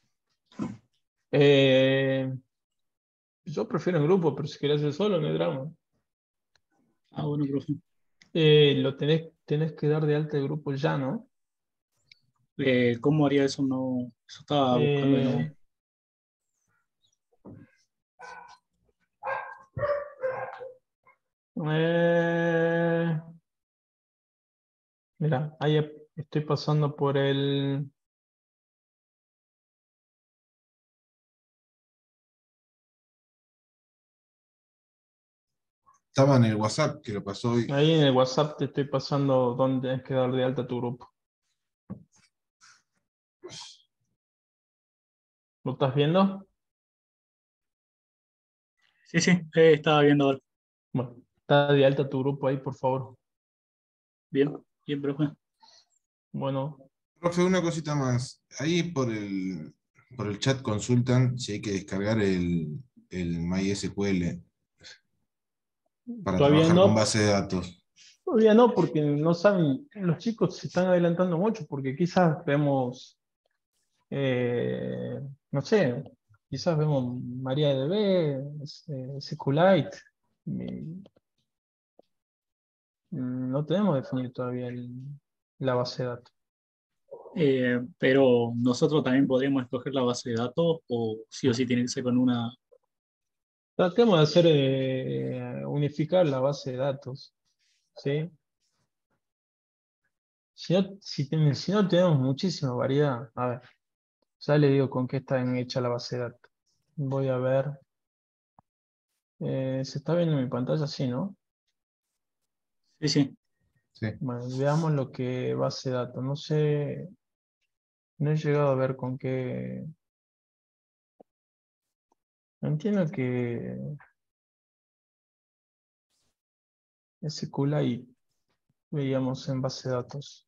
Eh, yo prefiero en grupo, pero si querés hacer solo, no hay drama. Ah, bueno, profe. Lo tenés que dar de alta el grupo ya, ¿no? ¿Cómo haría eso? No, eso estaba buscando de nuevo. Eh, eh, mira, ahí estoy pasando por el... Estaba en el WhatsApp que lo pasó hoy. Ahí en el WhatsApp te estoy pasando dónde tienes que dar de alta tu grupo. ¿Lo estás viendo? Sí, estaba viendo ahora. Bueno, está de alta tu grupo ahí, por favor. Bien, profe. Bueno, Profe, una cosita más. Ahí por el chat consultan si hay que descargar el MySQL para todavía trabajar con no, base de datos. todavía no, porque no saben, los chicos se están adelantando mucho, porque quizás vemos, no sé, quizás vemos MariaDB, SQLite, y no tenemos definido todavía la base de datos. Pero nosotros también podríamos escoger la base de datos o sí tiene que ser con una. Tratemos de hacer, unificar la base de datos, ¿sí? Si no tenemos muchísima variedad, a ver, ya le digo con qué está hecha la base de datos. Voy a ver. ¿Se está viendo en mi pantalla? Sí, ¿no? Sí. Bueno, veamos lo que base de datos. No sé, no he llegado a ver con qué. Entiendo que SQLite veíamos en base de datos.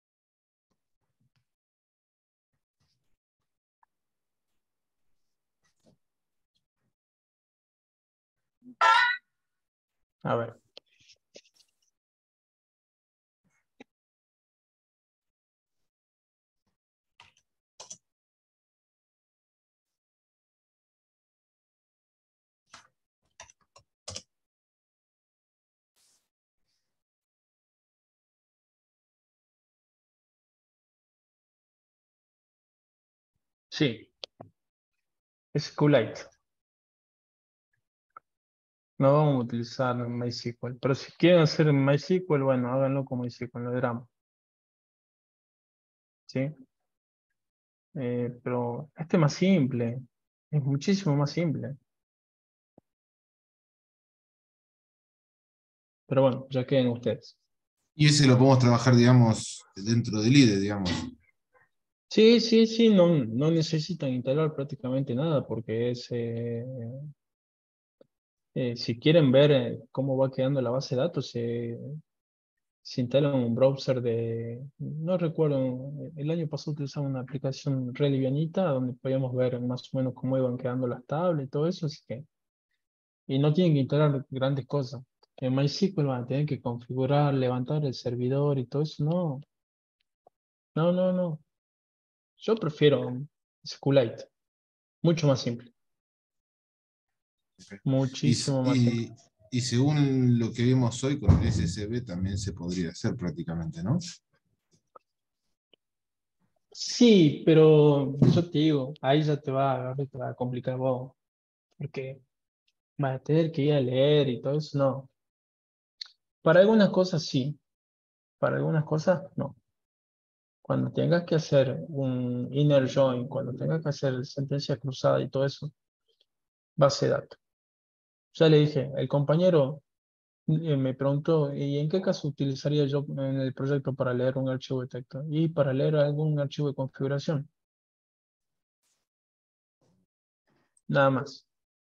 A ver. Sí, SQLite. No vamos a utilizar MySQL. Pero si quieren hacer MySQL, bueno, háganlo con MySQL, no hay drama. ¿Sí? Pero este es más simple. Es muchísimo más simple. Pero bueno, ya queden ustedes. Y ese lo podemos trabajar, digamos, dentro del IDE, digamos. Sí, no necesitan instalar prácticamente nada porque Si quieren ver cómo va quedando la base de datos, se instala un browser no recuerdo, el año pasado utilizaba una aplicación re livianita donde podíamos ver más o menos cómo iban quedando las tablas y todo eso, así que, y no tienen que instalar grandes cosas. En MySQL van a tener que configurar, levantar el servidor y todo eso, no. No. Yo prefiero SQLite, mucho más simple. Muchísimo más simple. Y según lo que vimos hoy con el SSB también se podría hacer prácticamente, ¿no? Sí, pero yo te digo, ahí ya te va a complicar vos, porque vas a tener que ir a leer y todo eso, no. Para algunas cosas sí, para algunas cosas no. Cuando tengas que hacer un inner join, cuando tengas que hacer sentencia cruzada y todo eso, base de datos. Ya le dije, el compañero me preguntó, ¿y en qué caso utilizaría yo en el proyecto para leer un archivo de texto? Y para leer algún archivo de configuración. Nada más.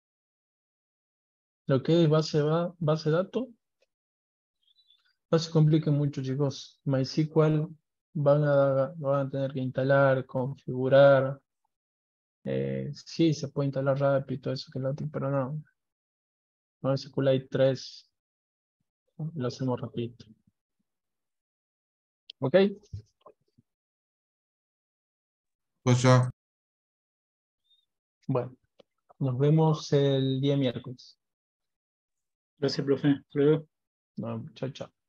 Lo que es base de datos, no se compliquen mucho, chicos. MySQL van a tener que instalar, configurar. Sí, se puede instalar rápido y todo eso que lo otro, pero no. MySQLite 3 lo hacemos rapidito. ¿Ok? Pues ya. Bueno, nos vemos el día miércoles. Gracias, profe. Hasta luego. No, chao, chao.